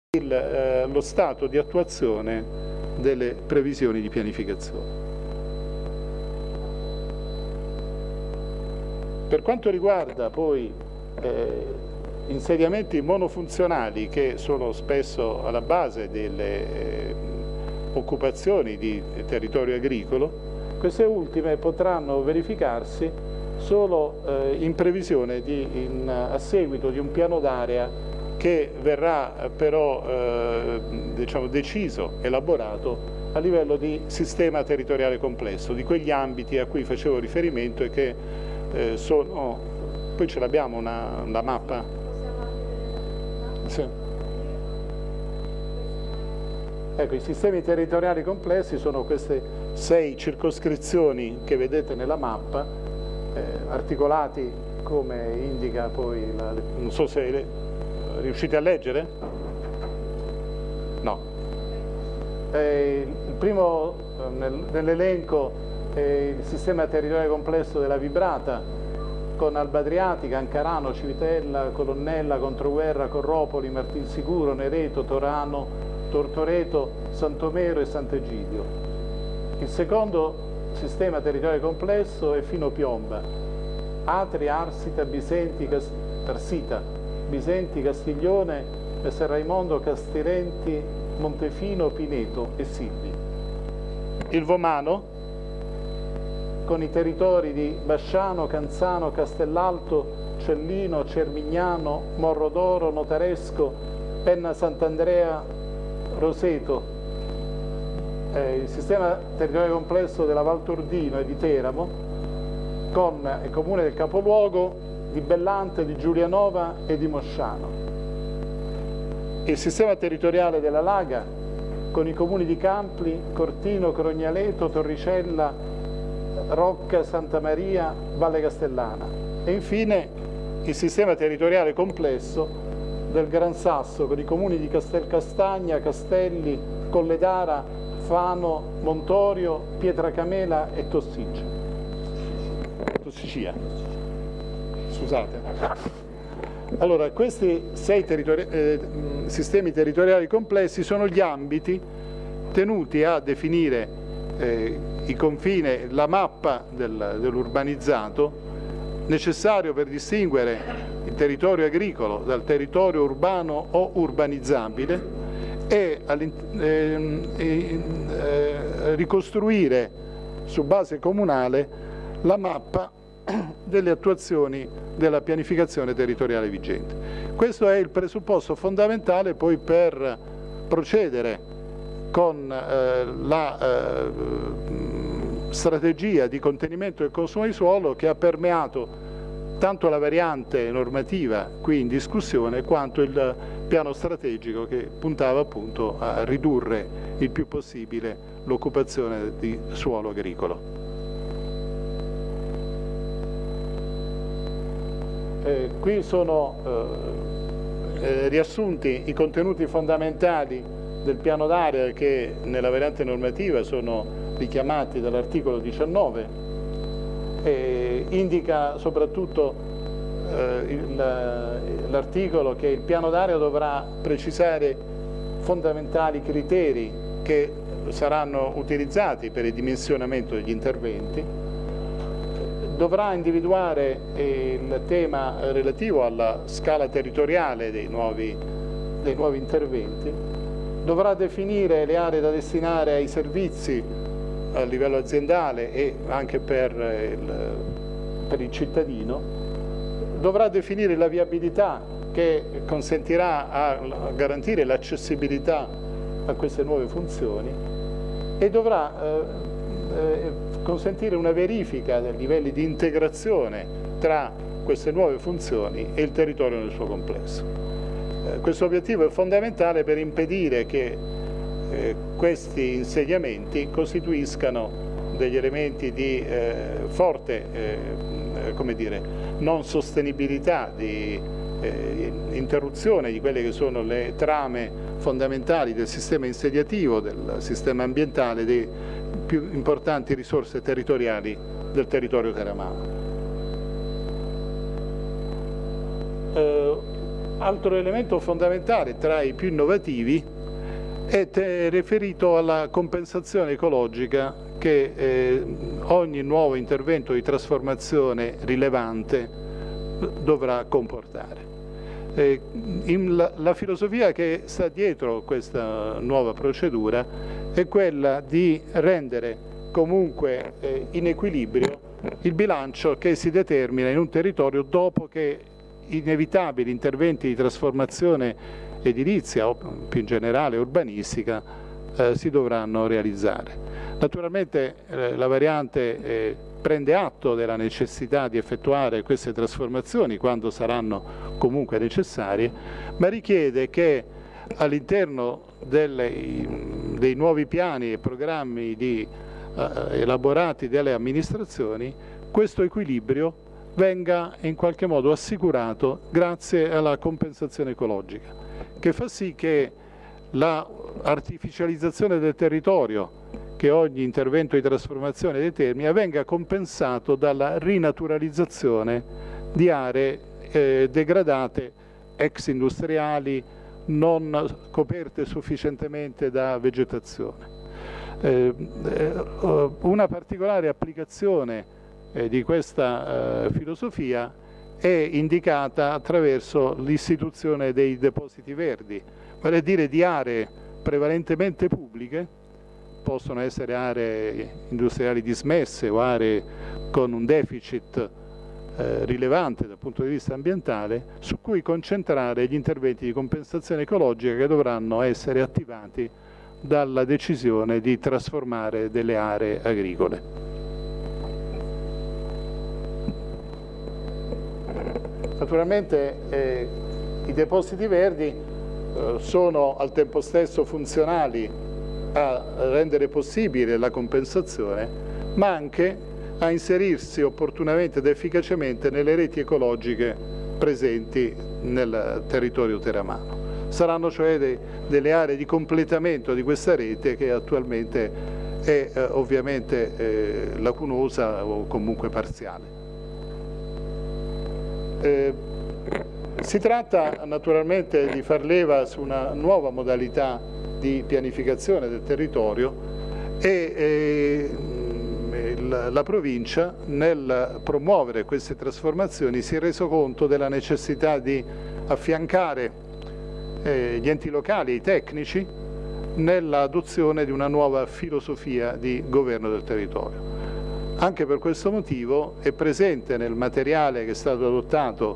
lo stato di attuazione delle previsioni di pianificazione. Per quanto riguarda poi insediamenti monofunzionali che sono spesso alla base delle occupazioni di territorio agricolo, queste ultime potranno verificarsi solo in previsione a seguito di un piano d'area che verrà però diciamo, deciso, elaborato a livello di sistema territoriale complesso, di quegli ambiti a cui facevo riferimento e che sono, poi ce l'abbiamo una mappa? Sì. Ecco, i sistemi territoriali complessi sono queste 6 circoscrizioni che vedete nella mappa, articolati come indica poi, non so se riuscite a leggere? No. Il primo nell'elenco è il sistema territoriale complesso della Vibrata, con Alba Adriatica, Ancarano, Civitella, Colonnella, Controguerra, Corropoli, Martinsicuro, Nereto, Torano, Tortoreto, Santomero e Sant'Egidio. Il secondo sistema territoriale complesso è Fino Piomba, Atri, Arsita, Bisenti, Arsita, Bisenti, Castiglione, Messerraimondo, Castirenti, Montefino, Pineto e Silvi. Il Vomano, con i territori di Basciano, Canzano, Castellalto, Cellino, Cermignano, Morro d'Oro, Notaresco, Penna Sant'Andrea, Roseto. Il sistema territoriale complesso della Val Tordino e di Teramo, con il comune del capoluogo di Bellante, di Giulianova e di Mosciano. Il sistema territoriale della Laga, con i comuni di Campli, Cortino, Crognaleto, Torricella, Rocca, Santa Maria, Valle Castellana. E infine il sistema territoriale complesso del Gran Sasso, con i comuni di Castelcastagna, Castelli, Colledara, Fano, Montorio, Pietracamela e Tossicia. Scusate. Allora, questi 6 sistemi territoriali complessi sono gli ambiti tenuti a definire i confini, la mappa dell'urbanizzato, necessario per distinguere il territorio agricolo dal territorio urbano o urbanizzabile e ricostruire su base comunale la mappa delle attuazioni della pianificazione territoriale vigente. Questo è il presupposto fondamentale poi per procedere con la strategia di contenimento del consumo di suolo che ha permeato tanto la variante normativa qui in discussione quanto il piano strategico che puntava appunto a ridurre il più possibile l'occupazione di suolo agricolo. Qui sono riassunti i contenuti fondamentali del piano d'area che nella variante normativa sono richiamati dall'articolo 19. Indica soprattutto l'articolo che il piano d'area dovrà precisare fondamentali criteri che saranno utilizzati per il dimensionamento degli interventi. Dovrà individuare il tema relativo alla scala territoriale dei nuovi interventi, dovrà definire le aree da destinare ai servizi a livello aziendale e anche per il cittadino, dovrà definire la viabilità che consentirà a garantire l'accessibilità a queste nuove funzioni e dovrà consentire una verifica dei livelli di integrazione tra queste nuove funzioni e il territorio nel suo complesso. Questo obiettivo è fondamentale per impedire che questi insediamenti costituiscano degli elementi di forte come dire, non sostenibilità, di interruzione di quelle che sono le trame fondamentali del sistema insediativo, del sistema ambientale, dei più importanti risorse territoriali del territorio teramano. altro elemento fondamentale tra i più innovativi è riferito alla compensazione ecologica che ogni nuovo intervento di trasformazione rilevante dovrà comportare. La filosofia che sta dietro questa nuova procedura è quella di rendere comunque in equilibrio il bilancio che si determina in un territorio dopo che inevitabili interventi di trasformazione edilizia o più in generale urbanistica si dovranno realizzare. Naturalmente la variante prende atto della necessità di effettuare queste trasformazioni quando saranno comunque necessarie, ma richiede che all'interno dei nuovi piani e programmi elaborati dalle amministrazioni questo equilibrio venga in qualche modo assicurato grazie alla compensazione ecologica, che fa sì che l'artificializzazione del territorio che ogni intervento di trasformazione determina venga compensato dalla rinaturalizzazione di aree degradate ex industriali non coperte sufficientemente da vegetazione. Una particolare applicazione di questa filosofia è indicata attraverso l'istituzione dei depositi verdi, vale a dire di aree prevalentemente pubbliche, possono essere aree industriali dismesse o aree con un deficit rilevante dal punto di vista ambientale, su cui concentrare gli interventi di compensazione ecologica che dovranno essere attivati dalla decisione di trasformare delle aree agricole. Naturalmente i depositi verdi sono al tempo stesso funzionali a rendere possibile la compensazione, ma anche a inserirsi opportunamente ed efficacemente nelle reti ecologiche presenti nel territorio teramano. Saranno cioè delle aree di completamento di questa rete che attualmente è ovviamente lacunosa o comunque parziale. Si tratta naturalmente di far leva su una nuova modalità di pianificazione del territorio e la provincia nel promuovere queste trasformazioni si è reso conto della necessità di affiancare gli enti locali e i tecnici nell'adozione di una nuova filosofia di governo del territorio. Anche per questo motivo è presente nel materiale che è stato adottato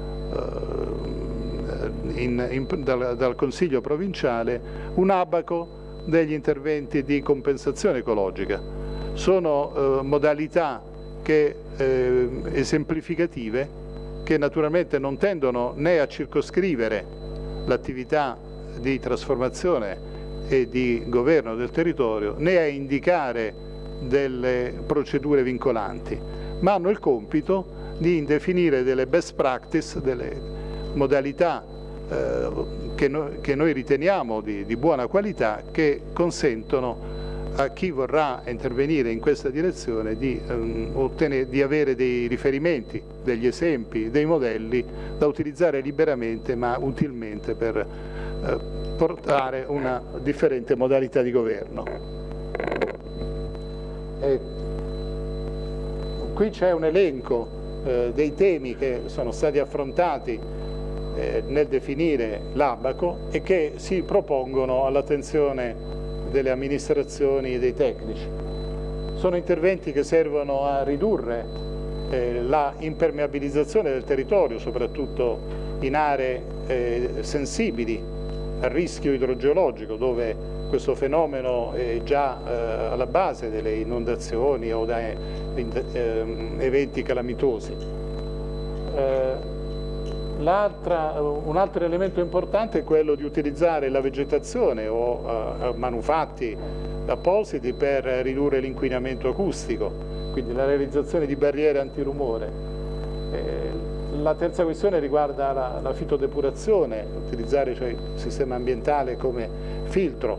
dal Consiglio provinciale un abaco degli interventi di compensazione ecologica. Sono modalità esemplificative che naturalmente non tendono né a circoscrivere l'attività di trasformazione e di governo del territorio né a indicare delle procedure vincolanti, ma hanno il compito di definire delle best practice, delle modalità che noi riteniamo di buona qualità, che consentono a chi vorrà intervenire in questa direzione di avere dei riferimenti, degli esempi, dei modelli da utilizzare liberamente ma utilmente per portare una differente modalità di governo. Qui c'è un elenco dei temi che sono stati affrontati nel definire l'abaco e che si propongono all'attenzione delle amministrazioni e dei tecnici. Sono interventi che servono a ridurre la impermeabilizzazione del territorio, soprattutto in aree sensibili al rischio idrogeologico, dove questo fenomeno è già alla base delle inondazioni o da eventi calamitosi. Un altro elemento importante è quello di utilizzare la vegetazione o manufatti appositi per ridurre l'inquinamento acustico, quindi la realizzazione di barriere antirumore. La terza questione riguarda la fitodepurazione, utilizzare cioè il sistema ambientale come filtro.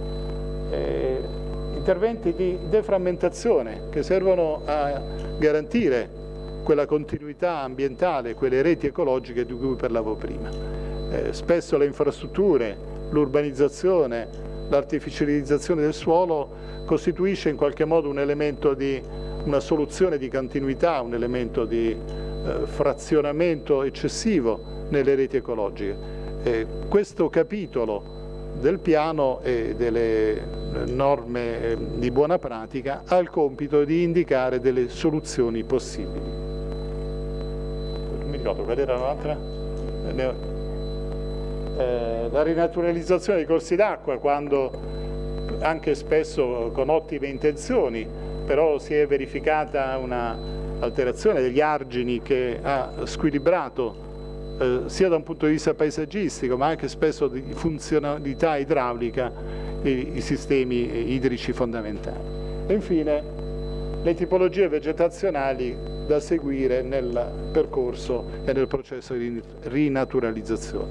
Interventi di deframmentazione che servono a garantire quella continuità ambientale, quelle reti ecologiche di cui parlavo prima. spesso le infrastrutture, l'urbanizzazione, l'artificializzazione del suolo costituisce in qualche modo un elemento di una soluzione di continuità, un elemento di frazionamento eccessivo nelle reti ecologiche. Questo capitolo del piano e delle norme di buona pratica ha il compito di indicare delle soluzioni possibili. Non mi ricordo, qual era l'altra? La rinaturalizzazione dei corsi d'acqua, quando anche spesso con ottime intenzioni, però si è verificata una alterazione degli argini che ha squilibrato sia da un punto di vista paesaggistico ma anche spesso di funzionalità idraulica i sistemi idrici fondamentali. E infine le tipologie vegetazionali da seguire nel percorso e nel processo di rinaturalizzazione.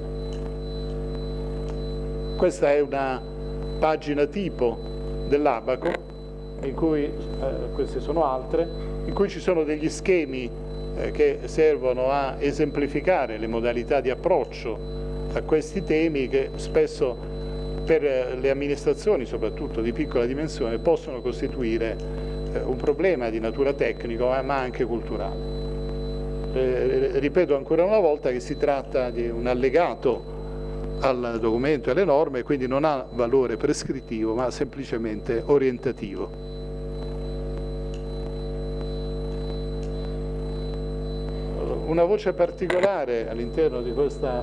Questa è una pagina tipo dell'Abaco, in cui queste sono altre, in cui ci sono degli schemi che servono a esemplificare le modalità di approccio a questi temi che spesso per le amministrazioni, soprattutto di piccola dimensione, possono costituire un problema di natura tecnica ma anche culturale. Ripeto ancora una volta che si tratta di un allegato al documento e alle norme, quindi non ha valore prescrittivo ma semplicemente orientativo. Una voce particolare all'interno di questa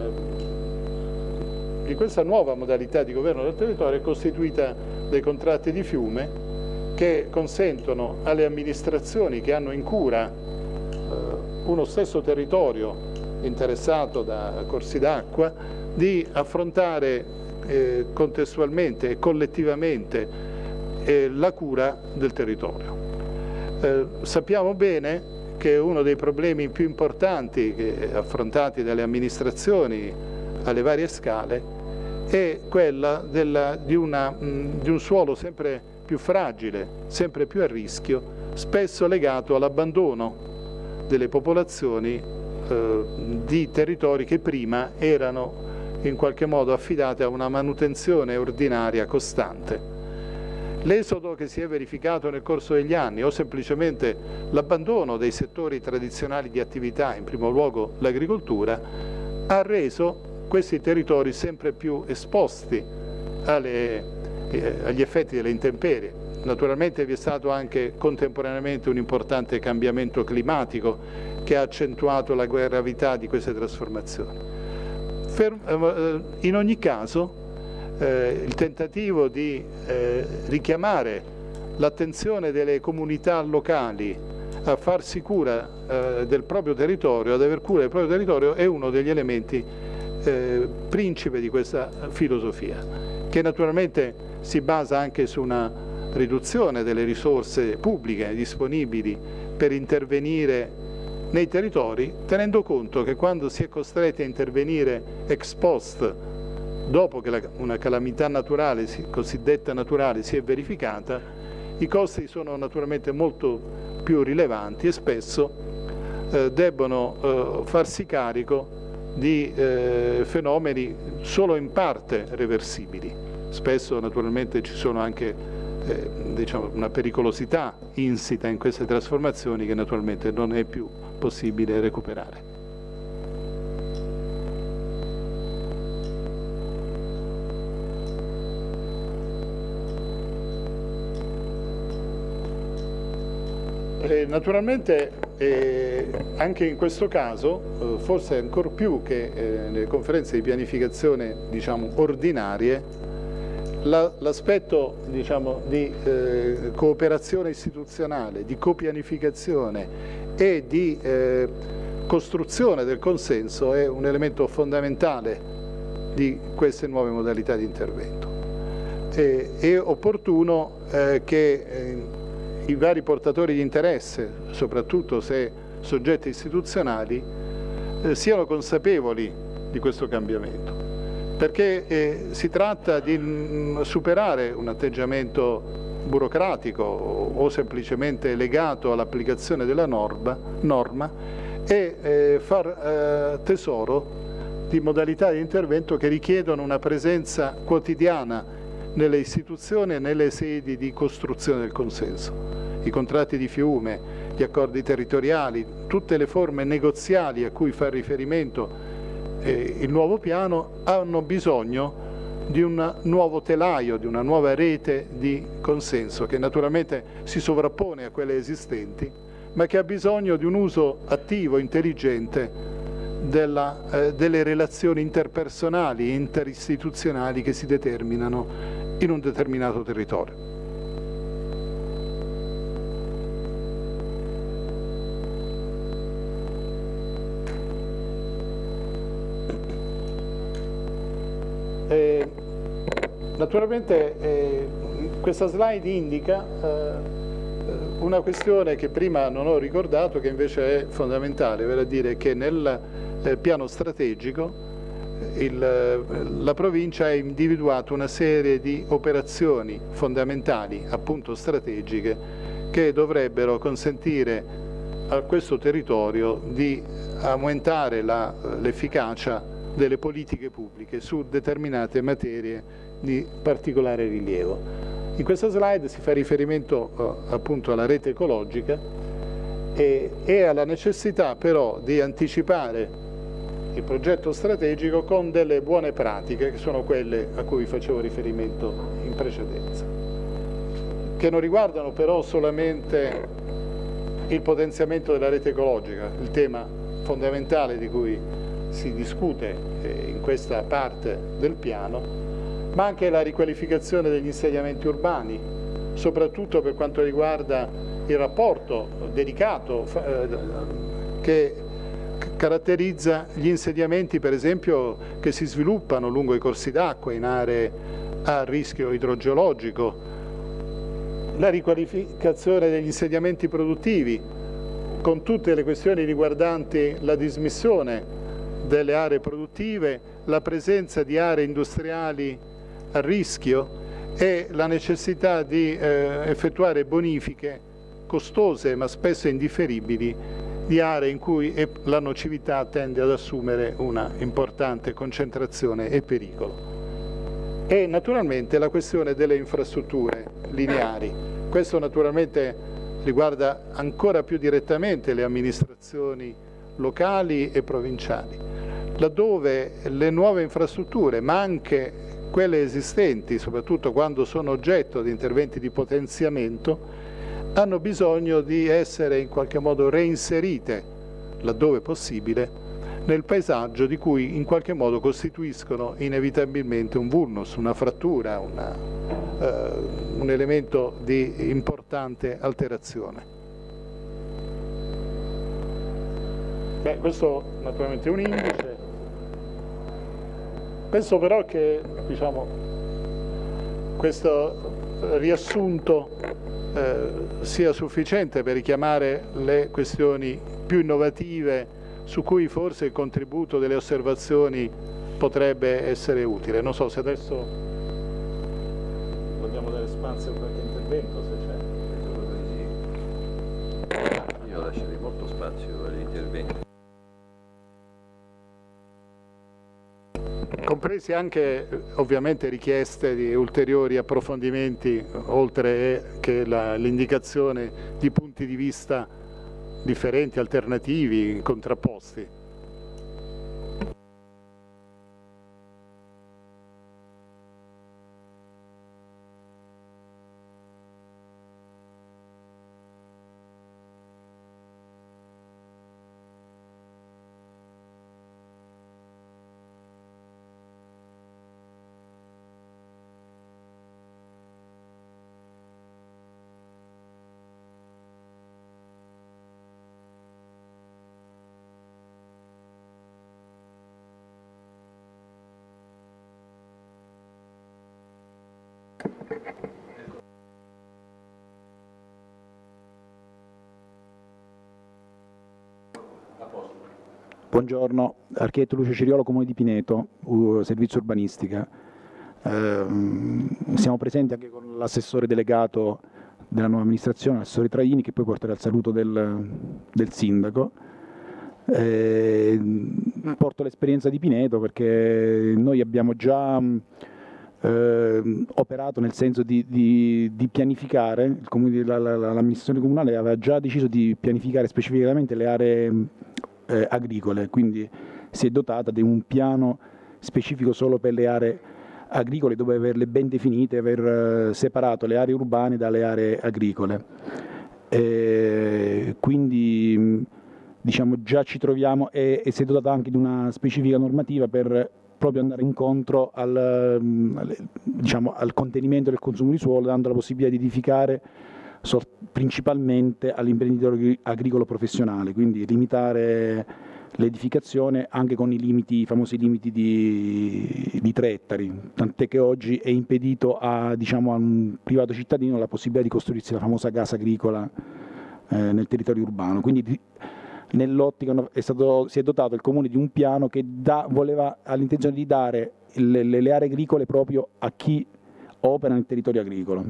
nuova modalità di governo del territorio è costituita dai contratti di fiume che consentono alle amministrazioni che hanno in cura uno stesso territorio interessato da corsi d'acqua di affrontare contestualmente e collettivamente la cura del territorio. Sappiamo bene che uno dei problemi più importanti affrontati dalle amministrazioni alle varie scale è quella di un suolo sempre più fragile, sempre più a rischio, spesso legato all'abbandono delle popolazioni di territori che prima erano in qualche modo affidate a una manutenzione ordinaria costante. L'esodo che si è verificato nel corso degli anni o semplicemente l'abbandono dei settori tradizionali di attività, in primo luogo l'agricoltura, ha reso questi territori sempre più esposti agli effetti delle intemperie. Naturalmente vi è stato anche contemporaneamente un importante cambiamento climatico che ha accentuato la gravità di queste trasformazioni. In ogni caso, il tentativo di richiamare l'attenzione delle comunità locali a farsi cura del proprio territorio, ad aver cura del proprio territorio, è uno degli elementi principe di questa filosofia, che naturalmente si basa anche su una riduzione delle risorse pubbliche disponibili per intervenire nei territori, tenendo conto che quando si è costretti a intervenire ex post, dopo che una calamità naturale, cosiddetta naturale, si è verificata, i costi sono naturalmente molto più rilevanti e spesso debbono farsi carico di fenomeni solo in parte reversibili. Spesso naturalmente ci sono anche diciamo, una pericolosità insita in queste trasformazioni che naturalmente non è più possibile recuperare. Naturalmente anche in questo caso, forse ancor più che nelle conferenze di pianificazione diciamo, ordinarie, l'aspetto diciamo, di cooperazione istituzionale, di copianificazione e di costruzione del consenso è un elemento fondamentale di queste nuove modalità di intervento. È opportuno che i vari portatori di interesse, soprattutto se soggetti istituzionali, siano consapevoli di questo cambiamento, perché si tratta di superare un atteggiamento burocratico o semplicemente legato all'applicazione della norma e far tesoro di modalità di intervento che richiedono una presenza quotidiana nelle istituzioni e nelle sedi di costruzione del consenso. I contratti di fiume, gli accordi territoriali, tutte le forme negoziali a cui fa riferimento il nuovo piano hanno bisogno di un nuovo telaio, di una nuova rete di consenso che naturalmente si sovrappone a quelle esistenti, ma che ha bisogno di un uso attivo, intelligente delle relazioni interpersonali e interistituzionali che si determinano in un determinato territorio. Naturalmente questa slide indica una questione che prima non ho ricordato, che invece è fondamentale, vale a dire che nel piano strategico la provincia ha individuato una serie di operazioni fondamentali, appunto strategiche, che dovrebbero consentire a questo territorio di aumentare l'efficacia delle politiche pubbliche su determinate materie di particolare rilievo. In questa slide si fa riferimento appunto alla rete ecologica e alla necessità però di anticipare il progetto strategico con delle buone pratiche, che sono quelle a cui facevo riferimento in precedenza, che non riguardano però solamente il potenziamento della rete ecologica, il tema fondamentale di cui si discute in questa parte del piano, ma anche la riqualificazione degli insediamenti urbani, soprattutto per quanto riguarda il rapporto delicato che caratterizza gli insediamenti, per esempio, che si sviluppano lungo i corsi d'acqua in aree a rischio idrogeologico, la riqualificazione degli insediamenti produttivi, con tutte le questioni riguardanti la dismissione delle aree produttive, la presenza di aree industriali a rischio e la necessità di effettuare bonifiche costose ma spesso indifferibili di aree in cui la nocività tende ad assumere una importante concentrazione e pericolo. E naturalmente la questione delle infrastrutture lineari. Questo naturalmente riguarda ancora più direttamente le amministrazioni locali e provinciali, laddove le nuove infrastrutture, ma anche quelle esistenti, soprattutto quando sono oggetto di interventi di potenziamento, hanno bisogno di essere in qualche modo reinserite, laddove possibile, nel paesaggio di cui in qualche modo costituiscono inevitabilmente un vulnus, una frattura, un elemento di importante alterazione. Questo naturalmente è un indice. Penso però che questo riassunto sia sufficiente per richiamare le questioni più innovative su cui forse il contributo delle osservazioni potrebbe essere utile. Non so se adesso vogliamo dare spazio a qualche intervento, se c'è. Io lascerei molto spazio agli interventi. Compresi anche ovviamente richieste di ulteriori approfondimenti, oltre che l'indicazione di punti di vista differenti, alternativi, contrapposti. Buongiorno, architetto Lucio Ciriolo, Comune di Pineto, servizio urbanistica. Siamo presenti anche con l'assessore delegato della nuova amministrazione, l'assessore Traini, che poi porterà il saluto del sindaco. Porto l'esperienza di Pineto perché noi abbiamo già operato nel senso di pianificare, l'amministrazione comunale aveva già deciso di pianificare specificamente le aree agricole, quindi si è dotata di un piano specifico solo per le aree agricole, dove averle ben definite, aver separato le aree urbane dalle aree agricole. Quindi diciamo già ci troviamo e si è dotata anche di una specifica normativa per proprio andare incontro al contenimento del consumo di suolo, dando la possibilità di edificare principalmente all'imprenditore agricolo professionale, quindi limitare l'edificazione anche con i famosi limiti di 3 ettari, tant'è che oggi è impedito a un privato cittadino la possibilità di costruirsi la famosa casa agricola nel territorio urbano. Quindi nell'ottica si è dotato il Comune di un piano che ha l'intenzione di dare le aree agricole proprio a chi opera nel territorio agricolo.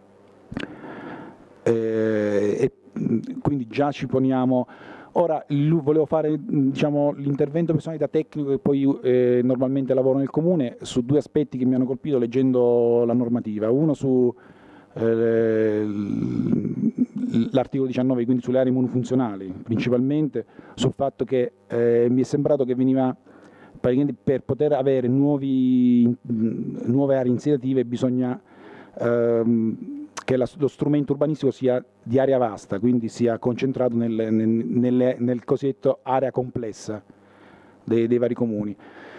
E quindi già ci poniamo. Ora volevo fare l'intervento personale da tecnico, che poi normalmente lavoro nel Comune, su 2 aspetti che mi hanno colpito leggendo la normativa. Uno su l'articolo 19, quindi sulle aree monofunzionali, principalmente sul fatto che mi è sembrato che veniva, praticamente per poter avere nuove aree insediative bisogna che lo strumento urbanistico sia di area vasta, quindi sia concentrato nel cosiddetto area complessa dei vari comuni.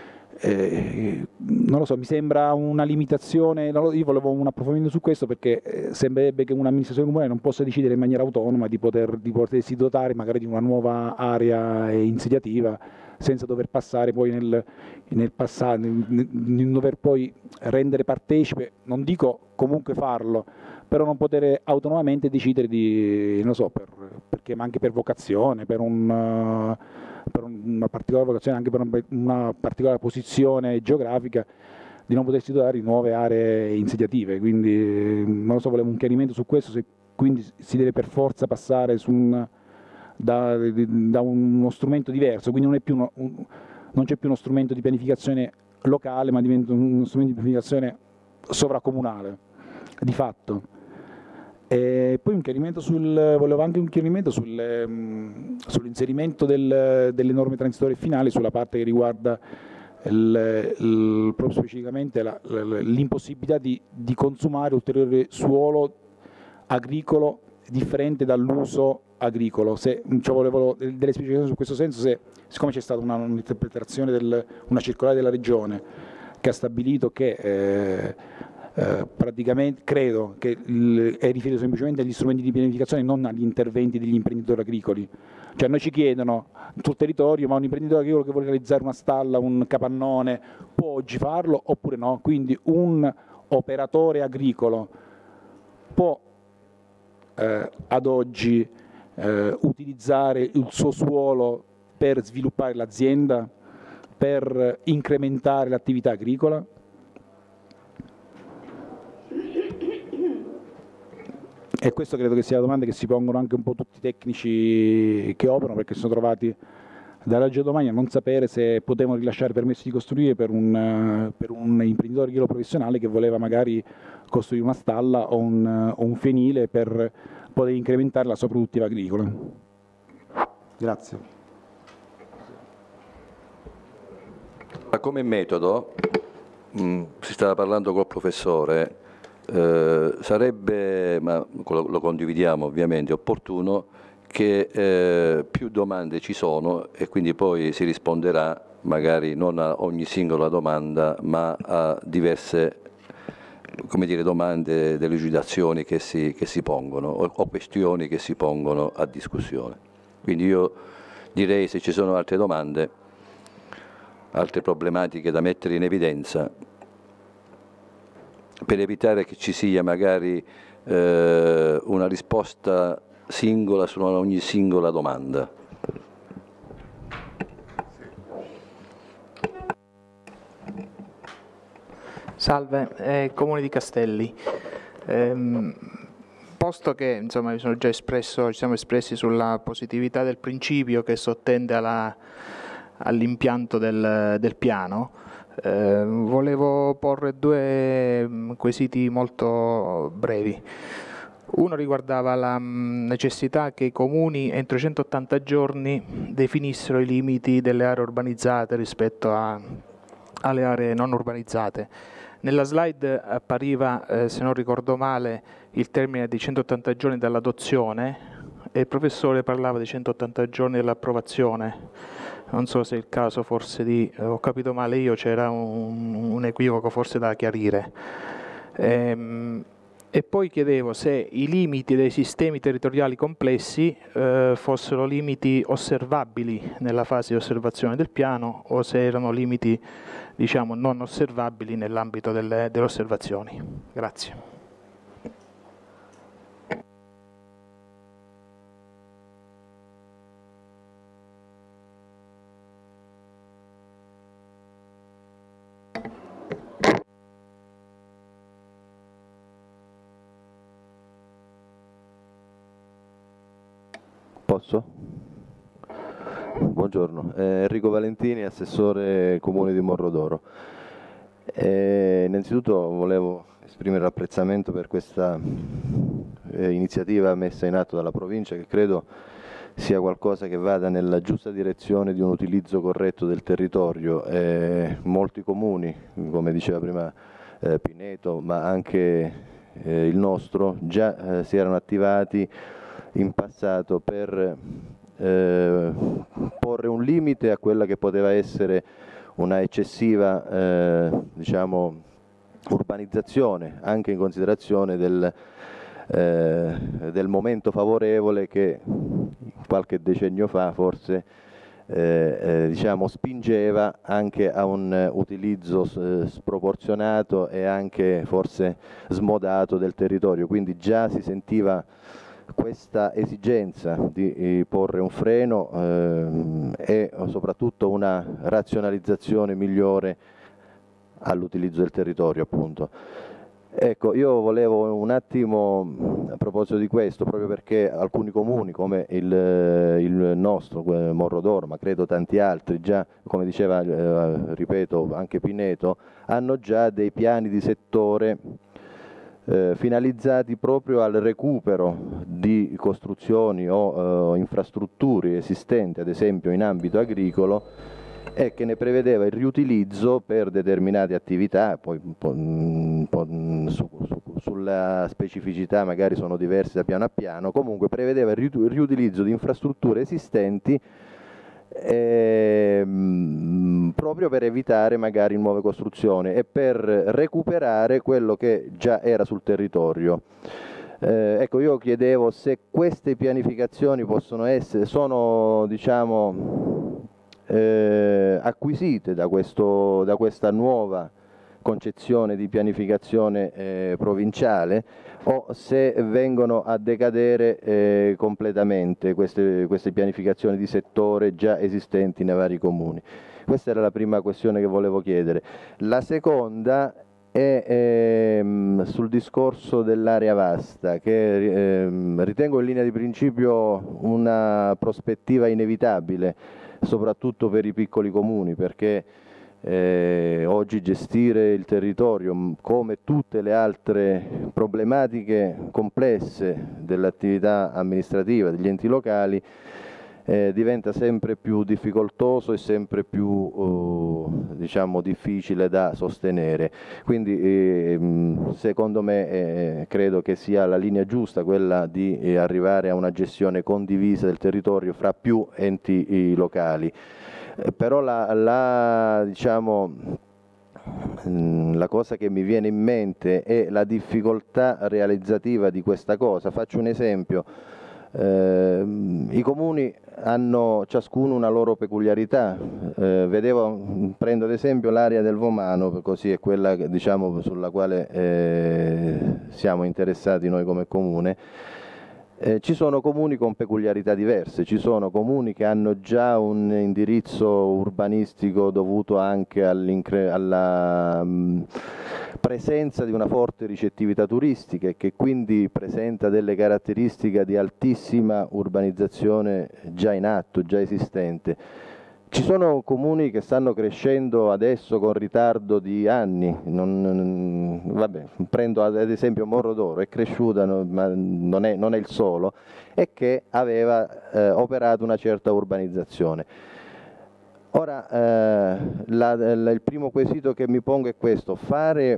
Non lo so, mi sembra una limitazione, io volevo un approfondimento su questo, perché sembrerebbe che un'amministrazione comunale non possa decidere in maniera autonoma di potersi dotare magari di una nuova area insediativa senza dover passare poi nel passato, non dover poi rendere partecipe, non dico comunque farlo, però non poter autonomamente decidere di, non lo so, perché ma anche per vocazione, per una particolare vocazione, anche per una particolare posizione geografica, di non potersi dotare di nuove aree insediative. Quindi non lo so, volevo un chiarimento su questo, se quindi si deve per forza passare da uno strumento diverso, quindi non c'è più uno strumento di pianificazione locale, ma diventa uno strumento di pianificazione sovracomunale, di fatto. E poi volevo anche un chiarimento sull'inserimento delle norme transitorie finali, sulla parte che riguarda proprio specificamente l'impossibilità di consumare ulteriore suolo agricolo differente dall'uso agricolo. Volevo delle spiegazioni su questo senso, siccome c'è stata un'interpretazione una circolare della Regione che ha stabilito che praticamente credo che è riferito semplicemente agli strumenti di pianificazione, non agli interventi degli imprenditori agricoli. Cioè noi ci chiedono sul territorio, ma un imprenditore agricolo che vuole realizzare una stalla, un capannone, può oggi farlo oppure no? Quindi un operatore agricolo può ad oggi utilizzare il suo suolo per sviluppare l'azienda, per incrementare l'attività agricola? E questo credo che sia la domanda che si pongono anche un po' tutti i tecnici che operano, perché si sono trovati dall'oggi al domani a non sapere se potevano rilasciare permessi di costruire per un imprenditore agricolo professionale che voleva magari costruire una stalla o un fienile per poter incrementare la sua produttiva agricola. Grazie. Come metodo, si stava parlando col professore, sarebbe, ma lo condividiamo ovviamente, opportuno che più domande ci sono e quindi poi si risponderà magari non a ogni singola domanda, ma a diverse, come dire, domande, delucidazioni che si pongono o questioni che si pongono a discussione. Quindi io direi, se ci sono altre domande, altre problematiche da mettere in evidenza, per evitare che ci sia magari una risposta singola su ogni singola domanda. Salve, Comune di Castelli. posto che insomma mi sono già espresso, ci siamo espressi sulla positività del principio che sottende all'impianto del piano, volevo porre due quesiti molto brevi. Uno riguardava la necessità che i comuni entro 180 giorni definissero i limiti delle aree urbanizzate rispetto alle aree non urbanizzate. Nella slide appariva, se non ricordo male, il termine di 180 giorni dall'adozione e il professore parlava di 180 giorni dall'approvazione. Non so se è il caso forse ho capito male io, c'era un equivoco forse da chiarire. E poi chiedevo se i limiti dei sistemi territoriali complessi fossero limiti osservabili nella fase di osservazione del piano o se erano limiti, diciamo, non osservabili nell'ambito delle osservazioni. Grazie. Posso? Buongiorno, Enrico Valentini, assessore Comune di Morrodoro. Innanzitutto volevo esprimere l'apprezzamento per questa iniziativa messa in atto dalla provincia, che credo sia qualcosa che vada nella giusta direzione di un utilizzo corretto del territorio. Molti comuni, come diceva prima Pineto, ma anche il nostro, già si erano attivati in passato per porre un limite a quella che poteva essere una eccessiva diciamo, urbanizzazione, anche in considerazione del momento favorevole che qualche decennio fa forse diciamo, spingeva anche a un utilizzo sproporzionato e anche forse smodato del territorio, quindi già si sentiva questa esigenza di porre un freno e soprattutto una razionalizzazione migliore all'utilizzo del territorio, appunto. Ecco, io volevo un attimo, a proposito di questo, proprio perché alcuni comuni come il nostro, Morrodoro, ma credo tanti altri, già, come diceva, ripeto, anche Pineto, hanno già dei piani di settore finalizzati proprio al recupero di costruzioni o infrastrutture esistenti, ad esempio in ambito agricolo, e che ne prevedeva il riutilizzo per determinate attività. Poi sulla specificità magari sono diverse da piano a piano, comunque prevedeva il riutilizzo di infrastrutture esistenti proprio per evitare magari nuove costruzioni e per recuperare quello che già era sul territorio. Ecco, io chiedevo se queste pianificazioni sono diciamo, acquisite da questa nuova concezione di pianificazione provinciale o se vengono a decadere completamente queste pianificazioni di settore già esistenti nei vari comuni. Questa era la prima questione che volevo chiedere. La seconda è sul discorso dell'area vasta, che ritengo in linea di principio una prospettiva inevitabile, soprattutto per i piccoli comuni, perché oggi gestire il territorio, come tutte le altre problematiche complesse dell'attività amministrativa degli enti locali, diventa sempre più difficoltoso e sempre più diciamo, difficile da sostenere. Quindi secondo me credo che sia la linea giusta quella di arrivare a una gestione condivisa del territorio fra più enti locali. Però diciamo, la cosa che mi viene in mente è la difficoltà realizzativa di questa cosa. Faccio un esempio. I comuni hanno ciascuno una loro peculiarità. Prendo ad esempio l'area del Vomano, così è quella diciamo, sulla quale siamo interessati noi come comune. Ci sono comuni con peculiarità diverse, ci sono comuni che hanno già un indirizzo urbanistico dovuto anche alla presenza di una forte ricettività turistica e che quindi presenta delle caratteristiche di altissima urbanizzazione già in atto, già esistente. Ci sono comuni che stanno crescendo adesso con ritardo di anni, vabbè, prendo ad esempio Morro d'Oro, è cresciuta, ma non è il solo, e che aveva operato una certa urbanizzazione. Ora, il primo quesito che mi pongo è questo: fare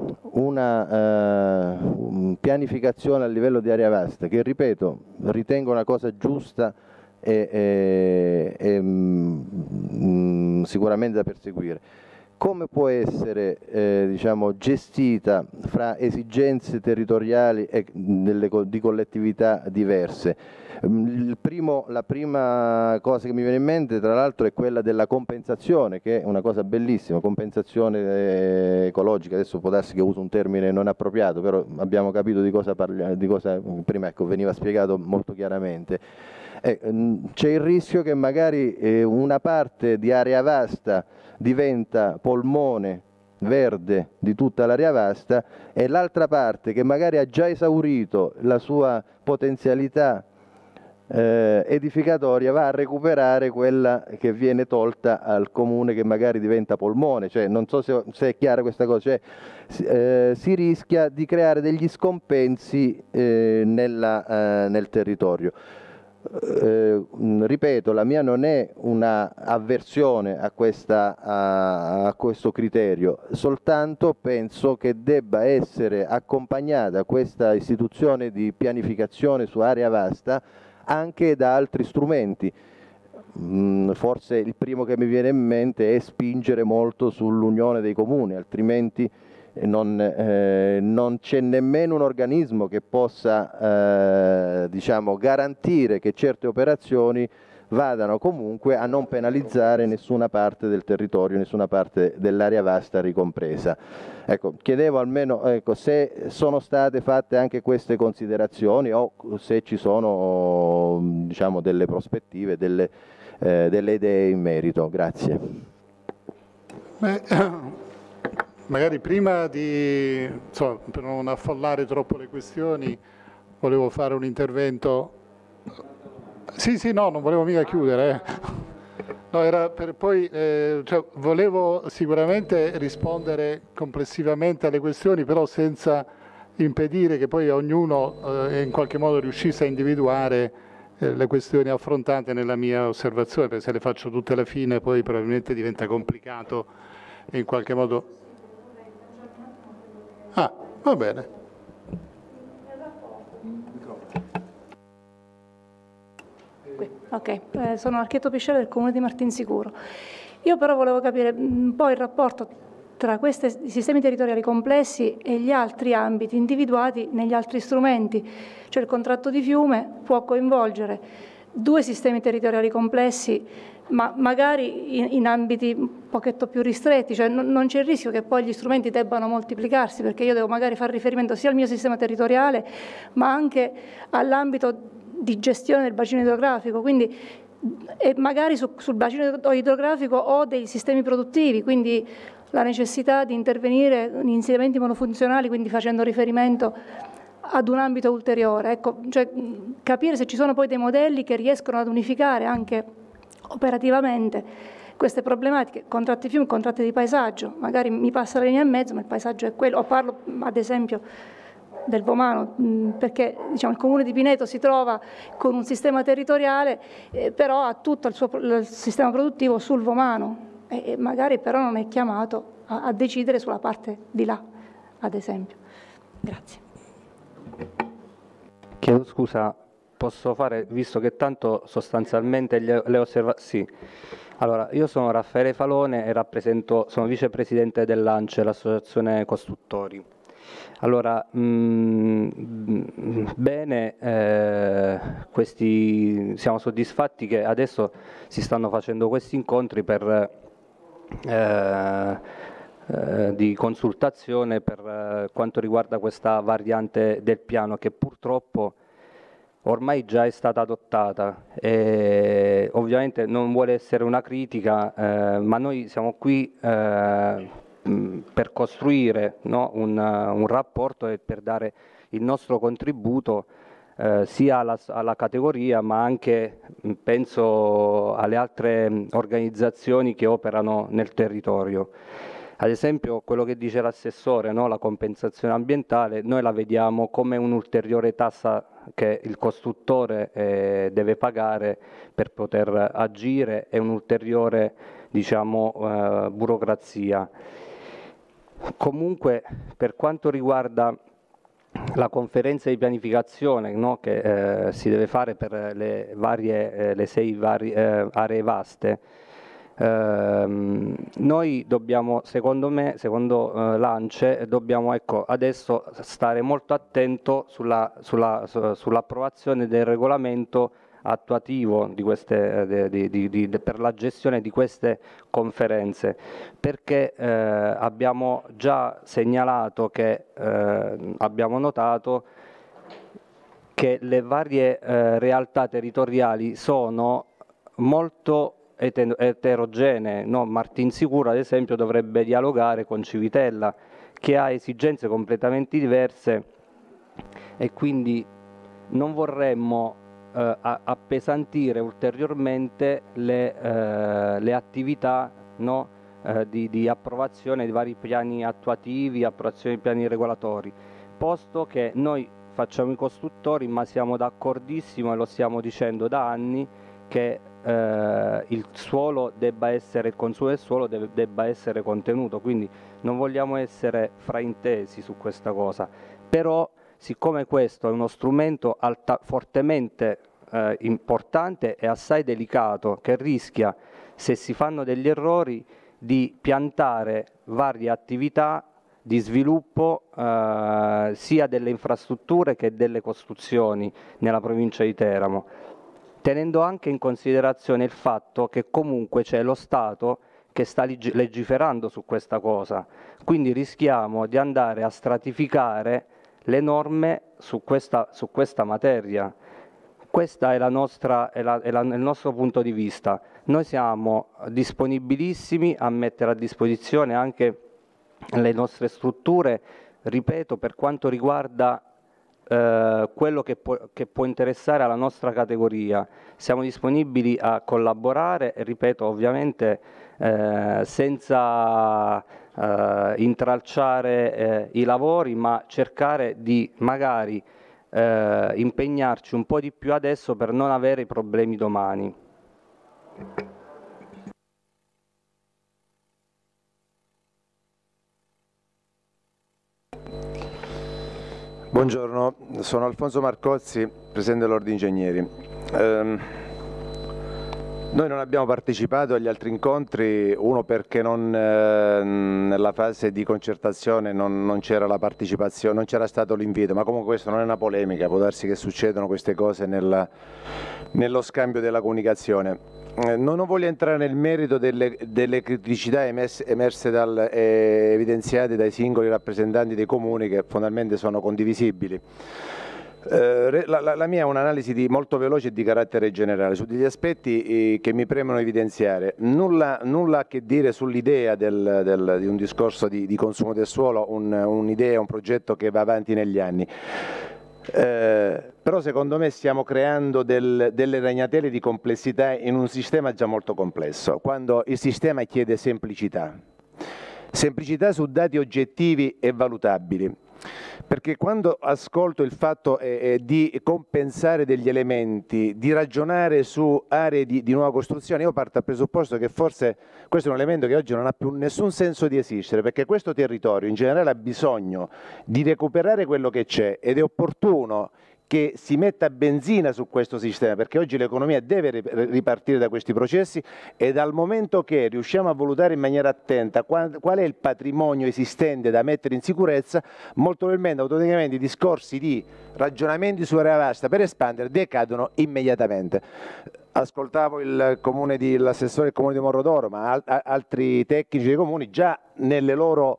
una pianificazione a livello di area vasta, che ripeto, ritengo una cosa giusta e sicuramente da perseguire. Come può essere diciamo, gestita fra esigenze territoriali e di collettività diverse? La prima cosa che mi viene in mente, tra l'altro, è quella della compensazione, che è una cosa bellissima, compensazione ecologica. Adesso può darsi che uso un termine non appropriato, però abbiamo capito di cosa parliamo, prima ecco, veniva spiegato molto chiaramente. C'è il rischio che magari una parte di area vasta diventa polmone verde di tutta l'area vasta e l'altra parte, che magari ha già esaurito la sua potenzialità edificatoria, va a recuperare quella che viene tolta al comune che magari diventa polmone. Cioè, non so se è chiara questa cosa, cioè, si rischia di creare degli scompensi nel territorio. Ripeto, la mia non è una avversione a questo criterio, soltanto penso che debba essere accompagnata questa istituzione di pianificazione su area vasta anche da altri strumenti. Forse il primo che mi viene in mente è spingere molto sull'unione dei comuni, altrimenti non c'è nemmeno un organismo che possa diciamo, garantire che certe operazioni vadano comunque a non penalizzare nessuna parte del territorio, nessuna parte dell'area vasta ricompresa. Ecco, chiedevo almeno se sono state fatte anche queste considerazioni o se ci sono diciamo, delle prospettive, delle idee in merito. Grazie. Magari prima di, insomma, per non affollare troppo le questioni, volevo fare un intervento. Sì, no, non volevo mica chiudere. No, era per poi, cioè, volevo sicuramente rispondere complessivamente alle questioni, però senza impedire che poi ognuno in qualche modo riuscisse a individuare le questioni affrontate nella mia osservazione, perché se le faccio tutte alla fine poi probabilmente diventa complicato in qualche modo. Ah, va bene. Ok, sono architetto Pisciare del Comune di Martinsicuro. Io però volevo capire un po' il rapporto tra questi sistemi territoriali complessi e gli altri ambiti individuati negli altri strumenti. Cioè il contratto di fiume può coinvolgere 2 sistemi territoriali complessi, ma magari in ambiti un pochetto più ristretti, cioè non c'è il rischio che poi gli strumenti debbano moltiplicarsi, perché io devo magari fare riferimento sia al mio sistema territoriale, ma anche all'ambito di gestione del bacino idrografico, quindi magari sul bacino idrografico ho dei sistemi produttivi, quindi la necessità di intervenire in insediamenti monofunzionali, quindi facendo riferimento ad un ambito ulteriore. Ecco, cioè, capire se ci sono poi dei modelli che riescono ad unificare anche operativamente queste problematiche, contratti di fiume, contratti di paesaggio, magari mi passa la linea in mezzo, ma il paesaggio è quello, o parlo ad esempio del Vomano, perché diciamo, il comune di Pineto si trova con un sistema territoriale, però ha tutto il sistema produttivo sul Vomano e magari però non è chiamato a decidere sulla parte di là, ad esempio. Grazie. Chiedo scusa, posso fare, visto che tanto sostanzialmente le osservazioni... Sì. Allora, io sono Raffaele Falone e sono vicepresidente dell'ANCE, l'Associazione Costruttori. Allora, bene, siamo soddisfatti che adesso si stanno facendo questi incontri di consultazione per quanto riguarda questa variante del piano che purtroppo ormai già è stata adottata e ovviamente non vuole essere una critica, ma noi siamo qui per costruire, no, un rapporto e per dare il nostro contributo sia alla categoria, ma anche penso alle altre organizzazioni che operano nel territorio. Ad esempio quello che dice l'assessore, no, la compensazione ambientale, noi la vediamo come un'ulteriore tassa che il costruttore deve pagare per poter agire, è un'ulteriore, diciamo, burocrazia. Comunque, per quanto riguarda la conferenza di pianificazione, no, che si deve fare per le 6 aree vaste, noi dobbiamo, secondo l'ANCE, dobbiamo adesso stare molto attento sull'approvazione del regolamento attuativo di per la gestione di queste conferenze, perché abbiamo già segnalato che abbiamo notato che le varie realtà territoriali sono molto eterogenee, no? Martinsicuro ad esempio dovrebbe dialogare con Civitella, che ha esigenze completamente diverse, e quindi non vorremmo appesantire ulteriormente le attività, no, di approvazione di vari piani attuativi, approvazione di piani regolatori, posto che noi facciamo i costruttori, ma siamo d'accordissimo, e lo stiamo dicendo da anni, che il suolo debba essere, il consumo del suolo debba essere contenuto, quindi non vogliamo essere fraintesi su questa cosa. Però siccome questo è uno strumento fortemente importante e assai delicato, che rischia, se si fanno degli errori, di piantare varie attività di sviluppo sia delle infrastrutture che delle costruzioni nella provincia di Teramo, tenendo anche in considerazione il fatto che comunque c'è lo Stato che sta legiferando su questa cosa, quindi rischiamo di andare a stratificare le norme su questa materia. Questa è il nostro punto di vista. Noi siamo disponibilissimi a mettere a disposizione anche le nostre strutture, ripeto, per quanto riguarda quello che può interessare alla nostra categoria. Siamo disponibili a collaborare e, ripeto, ovviamente senza intralciare i lavori, ma cercare di magari impegnarci un po' di più adesso per non avere i problemi domani. Buongiorno, sono Alfonso Marcozzi, Presidente dell'Ordine Ingegneri. Noi non abbiamo partecipato agli altri incontri, uno perché nella fase di concertazione non c'era la partecipazione, non c'era stato l'invito, ma comunque questo non è una polemica, può darsi che succedano queste cose nello scambio della comunicazione. Non voglio entrare nel merito delle criticità emerse evidenziate dai singoli rappresentanti dei comuni, che fondamentalmente sono condivisibili. La mia è un'analisi molto veloce e di carattere generale su degli aspetti che mi premono evidenziare. Nulla a che dire sull'idea di un discorso di consumo del suolo, un'idea, un progetto che va avanti negli anni. Però secondo me stiamo creando delle ragnatele di complessità in un sistema già molto complesso, quando il sistema chiede semplicità su dati oggettivi e valutabili. Perché quando ascolto il fatto di compensare degli elementi, di ragionare su aree di nuova costruzione, io parto dal presupposto che forse questo è un elemento che oggi non ha più nessun senso di esistere, perché questo territorio in generale ha bisogno di recuperare quello che c'è, ed è opportuno che si metta benzina su questo sistema, perché oggi l'economia deve ripartire da questi processi, e dal momento che riusciamo a valutare in maniera attenta qual è il patrimonio esistente da mettere in sicurezza, molto probabilmente automaticamente i discorsi di ragionamenti su area vasta per espandere decadono immediatamente. Ascoltavo l'assessore del comune di Morrodoro, ma altri tecnici dei comuni già nelle loro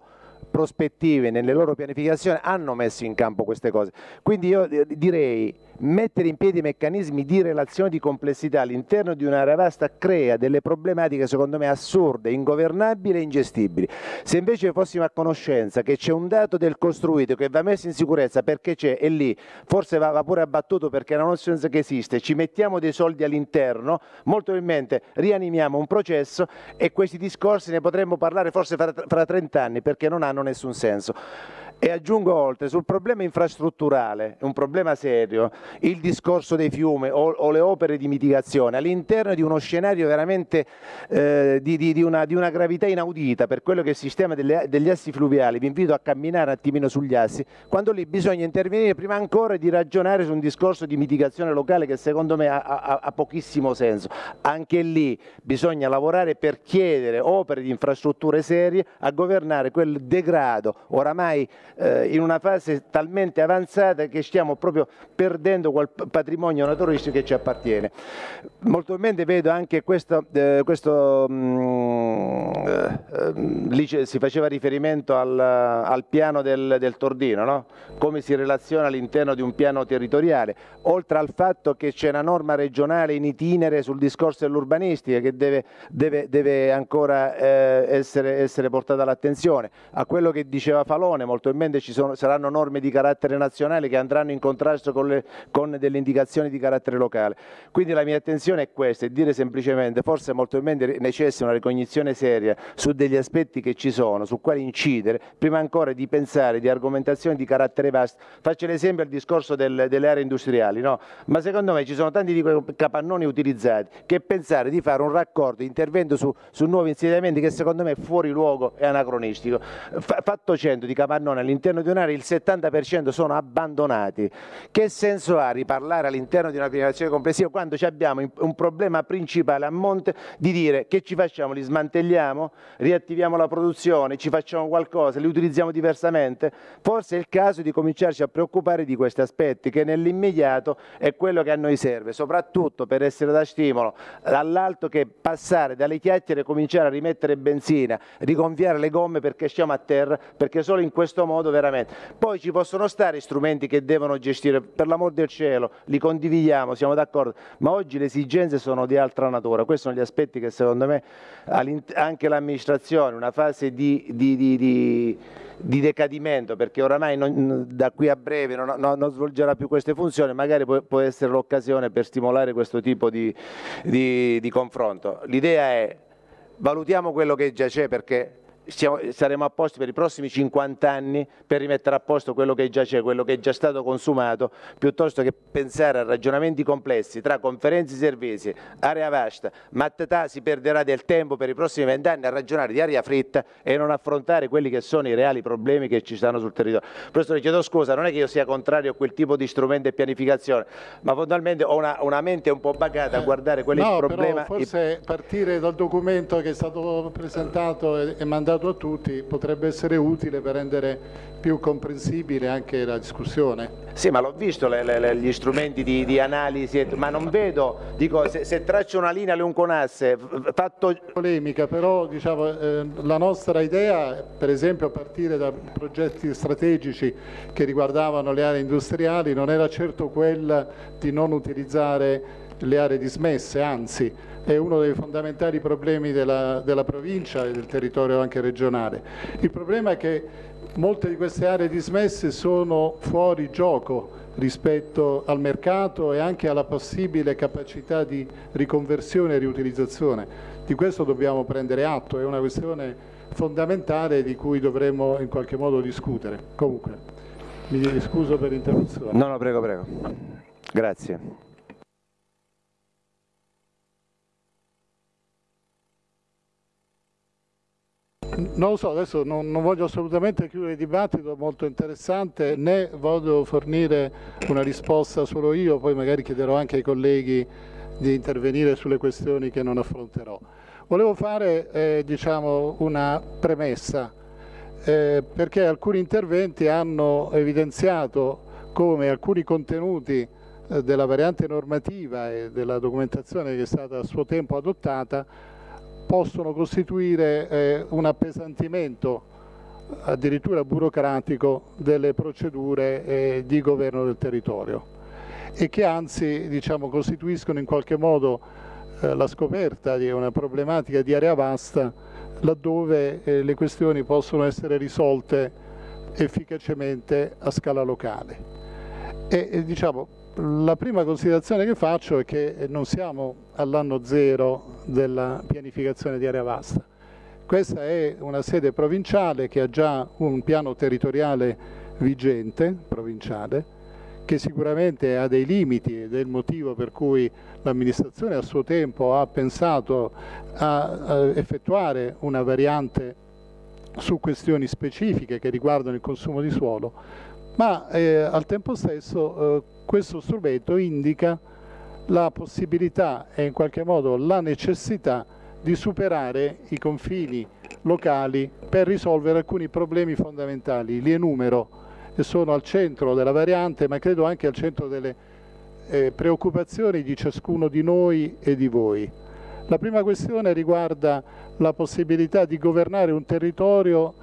prospettive, nelle loro pianificazioni hanno messo in campo queste cose. Quindi io direi mettere in piedi meccanismi di relazione di complessità all'interno di un'area vasta crea delle problematiche secondo me assurde, ingovernabili e ingestibili. Se invece fossimo a conoscenza che c'è un dato del costruito che va messo in sicurezza perché c'è e lì forse va pure abbattuto perché è una nozione che esiste, ci mettiamo dei soldi all'interno, molto probabilmente rianimiamo un processo e questi discorsi ne potremmo parlare forse fra 30 anni perché non hanno nessun senso. E aggiungo oltre, sul problema infrastrutturale, un problema serio, il discorso dei fiumi o le opere di mitigazione all'interno di uno scenario veramente di una gravità inaudita per quello che è il sistema degli assi fluviali. Vi invito a camminare un attimino sugli assi, quando lì bisogna intervenire prima ancora di ragionare su un discorso di mitigazione locale che secondo me ha pochissimo senso. Anche lì bisogna lavorare per chiedere opere di infrastrutture serie a governare quel degrado oramai in una fase talmente avanzata che stiamo proprio perdendo quel patrimonio naturalistico che ci appartiene. Molto probabilmente vedo anche lì si faceva riferimento al piano del Tordino, no? Come si relaziona all'interno di un piano territoriale, oltre al fatto che c'è una norma regionale in itinere sul discorso dell'urbanistica che deve ancora essere portata all'attenzione, a quello che diceva Falone, molto probabilmente saranno norme di carattere nazionale che andranno in contrasto con delle indicazioni di carattere locale. Quindi la mia attenzione è questa, e dire semplicemente forse molto probabilmente necessita una ricognizione seria su degli aspetti che ci sono, su quali incidere, prima ancora di pensare di argomentazioni di carattere vasto. Faccio l'esempio del discorso delle aree industriali, no? Ma secondo me ci sono tanti di quei capannoni utilizzati che pensare di fare un raccordo, intervento su nuovi insediamenti che secondo me è fuori luogo e anacronistico. Fatto 100 di capannoni all'interno di un'area, il 70% sono abbandonati. Che senso ha riparlare all'interno di una pianificazione complessiva quando abbiamo un problema principale a monte di dire che ci facciamo, li smantelliamo, riattiviamo la produzione, ci facciamo qualcosa, li utilizziamo diversamente? Forse è il caso di cominciarci a preoccupare di questi aspetti, che nell'immediato è quello che a noi serve, soprattutto per essere da stimolo all'alto, che passare dalle chiacchiere e cominciare a rimettere benzina, rigonfiare le gomme perché stiamo a terra, perché solo in questo modo veramente. Poi ci possono stare strumenti che devono gestire, per l'amor del cielo, li condividiamo, siamo d'accordo, ma oggi le esigenze sono di altra natura. Questi sono gli aspetti che secondo me anche l'amministrazione, una fase di decadimento, perché oramai da qui a breve non svolgerà più queste funzioni, magari può essere l'occasione per stimolare questo tipo di confronto. L'idea è valutiamo quello che già c'è, perché saremo a posto per i prossimi 50 anni per rimettere a posto quello che già c'è, quello che è già stato consumato, piuttosto che pensare a ragionamenti complessi tra conferenze, servizi, area vasta. Mattatà si perderà del tempo per i prossimi 20 anni a ragionare di aria fritta e non affrontare quelli che sono i reali problemi che ci stanno sul territorio. Questo le chiedo scusa, non è che io sia contrario a quel tipo di strumento e pianificazione, ma fondamentalmente ho una mente un po' bagata a guardare quelli no, problemi. Però forse partire dal documento che è stato presentato e mandato a tutti potrebbe essere utile per rendere più comprensibile anche la discussione. Sì, ma l'ho visto gli strumenti di analisi, ma non vedo, dico, se traccio una linea Leonconasse fatto polemica, però diciamo la nostra idea, per esempio, a partire da progetti strategici che riguardavano le aree industriali, non era certo quella di non utilizzare le aree dismesse, anzi è uno dei fondamentali problemi della provincia e del territorio anche regionale. Il problema è che molte di queste aree dismesse sono fuori gioco rispetto al mercato e anche alla possibile capacità di riconversione e riutilizzazione. Di questo dobbiamo prendere atto, è una questione fondamentale di cui dovremo in qualche modo discutere. Comunque, mi scuso per l'interruzione. No, prego. Grazie. Non lo so, adesso non voglio assolutamente chiudere il dibattito, molto interessante, né voglio fornire una risposta solo io, poi magari chiederò anche ai colleghi di intervenire sulle questioni che non affronterò. Volevo fare diciamo una premessa, perché alcuni interventi hanno evidenziato come alcuni contenuti della variante normativa e della documentazione che è stata a suo tempo adottata possono costituire un appesantimento addirittura burocratico delle procedure di governo del territorio e che anzi diciamo, costituiscono in qualche modo la scoperta di una problematica di area vasta laddove le questioni possono essere risolte efficacemente a scala locale. Diciamo, la prima considerazione che faccio è che non siamo all'anno zero della pianificazione di area vasta. Questa è una sede provinciale che ha già un piano territoriale vigente, provinciale, che sicuramente ha dei limiti ed è il motivo per cui l'amministrazione a suo tempo ha pensato a effettuare una variante su questioni specifiche che riguardano il consumo di suolo, ma al tempo stesso questo strumento indica la possibilità e in qualche modo la necessità di superare i confini locali per risolvere alcuni problemi fondamentali. Li enumero e sono al centro della variante, ma credo anche al centro delle preoccupazioni di ciascuno di noi e di voi. La prima questione riguarda la possibilità di governare un territorio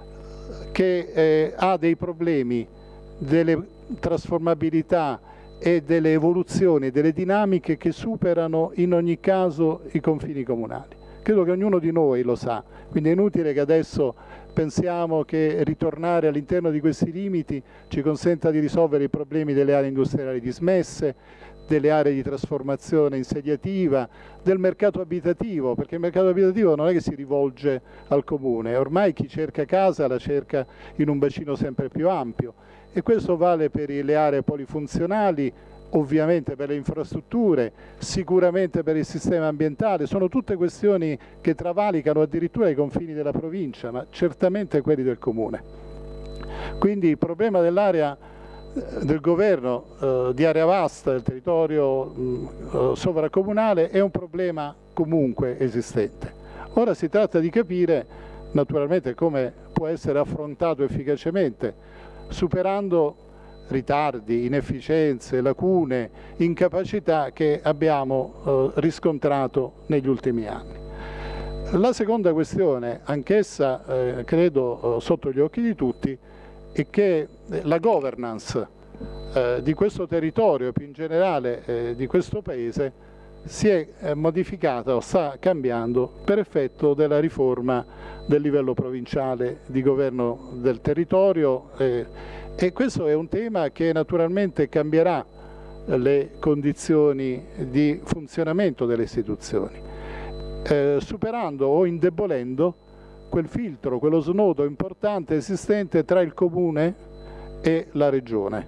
che ha dei problemi, delle trasformabilità e delle evoluzioni, delle dinamiche che superano in ogni caso i confini comunali. Credo che ognuno di noi lo sa, quindi è inutile che adesso pensiamo che ritornare all'interno di questi limiti ci consenta di risolvere i problemi delle aree industriali dismesse, delle aree di trasformazione insediativa, del mercato abitativo, perché il mercato abitativo non è che si rivolge al comune, ormai chi cerca casa la cerca in un bacino sempre più ampio e questo vale per le aree polifunzionali, ovviamente per le infrastrutture, sicuramente per il sistema ambientale, sono tutte questioni che travalicano addirittura i confini della provincia, ma certamente quelli del comune. Quindi il problema dell'area del governo di area vasta, del territorio sovracomunale, è un problema comunque esistente. Ora si tratta di capire naturalmente come può essere affrontato efficacemente, superando ritardi, inefficienze, lacune, incapacità che abbiamo riscontrato negli ultimi anni. La seconda questione, anch'essa credo sotto gli occhi di tutti, è che la governance di questo territorio e più in generale di questo Paese si è modificata o sta cambiando per effetto della riforma del livello provinciale di governo del territorio e questo è un tema che naturalmente cambierà le condizioni di funzionamento delle istituzioni, superando o indebolendo quel filtro, quello snodo importante esistente tra il comune e la regione.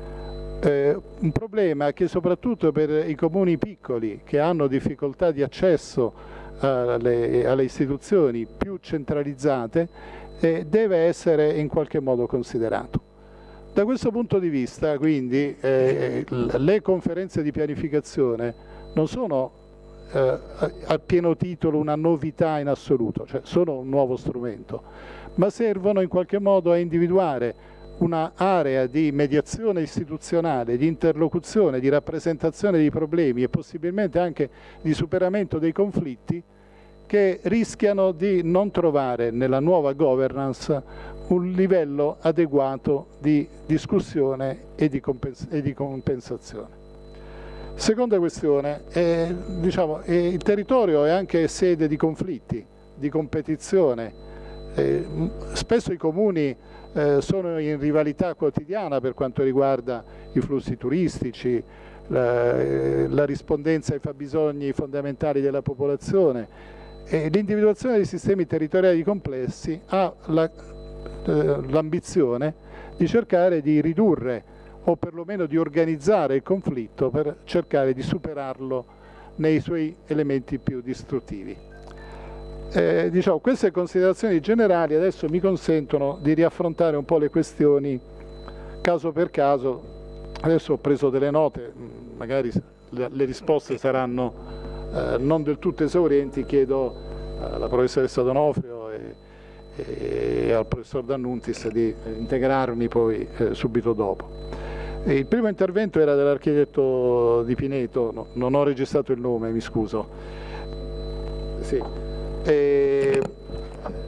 Un problema che soprattutto per i comuni piccoli che hanno difficoltà di accesso alle istituzioni più centralizzate deve essere in qualche modo considerato. Da questo punto di vista quindi le conferenze di pianificazione non sono a pieno titolo una novità in assoluto, cioè sono un nuovo strumento, ma servono in qualche modo a individuare un'area di mediazione istituzionale, di interlocuzione, di rappresentazione dei problemi e possibilmente anche di superamento dei conflitti che rischiano di non trovare nella nuova governance un livello adeguato di discussione e di compensazione. Seconda questione, il territorio è anche sede di conflitti, di competizione. Spesso i comuni sono in rivalità quotidiana per quanto riguarda i flussi turistici, la rispondenza ai fabbisogni fondamentali della popolazione e l'individuazione dei sistemi territoriali complessi ha l'ambizione di cercare di ridurre o perlomeno di organizzare il conflitto per cercare di superarlo nei suoi elementi più distruttivi. Queste considerazioni generali adesso mi consentono di riaffrontare un po' le questioni caso per caso. Adesso ho preso delle note, magari le risposte saranno non del tutto esaurienti, chiedo alla professoressa D'Onofrio e al professor D'Annunzis di integrarmi poi subito dopo. Il primo intervento era dell'architetto Di Pineto, non ho registrato il nome, mi scuso. Sì.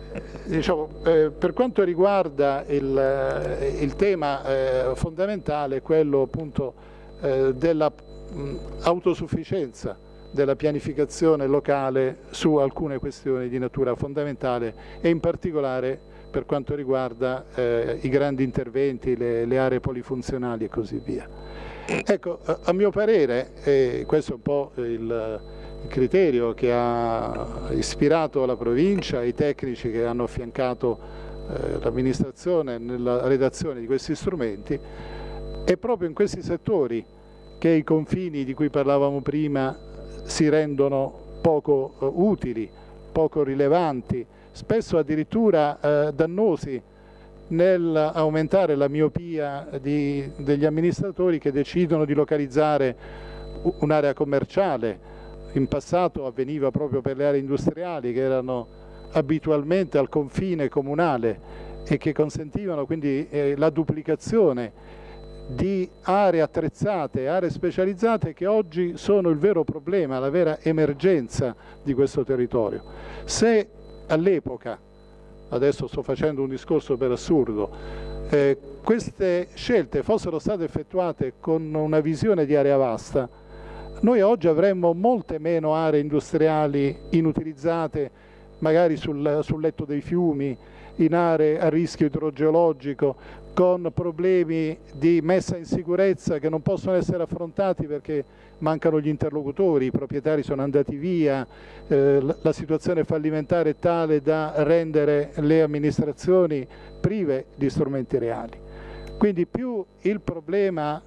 diciamo, per quanto riguarda il tema fondamentale, quello appunto della autosufficienza della pianificazione locale su alcune questioni di natura fondamentale e in particolare per quanto riguarda i grandi interventi, le aree polifunzionali e così via. Ecco, a mio parere, questo è un po' il criterio che ha ispirato la provincia e i tecnici che hanno affiancato l'amministrazione nella redazione di questi strumenti, è proprio in questi settori che i confini di cui parlavamo prima si rendono poco utili, poco rilevanti, spesso addirittura dannosi nell'aumentare la miopia degli amministratori che decidono di localizzare un'area commerciale. In passato avveniva proprio per le aree industriali che erano abitualmente al confine comunale e che consentivano quindi la duplicazione di aree attrezzate, aree specializzate che oggi sono il vero problema, la vera emergenza di questo territorio. Se all'epoca, adesso sto facendo un discorso per assurdo, queste scelte fossero state effettuate con una visione di area vasta, noi oggi avremmo molte meno aree industriali inutilizzate, magari sul letto dei fiumi, in aree a rischio idrogeologico, con problemi di messa in sicurezza che non possono essere affrontati perché mancano gli interlocutori, i proprietari sono andati via, la situazione fallimentare è tale da rendere le amministrazioni prive di strumenti reali. Quindi più il problema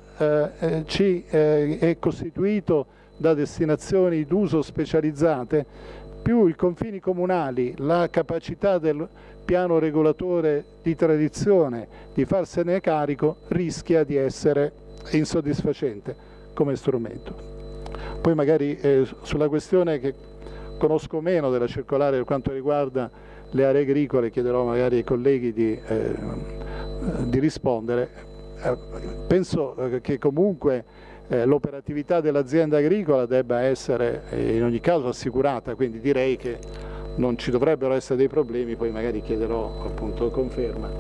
è costituito da destinazioni d'uso specializzate, più i confini comunali, la capacità del piano regolatore di tradizione di farsene carico rischia di essere insoddisfacente come strumento. Poi magari sulla questione che conosco meno della circolare per quanto riguarda le aree agricole, chiederò magari ai colleghi di rispondere. Penso che comunque l'operatività dell'azienda agricola debba essere in ogni caso assicurata, quindi direi che non ci dovrebbero essere dei problemi, poi magari chiederò appunto conferma.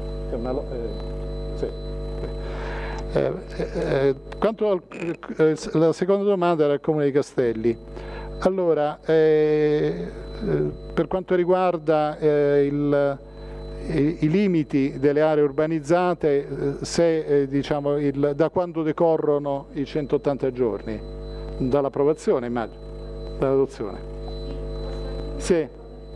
Quanto alla seconda domanda era il Comune di Castelli. Allora, per quanto riguarda i limiti delle aree urbanizzate, diciamo, da quando decorrono i 180 giorni? Dall'approvazione, immagino, dall'adozione. Sì.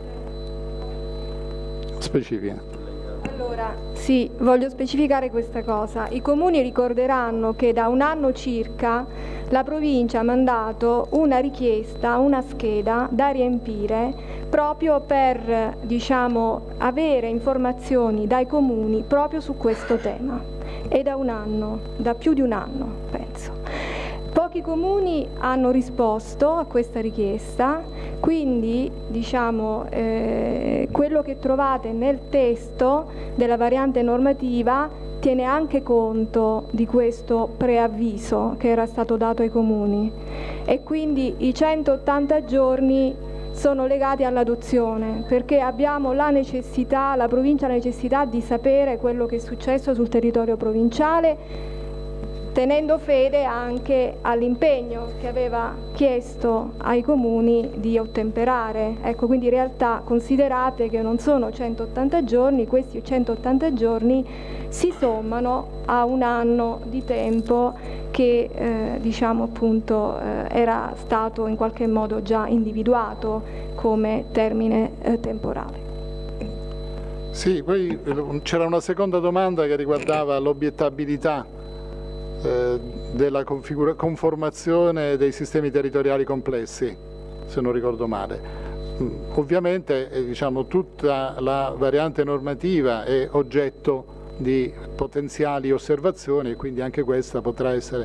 Specifica. Allora, sì, voglio specificare questa cosa. I comuni ricorderanno che da un anno circa la provincia ha mandato una richiesta, una scheda da riempire proprio per, diciamo, avere informazioni dai comuni proprio su questo tema. E da un anno, da più di un anno, penso. Pochi comuni hanno risposto a questa richiesta, quindi diciamo, quello che trovate nel testo della variante normativa tiene anche conto di questo preavviso che era stato dato ai comuni e quindi i 180 giorni sono legati all'adozione perché abbiamo la necessità, la provincia ha la necessità di sapere quello che è successo sul territorio provinciale, tenendo fede anche all'impegno che aveva chiesto ai comuni di ottemperare. Ecco, quindi in realtà considerate che non sono 180 giorni, questi 180 giorni si sommano a un anno di tempo che diciamo appunto era stato in qualche modo già individuato come termine temporale. Sì, poi c'era una seconda domanda che riguardava l'obiettabilità della conformazione dei sistemi territoriali complessi, se non ricordo male. Ovviamente diciamo, tutta la variante normativa è oggetto di potenziali osservazioni e quindi anche questa potrà essere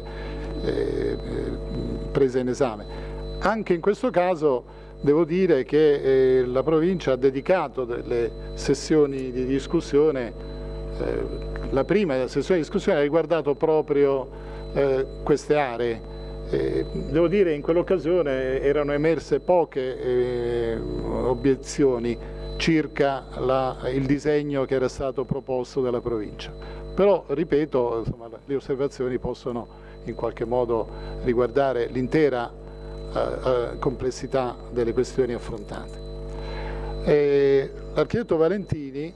presa in esame. Anche in questo caso devo dire che la provincia ha dedicato delle sessioni di discussione. La prima sessione di discussione ha riguardato proprio queste aree. Devo dire in quell'occasione erano emerse poche obiezioni, circa il disegno che era stato proposto dalla provincia. Però, ripeto, insomma, le osservazioni possono in qualche modo riguardare l'intera complessità delle questioni affrontate. L'architetto Valentini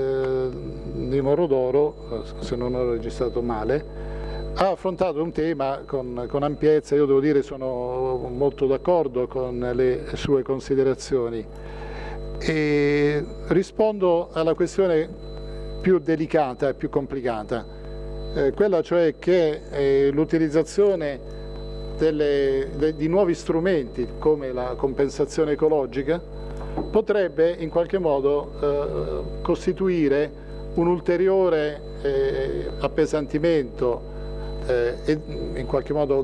di Morodoro, se non ho registrato male, ha affrontato un tema con ampiezza. Io devo dire sono molto d'accordo con le sue considerazioni e rispondo alla questione più delicata e più complicata, quella cioè che l'utilizzazione di nuovi strumenti come la compensazione ecologica potrebbe in qualche modo costituire un ulteriore appesantimento e in qualche modo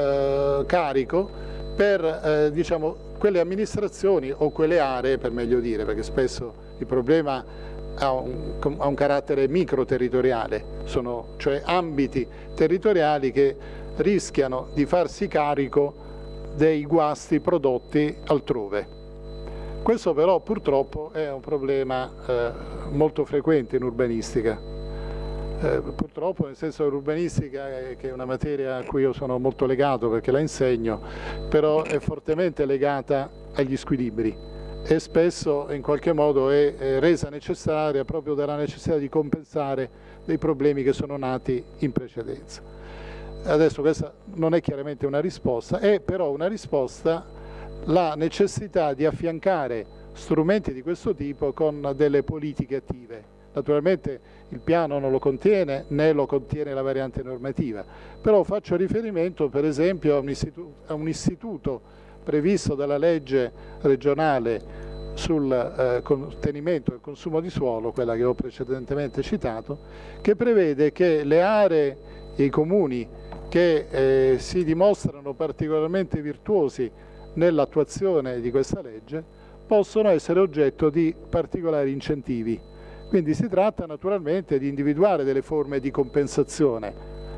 carico per diciamo, quelle amministrazioni o quelle aree, per meglio dire, perché spesso il problema ha un carattere microterritoriale, sono cioè ambiti territoriali che rischiano di farsi carico dei guasti prodotti altrove. Questo però purtroppo è un problema molto frequente in urbanistica. Purtroppo, nel senso che l'urbanistica, che è una materia a cui io sono molto legato perché la insegno, però è fortemente legata agli squilibri e spesso in qualche modo è resa necessaria proprio dalla necessità di compensare dei problemi che sono nati in precedenza. Adesso questa non è chiaramente una risposta, è però una risposta la necessità di affiancare strumenti di questo tipo con delle politiche attive. Naturalmente il piano non lo contiene, né lo contiene la variante normativa, però faccio riferimento per esempio a un istituto previsto dalla legge regionale sul contenimento del consumo di suolo, quella che ho precedentemente citato, che prevede che le aree e i comuni che si dimostrano particolarmente virtuosi nell'attuazione di questa legge possono essere oggetto di particolari incentivi. Quindi si tratta naturalmente di individuare delle forme di compensazione,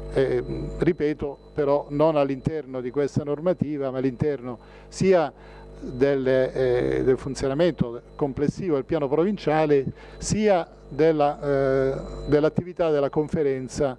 ripeto però non all'interno di questa normativa, ma all'interno sia del funzionamento complessivo del piano provinciale, sia dell'attività della conferenza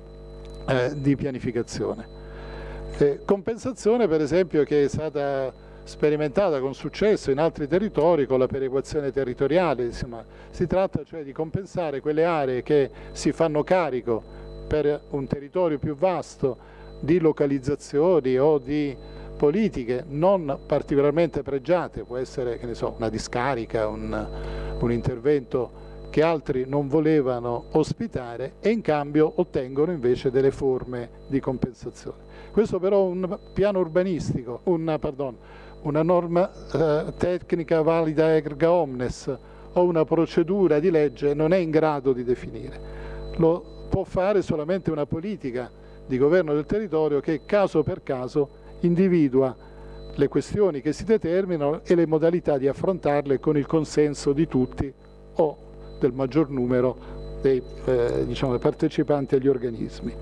di pianificazione. Compensazione per esempio che è stata sperimentata con successo in altri territori con la perequazione territoriale, insomma, si tratta cioè di compensare quelle aree che si fanno carico per un territorio più vasto di localizzazioni o di politiche non particolarmente pregiate, può essere che ne so, una discarica, un intervento che altri non volevano ospitare e in cambio ottengono invece delle forme di compensazione. Questo però un piano urbanistico, una norma tecnica valida erga omnes o una procedura di legge non è in grado di definire. Lo può fare solamente una politica di governo del territorio che caso per caso individua le questioni che si determinano e le modalità di affrontarle con il consenso di tutti o del maggior numero dei diciamo, partecipanti agli organismi.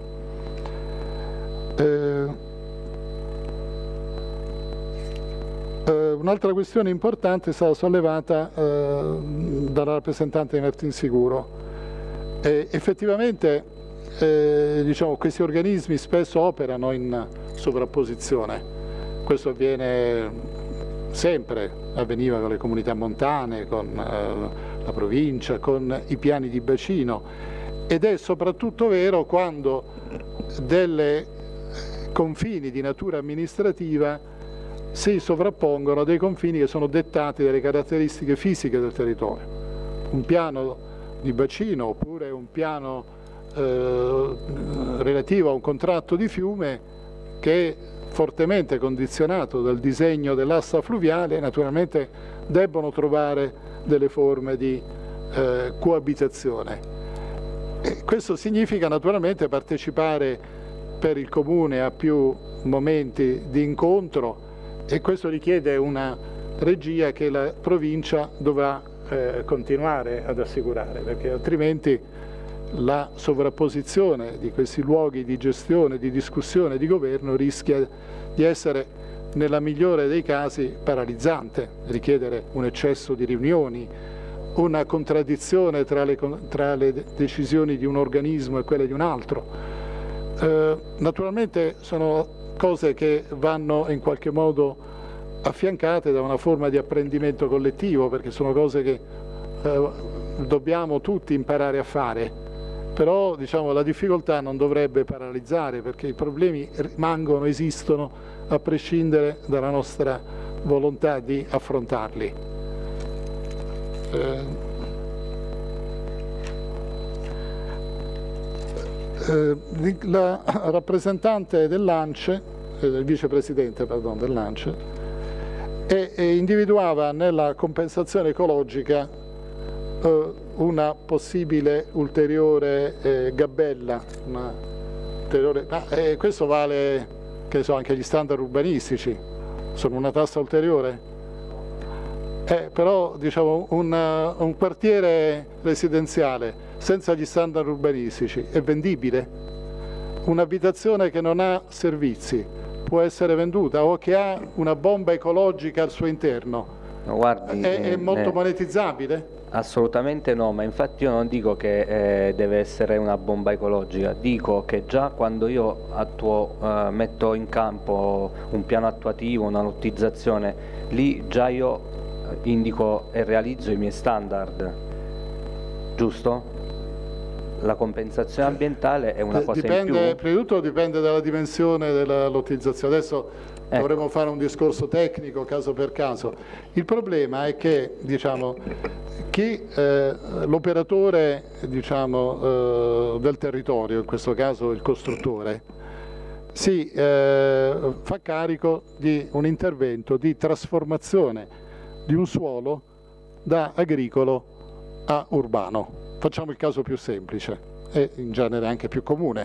Un'altra questione importante è stata sollevata dalla rappresentante di Martinsicuro. Effettivamente diciamo, questi organismi spesso operano in sovrapposizione. Questo avviene sempre, avveniva con le comunità montane, con la provincia, con i piani di bacino, ed è soprattutto vero quando delle confini di natura amministrativa si sovrappongono a dei confini che sono dettati dalle caratteristiche fisiche del territorio. Un piano di bacino oppure un piano relativo a un contratto di fiume che è fortemente condizionato dal disegno dell'asta fluviale, naturalmente debbono trovare delle forme di coabitazione. E questo significa naturalmente partecipare per il comune a più momenti di incontro e questo richiede una regia che la provincia dovrà continuare ad assicurare, perché altrimenti la sovrapposizione di questi luoghi di gestione, di discussione, di governo rischia di essere, nella migliore dei casi, paralizzante, richiedere un eccesso di riunioni, una contraddizione tra le decisioni di un organismo e quelle di un altro. Naturalmente sono cose che vanno in qualche modo affiancate da una forma di apprendimento collettivo, perché sono cose che dobbiamo tutti imparare a fare, però diciamo, la difficoltà non dovrebbe paralizzare, perché i problemi rimangono, esistono, a prescindere dalla nostra volontà di affrontarli. La rappresentante dell'ANCE, il vicepresidente dell'ANCE, individuava nella compensazione ecologica una possibile ulteriore gabella, questo vale, che ne so, anche gli standard urbanistici, sono una tassa ulteriore. Però diciamo, un quartiere residenziale senza gli standard urbanistici è vendibile? Un'abitazione che non ha servizi può essere venduta, o che ha una bomba ecologica al suo interno, no, guardi, è molto monetizzabile? Assolutamente no, ma infatti io non dico che deve essere una bomba ecologica, dico che già quando io metto in campo un piano attuativo, una lottizzazione, lì già io indico e realizzo i miei standard, giusto? La compensazione ambientale è una cosa in più. Prima di tutto dipende dalla dimensione della lottizzazione. Adesso dovremo fare un discorso tecnico caso per caso. Il problema è che diciamo, l'operatore diciamo, del territorio, in questo caso il costruttore, si fa carico di un intervento di trasformazione di un suolo da agricolo a urbano. Facciamo il caso più semplice e in genere anche più comune.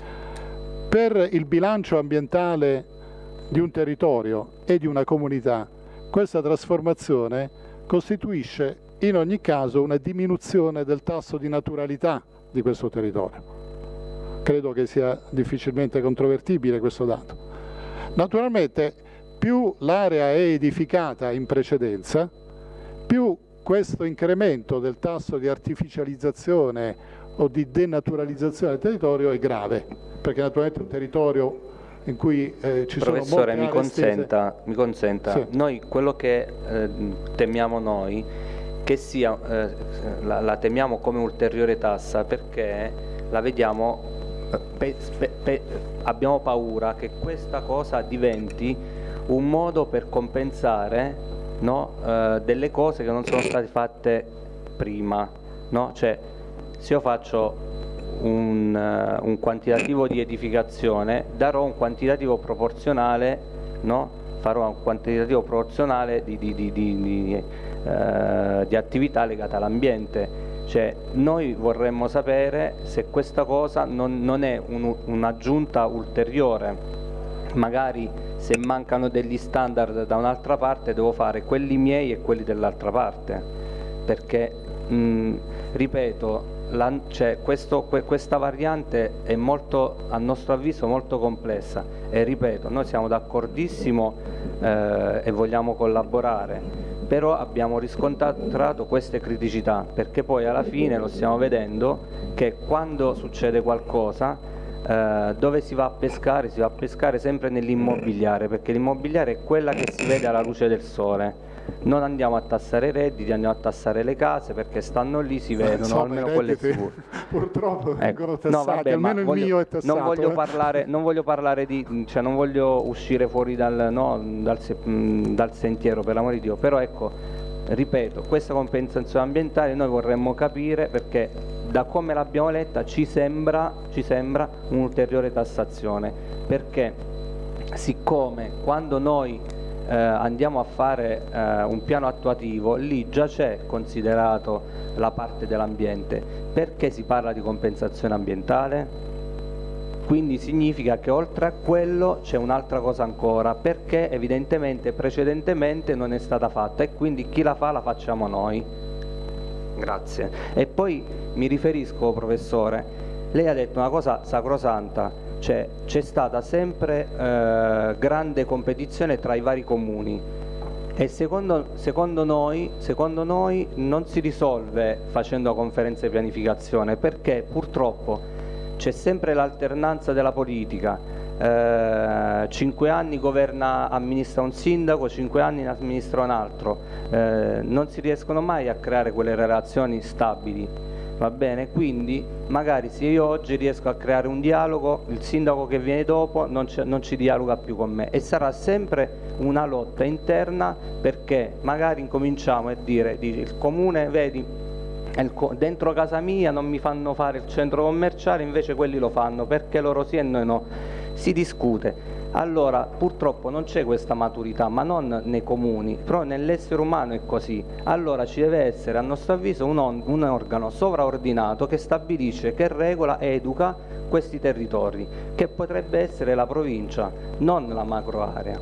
Per il bilancio ambientale di un territorio e di una comunità, questa trasformazione costituisce in ogni caso una diminuzione del tasso di naturalità di questo territorio. Credo che sia difficilmente controvertibile questo dato. Naturalmente, più l'area è edificata in precedenza, più questo incremento del tasso di artificializzazione o di denaturalizzazione del territorio è grave, perché naturalmente un territorio in cui ci sono molte Professore, mi consenta, sì. Noi quello che temiamo noi, che sia, la temiamo come ulteriore tassa, perché la vediamo, abbiamo paura che questa cosa diventi un modo per compensare, no, delle cose che non sono state fatte prima, no? Cioè, se io faccio un quantitativo di edificazione, darò un quantitativo proporzionale, no? Farò un quantitativo proporzionale di attività legate all'ambiente. Cioè, noi vorremmo sapere se questa cosa non è un'aggiunta ulteriore. Magari se mancano degli standard da un'altra parte devo fare quelli miei e quelli dell'altra parte, perché ripeto, questa variante è molto, a nostro avviso, molto complessa, e ripeto, noi siamo d'accordissimo e vogliamo collaborare, però abbiamo riscontrato queste criticità, perché poi alla fine lo stiamo vedendo che quando succede qualcosa, dove si va a pescare? Si va a pescare sempre nell'immobiliare, perché l'immobiliare è quella che si vede alla luce del sole. Non andiamo a tassare i redditi, andiamo a tassare le case, perché stanno lì, si vedono, insomma, almeno quelle sicure. Purtroppo vengono tassate, no, vabbè, almeno il mio è tassato. Non voglio parlare di, cioè non voglio uscire fuori dal sentiero, per l'amore di Dio, però ecco, ripeto, questa compensazione ambientale noi vorremmo capire, perché da come l'abbiamo letta ci sembra un'ulteriore tassazione, perché siccome quando noi andiamo a fare un piano attuativo, lì già c'è considerato la parte dell'ambiente, perché si parla di compensazione ambientale? Quindi significa che oltre a quello c'è un'altra cosa ancora, perché evidentemente precedentemente non è stata fatta, e quindi chi la fa la facciamo noi. Grazie. E poi mi riferisco, professore, lei ha detto una cosa sacrosanta, cioè c'è stata sempre grande competizione tra i vari comuni. E secondo noi non si risolve facendo conferenze di pianificazione, perché purtroppo c'è sempre l'alternanza della politica. 5 anni amministra un sindaco, 5 anni ne amministra un altro, non si riescono mai a creare quelle relazioni stabili, va bene? Quindi magari se io oggi riesco a creare un dialogo, il sindaco che viene dopo non ci dialoga più con me, e sarà sempre una lotta interna, perché magari incominciamo a dire il comune, vedi, dentro casa mia non mi fanno fare il centro commerciale, invece quelli lo fanno, perché loro sì e noi no. Si discute. Allora purtroppo non c'è questa maturità, ma non nei comuni, però nell'essere umano è così. Allora ci deve essere, a nostro avviso, un organo sovraordinato che stabilisce, che regola e educa questi territori, che potrebbe essere la provincia, non la macro area.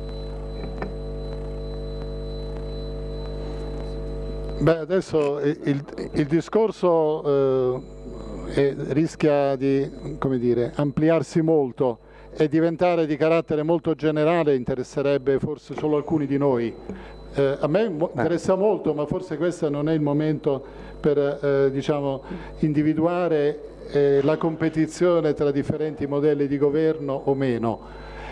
Beh, adesso il discorso rischia di, come dire, ampliarsi molto e diventare di carattere molto generale, interesserebbe forse solo alcuni di noi. A me interessa molto, ma forse questo non è il momento per diciamo, individuare la competizione tra differenti modelli di governo o meno.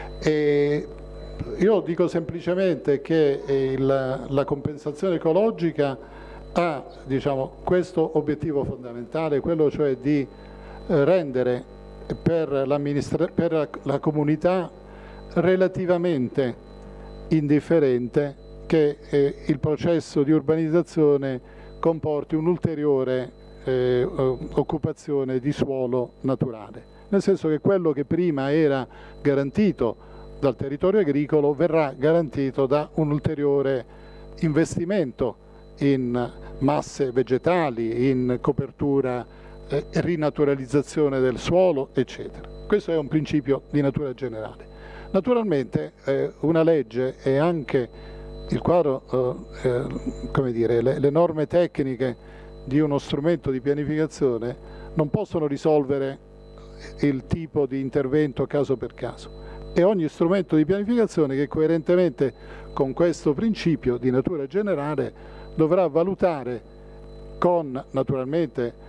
Io dico semplicemente che la compensazione ecologica ha, diciamo, questo obiettivo fondamentale, quello cioè di rendere per la comunità relativamente indifferente che il processo di urbanizzazione comporti un'ulteriore occupazione di suolo naturale, nel senso che quello che prima era garantito dal territorio agricolo verrà garantito da un ulteriore investimento in masse vegetali, in copertura, rinaturalizzazione del suolo, eccetera. Questo è un principio di natura generale. Naturalmente una legge e anche il quadro, come dire, le norme tecniche di uno strumento di pianificazione non possono risolvere il tipo di intervento caso per caso. E ogni strumento di pianificazione che coerentemente con questo principio di natura generale dovrà valutare con naturalmente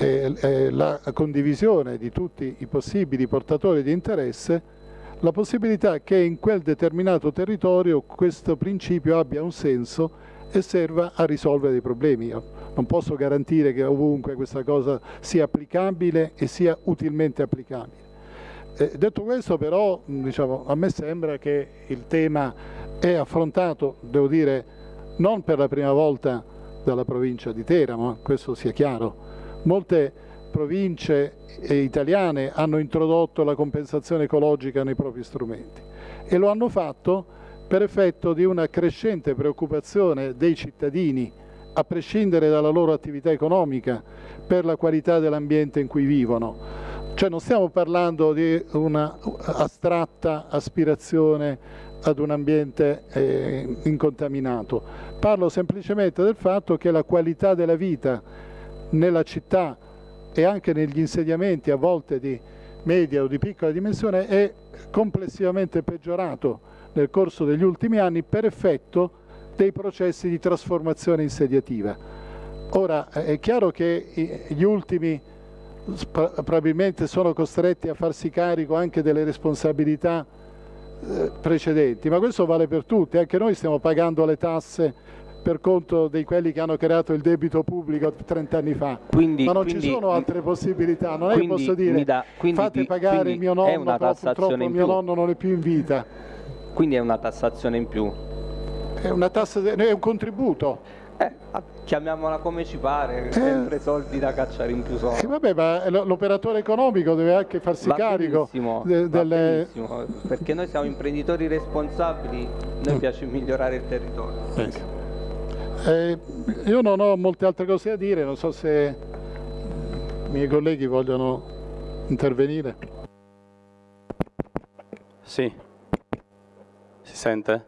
la condivisione di tutti i possibili portatori di interesse la possibilità che in quel determinato territorio questo principio abbia un senso e serva a risolvere dei problemi. Io non posso garantire che ovunque questa cosa sia applicabile e sia utilmente applicabile. Detto questo però, diciamo, a me sembra che il tema è affrontato, devo dire, non per la prima volta dalla provincia di Teramo, questo sia chiaro. Molte province italiane hanno introdotto la compensazione ecologica nei propri strumenti e lo hanno fatto per effetto di una crescente preoccupazione dei cittadini, a prescindere dalla loro attività economica, per la qualità dell'ambiente in cui vivono. Cioè non stiamo parlando di una astratta aspirazione ad un ambiente incontaminato, parlo semplicemente del fatto che la qualità della vita nella città e anche negli insediamenti a volte di media o di piccola dimensione è complessivamente peggiorato nel corso degli ultimi anni per effetto dei processi di trasformazione insediativa. Ora è chiaro che gli ultimi probabilmente sono costretti a farsi carico anche delle responsabilità precedenti, ma questo vale per tutti, anche noi stiamo pagando le tasse per conto di quelli che hanno creato il debito pubblico 30 anni fa, ma non ci sono altre possibilità, non è che posso dire fate pagare mio nonno, però purtroppo mio nonno non è più in vita. Quindi è una tassazione in più? È un contributo. Chiamiamola come ci pare, sempre soldi da cacciare in più soldi. Vabbè, ma l'operatore economico deve anche farsi carico delle... perché noi siamo imprenditori responsabili, noi piace migliorare il territorio. Io non ho molte altre cose da dire, non so se i miei colleghi vogliono intervenire. Sì, si sente?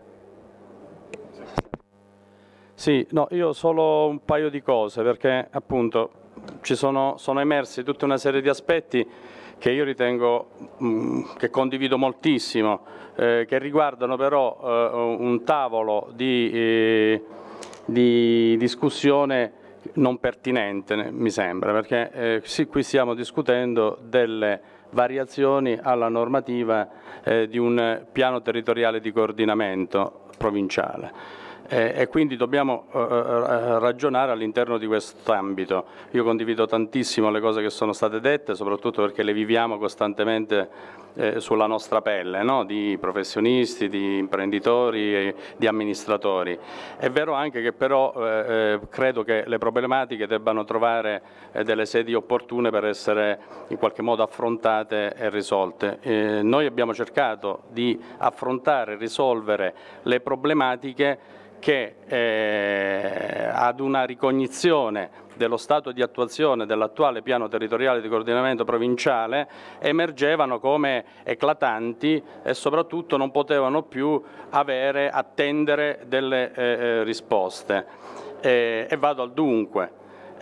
Sì, no, io solo un paio di cose, perché appunto sono emersi tutta una serie di aspetti che io ritengo che condivido moltissimo, che riguardano però un tavolo di discussione non pertinente, mi sembra, perché sì, qui stiamo discutendo delle variazioni alla normativa di un piano territoriale di coordinamento provinciale. E quindi dobbiamo ragionare all'interno di quest'ambito. Io condivido tantissimo le cose che sono state dette, soprattutto perché le viviamo costantemente sulla nostra pelle, no? Di professionisti, di imprenditori, di amministratori. È vero anche che però credo che le problematiche debbano trovare delle sedi opportune per essere in qualche modo affrontate e risolte. Noi abbiamo cercato di affrontare e risolvere le problematiche che ad una ricognizione dello stato di attuazione dell'attuale piano territoriale di coordinamento provinciale emergevano come eclatanti e soprattutto non potevano più attendere delle risposte. E vado al dunque.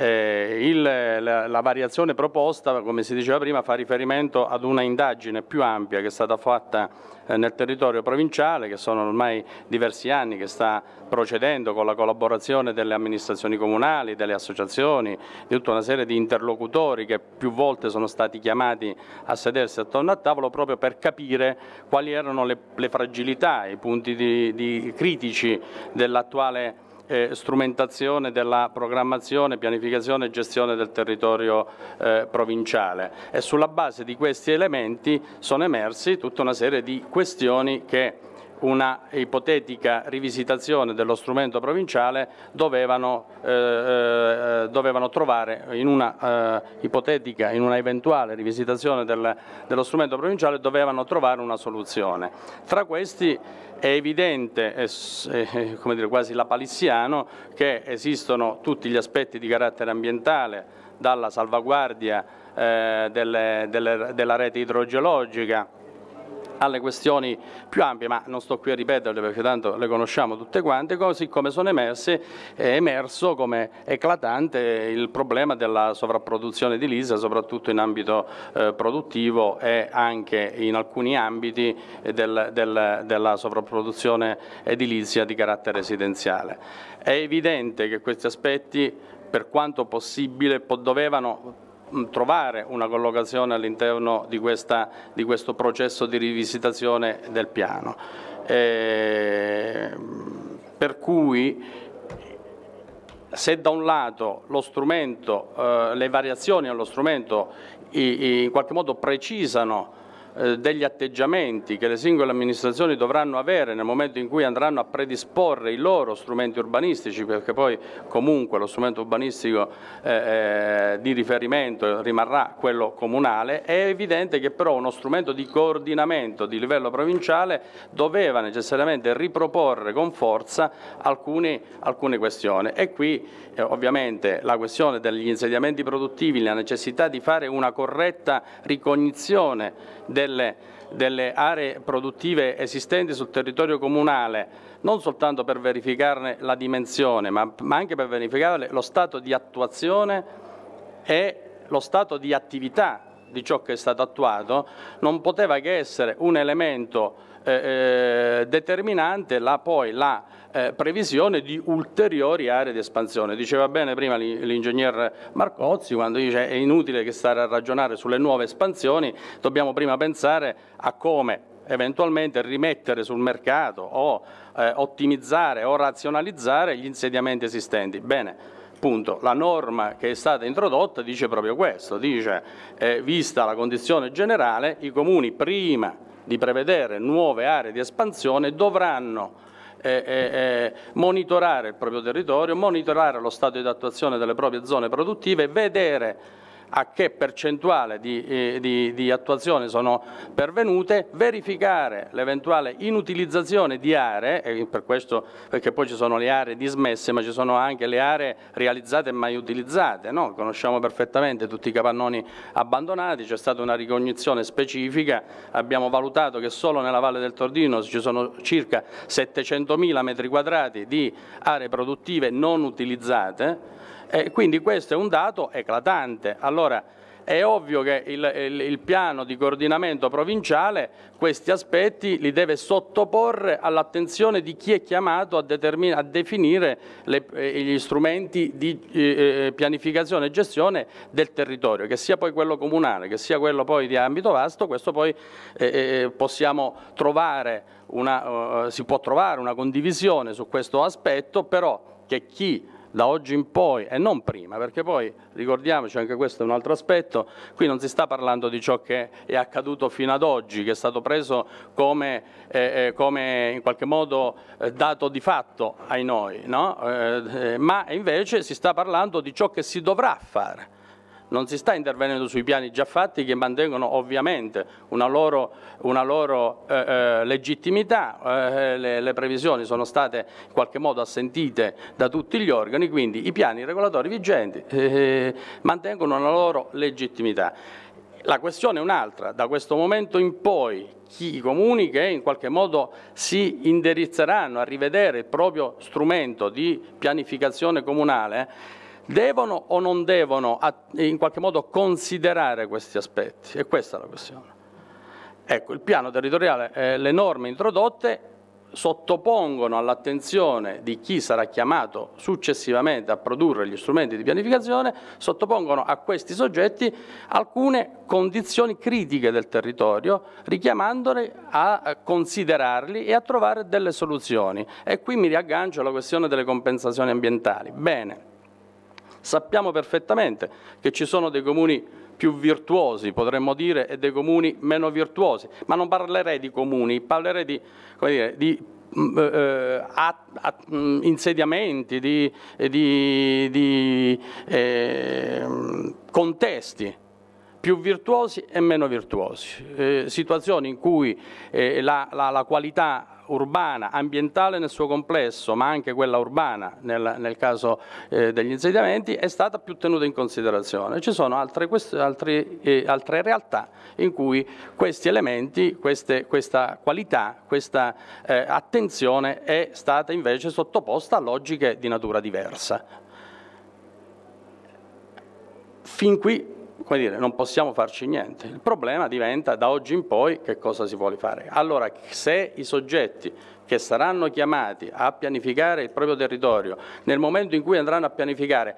La variazione proposta, come si diceva prima, fa riferimento ad una indagine più ampia che è stata fatta nel territorio provinciale, che sono ormai diversi anni che sta procedendo con la collaborazione delle amministrazioni comunali, delle associazioni, di tutta una serie di interlocutori che più volte sono stati chiamati a sedersi attorno al tavolo proprio per capire quali erano le fragilità, i punti critici dell'attuale strumentazione della programmazione, pianificazione e gestione del territorio provinciale, e sulla base di questi elementi sono emersi tutta una serie di questioni che una ipotetica rivisitazione dello strumento provinciale dovevano trovare in una eventuale rivisitazione dello strumento provinciale, dovevano trovare una soluzione. Tra questi è evidente, come dire, quasi lapalissiano, che esistono tutti gli aspetti di carattere ambientale, dalla salvaguardia della rete idrogeologica alle questioni più ampie, ma non sto qui a ripeterle perché tanto le conosciamo tutte quante, così come è emerso come eclatante il problema della sovrapproduzione edilizia, soprattutto in ambito produttivo e anche in alcuni ambiti della sovrapproduzione edilizia di carattere residenziale. È evidente che questi aspetti, per quanto possibile, dovevano trovare una collocazione all'interno di questo processo di rivisitazione del piano. Per cui, se da un lato lo strumento, le variazioni allo strumento in qualche modo precisano degli atteggiamenti che le singole amministrazioni dovranno avere nel momento in cui andranno a predisporre i loro strumenti urbanistici, perché poi comunque lo strumento urbanistico di riferimento rimarrà quello comunale, è evidente che però uno strumento di coordinamento di livello provinciale doveva necessariamente riproporre con forza alcune questioni, e qui ovviamente la questione degli insediamenti produttivi, la necessità di fare una corretta ricognizione delle aree produttive esistenti sul territorio comunale, non soltanto per verificarne la dimensione, ma anche per verificare lo stato di attuazione e lo stato di attività di ciò che è stato attuato, non poteva che essere un elemento determinante la previsione di ulteriori aree di espansione. Diceva bene prima l'ingegner Marcozzi quando dice è inutile che stare a ragionare sulle nuove espansioni, dobbiamo prima pensare a come eventualmente rimettere sul mercato o ottimizzare o razionalizzare gli insediamenti esistenti. Bene, punto. La norma che è stata introdotta dice proprio questo, dice vista la condizione generale, i comuni prima di prevedere nuove aree di espansione dovranno monitorare il proprio territorio, monitorare lo stato di attuazione delle proprie zone produttive, vedere a che percentuale di attuazione sono pervenute, verificare l'eventuale inutilizzazione di aree, e per questo, perché poi ci sono le aree dismesse, ma ci sono anche le aree realizzate e mai utilizzate, no? Conosciamo perfettamente tutti i capannoni abbandonati, c'è stata una ricognizione specifica, abbiamo valutato che solo nella Valle del Tordino ci sono circa 700.000 metri quadrati di aree produttive non utilizzate. Quindi questo è un dato eclatante. Allora, è ovvio che il piano di coordinamento provinciale questi aspetti li deve sottoporre all'attenzione di chi è chiamato a definire gli strumenti di pianificazione e gestione del territorio, che sia poi quello comunale, che sia quello poi di ambito vasto. Questo poi possiamo trovare si può trovare una condivisione su questo aspetto, però che chi da oggi in poi e non prima, perché poi ricordiamoci, anche questo è un altro aspetto, qui non si sta parlando di ciò che è accaduto fino ad oggi, che è stato preso come in qualche modo dato di fatto ai noi, no? Ma invece si sta parlando di ciò che si dovrà fare. Non si sta intervenendo sui piani già fatti, che mantengono ovviamente una loro legittimità, le previsioni sono state in qualche modo assentite da tutti gli organi, quindi i piani regolatori vigenti mantengono una loro legittimità. La questione è un'altra: da questo momento in poi i comuni che in qualche modo si indirizzeranno a rivedere il proprio strumento di pianificazione comunale devono o non devono in qualche modo considerare questi aspetti? E questa è la questione. Ecco, il piano territoriale, le norme introdotte sottopongono all'attenzione di chi sarà chiamato successivamente a produrre gli strumenti di pianificazione, sottopongono a questi soggetti alcune condizioni critiche del territorio, richiamandoli a considerarli e a trovare delle soluzioni. E qui mi riaggancio alla questione delle compensazioni ambientali. Bene. Sappiamo perfettamente che ci sono dei comuni più virtuosi, potremmo dire, e dei comuni meno virtuosi, ma non parlerei di comuni, parlerei di, come dire, insediamenti, di contesti più virtuosi e meno virtuosi, situazioni in cui la qualità urbana, ambientale nel suo complesso, ma anche quella urbana nel caso degli insediamenti, è stata più tenuta in considerazione. Ci sono altre realtà in cui questi elementi, questa qualità, questa attenzione è stata invece sottoposta a logiche di natura diversa. Fin qui, come dire, non possiamo farci niente. Il problema diventa da oggi in poi che cosa si vuole fare. Allora, se i soggetti che saranno chiamati a pianificare il proprio territorio, nel momento in cui andranno a pianificare,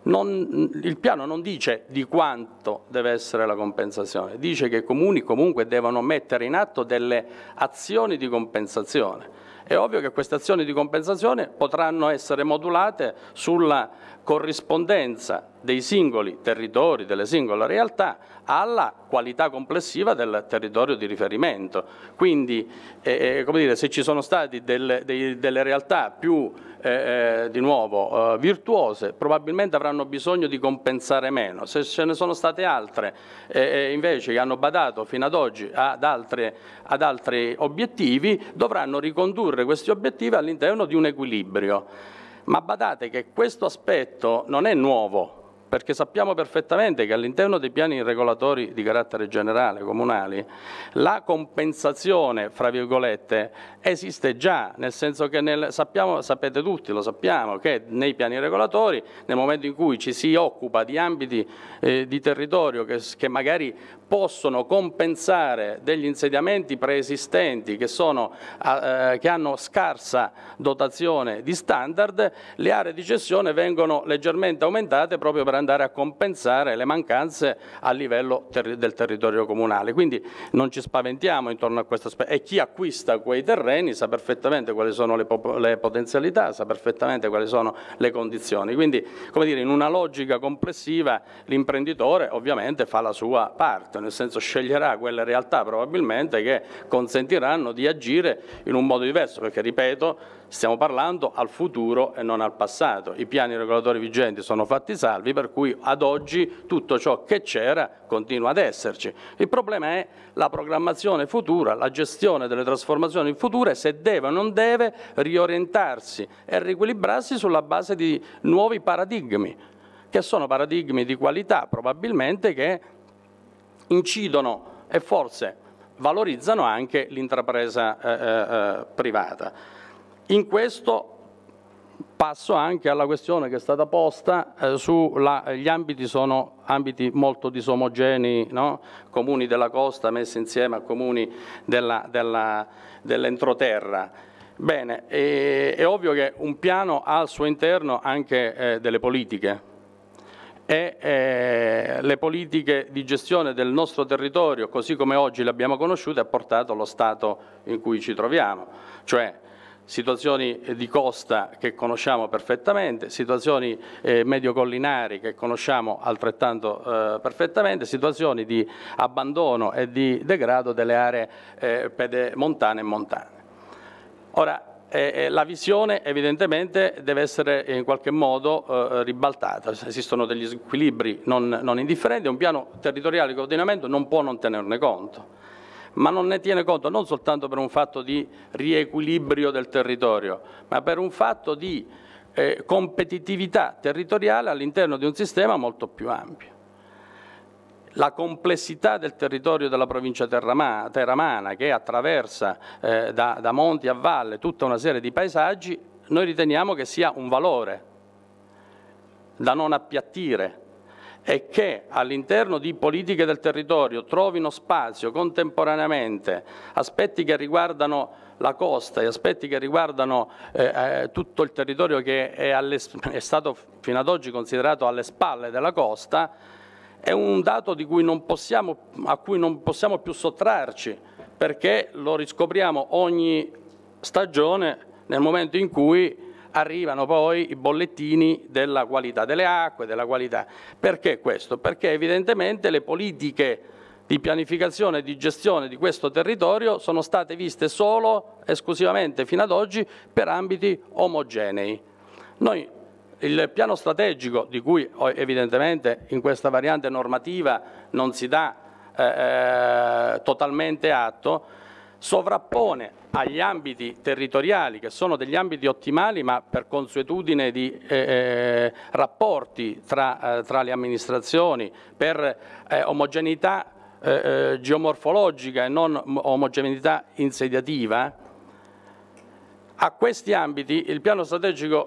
il piano non dice di quanto deve essere la compensazione, dice che i comuni comunque devono mettere in atto delle azioni di compensazione. È ovvio che queste azioni di compensazione potranno essere modulate sulla corrispondenza dei singoli territori, delle singole realtà, alla qualità complessiva del territorio di riferimento. Quindi, come dire, se ci sono stati delle realtà più, di nuovo, virtuose, probabilmente avranno bisogno di compensare meno. Se ce ne sono state altre, invece, che hanno badato fino ad oggi ad altri obiettivi, dovranno ricondurre questi obiettivi all'interno di un equilibrio. Ma badate che questo aspetto non è nuovo, perché sappiamo perfettamente che all'interno dei piani regolatori di carattere generale comunali la compensazione, fra virgolette, esiste già, nel senso che sapete tutti, lo sappiamo, che nei piani regolatori, nel momento in cui ci si occupa di ambiti di territorio che magari possono compensare degli insediamenti preesistenti che hanno scarsa dotazione di standard, le aree di cessione vengono leggermente aumentate proprio per andare a compensare le mancanze a livello del territorio comunale. Quindi non ci spaventiamo intorno a questo aspetto, e chi acquista quei terreni sa perfettamente quali sono le potenzialità, sa perfettamente quali sono le condizioni. Quindi, come dire, in una logica complessiva l'imprenditore ovviamente fa la sua parte, nel senso sceglierà quelle realtà probabilmente che consentiranno di agire in un modo diverso, perché, ripeto, stiamo parlando al futuro e non al passato. I piani regolatori vigenti sono fatti salvi, per cui ad oggi tutto ciò che c'era continua ad esserci. Il problema è la programmazione futura, la gestione delle trasformazioni future, se deve o non deve riorientarsi e riequilibrarsi sulla base di nuovi paradigmi, che sono paradigmi di qualità probabilmente, che incidono e forse valorizzano anche l'intrapresa privata. In questo passo anche alla questione che è stata posta gli ambiti sono ambiti molto disomogenei, no? Comuni della costa messi insieme a comuni dell'entroterra. Bene, è ovvio che un piano ha al suo interno anche delle politiche e le politiche di gestione del nostro territorio, così come oggi le abbiamo conosciute, ha portato allo stato in cui ci troviamo, cioè situazioni di costa che conosciamo perfettamente, situazioni medio-collinari che conosciamo altrettanto perfettamente, situazioni di abbandono e di degrado delle aree pedemontane e montane. Ora, la visione evidentemente deve essere in qualche modo ribaltata, esistono degli squilibri non indifferenti, un piano territoriale di coordinamento non può non tenerne conto, ma non ne tiene conto non soltanto per un fatto di riequilibrio del territorio, ma per un fatto di competitività territoriale all'interno di un sistema molto più ampio. La complessità del territorio della provincia terramana, che attraversa da monti a valle tutta una serie di paesaggi, noi riteniamo che sia un valore da non appiattire e che all'interno di politiche del territorio trovino spazio contemporaneamente aspetti che riguardano la costa e aspetti che riguardano tutto il territorio che è stato fino ad oggi considerato alle spalle della costa, è un dato a cui non possiamo più sottrarci, perché lo riscopriamo ogni stagione nel momento in cui arrivano poi i bollettini della qualità delle acque, della qualità. Perché questo? Perché evidentemente le politiche di pianificazione e di gestione di questo territorio sono state viste esclusivamente fino ad oggi per ambiti omogenei. Il piano strategico, di cui evidentemente in questa variante normativa non si dà totalmente atto, sovrappone agli ambiti territoriali, che sono degli ambiti ottimali, ma per consuetudine di rapporti tra le amministrazioni, per omogeneità geomorfologica e non omogeneità insediativa. A questi ambiti il piano strategico,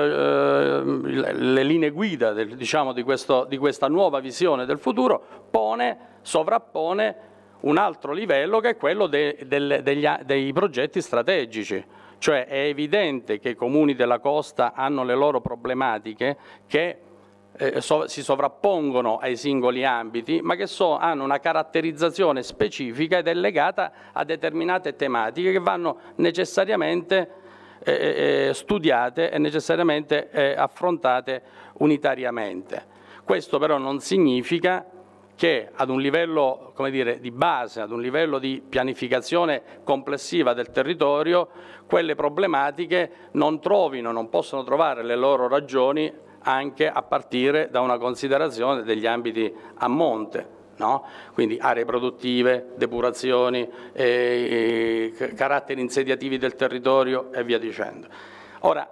le linee guida di questa nuova visione del futuro sovrappone un altro livello, che è quello dei progetti strategici. Cioè è evidente che i comuni della costa hanno le loro problematiche che si sovrappongono ai singoli ambiti, ma che hanno una caratterizzazione specifica ed è legata a determinate tematiche che vanno necessariamente studiate e necessariamente affrontate unitariamente. Questo però non significa che ad un livello, come dire, di base, ad un livello di pianificazione complessiva del territorio, quelle problematiche non possono trovare le loro ragioni anche a partire da una considerazione degli ambiti a monte, no? Quindi aree produttive, depurazioni, caratteri insediativi del territorio e via dicendo. Ora,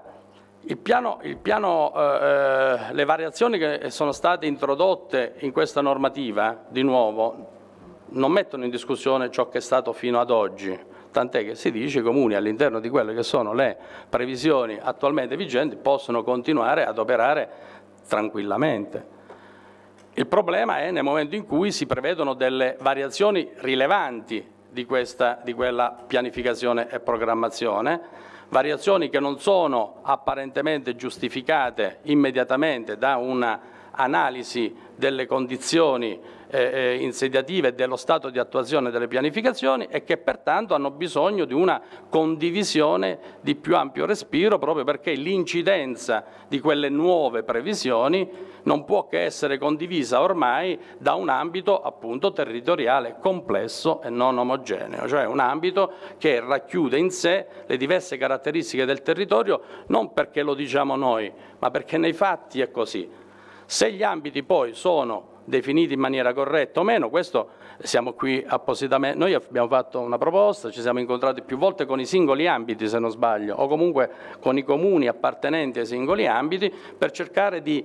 le variazioni che sono state introdotte in questa normativa, di nuovo, non mettono in discussione ciò che è stato fino ad oggi, tant'è che si dice che i comuni all'interno di quelle che sono le previsioni attualmente vigenti possono continuare ad operare tranquillamente. Il problema è nel momento in cui si prevedono delle variazioni rilevanti di quella pianificazione e programmazione, variazioni che non sono apparentemente giustificate immediatamente da un'analisi delle condizioni insediative e dello stato di attuazione delle pianificazioni e che pertanto hanno bisogno di una condivisione di più ampio respiro, proprio perché l'incidenza di quelle nuove previsioni non può che essere condivisa ormai da un ambito appunto territoriale complesso e non omogeneo, cioè un ambito che racchiude in sé le diverse caratteristiche del territorio, non perché lo diciamo noi, ma perché nei fatti è così. Se gli ambiti poi sono definiti in maniera corretta o meno, questo siamo qui appositamente, noi abbiamo fatto una proposta, ci siamo incontrati più volte con i singoli ambiti se non sbaglio, o comunque con i comuni appartenenti ai singoli ambiti per cercare di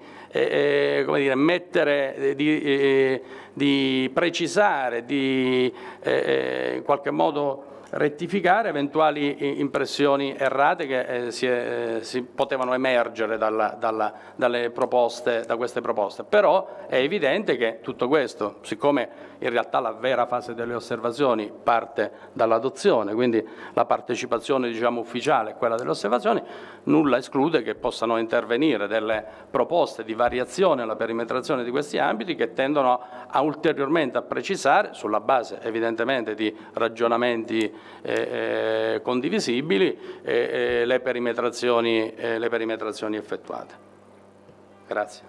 precisare, di in qualche modo rettificare eventuali impressioni errate che si potevano emergere da queste proposte. Però è evidente che tutto questo, siccome in realtà la vera fase delle osservazioni parte dall'adozione, quindi la partecipazione diciamo ufficiale è quella delle osservazioni, nulla esclude che possano intervenire delle proposte di variazione alla perimetrazione di questi ambiti che tendono a ulteriormente a precisare, sulla base evidentemente di ragionamenti condivisibili, le perimetrazioni effettuate. Grazie.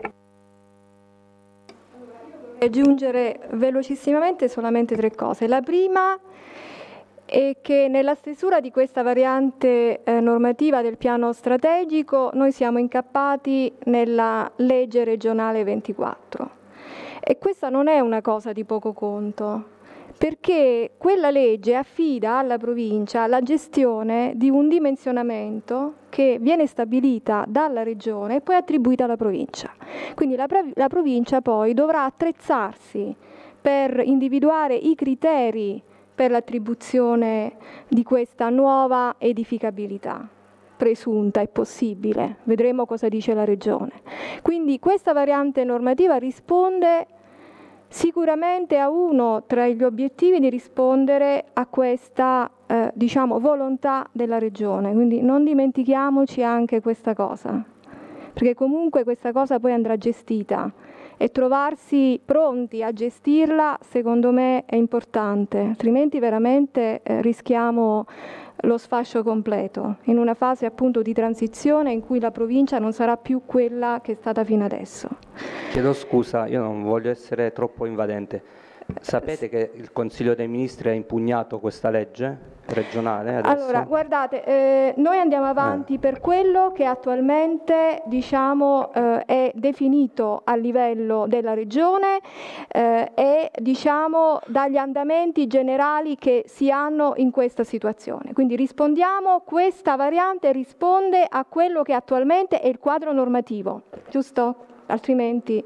Aggiungere velocissimamente solamente 3 cose. La prima è che nella stesura di questa variante normativa del piano strategico noi siamo incappati nella legge regionale 24 e questa non è una cosa di poco conto, perché quella legge affida alla provincia la gestione di un dimensionamento che viene stabilita dalla regione e poi attribuita alla provincia. Quindi la provincia poi dovrà attrezzarsi per individuare i criteri per l'attribuzione di questa nuova edificabilità presunta e possibile. Vedremo cosa dice la regione. Quindi questa variante normativa risponde sicuramente a uno tra gli obiettivi di rispondere a questa volontà della regione, quindi non dimentichiamoci anche questa cosa, perché comunque questa cosa poi andrà gestita e trovarsi pronti a gestirla secondo me è importante, altrimenti veramente rischiamo lo sfascio completo in una fase appunto di transizione in cui la provincia non sarà più quella che è stata fino adesso. Chiedo scusa, io non voglio essere troppo invadente. Sapete che il Consiglio dei Ministri ha impugnato questa legge regionale adesso? Allora, guardate, noi andiamo avanti per quello che attualmente è definito a livello della regione e dagli andamenti generali che si hanno in questa situazione. Quindi rispondiamo, questa variante risponde a quello che attualmente è il quadro normativo, giusto? Altrimenti...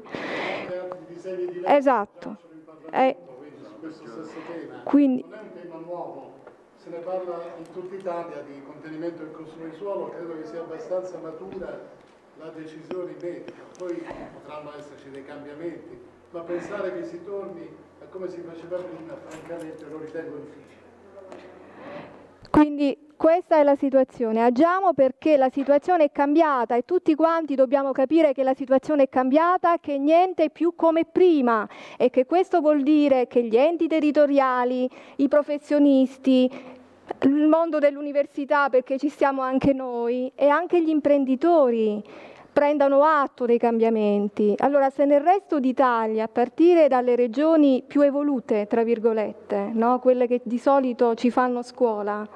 Esatto. Su questo stesso tema, quindi, non è un tema nuovo, se ne parla in tutta Italia di contenimento del consumo di suolo, credo che sia abbastanza matura la decisione in merito, poi potranno esserci dei cambiamenti, ma pensare che si torni a come si faceva prima, francamente lo ritengo difficile. Quindi questa è la situazione, agiamo perché la situazione è cambiata e tutti quanti dobbiamo capire che la situazione è cambiata, che niente è più come prima e che questo vuol dire che gli enti territoriali, i professionisti, il mondo dell'università, perché ci siamo anche noi, e anche gli imprenditori prendano atto dei cambiamenti. Allora, se nel resto d'Italia, a partire dalle regioni più evolute, tra virgolette, no? Quelle che di solito ci fanno scuola,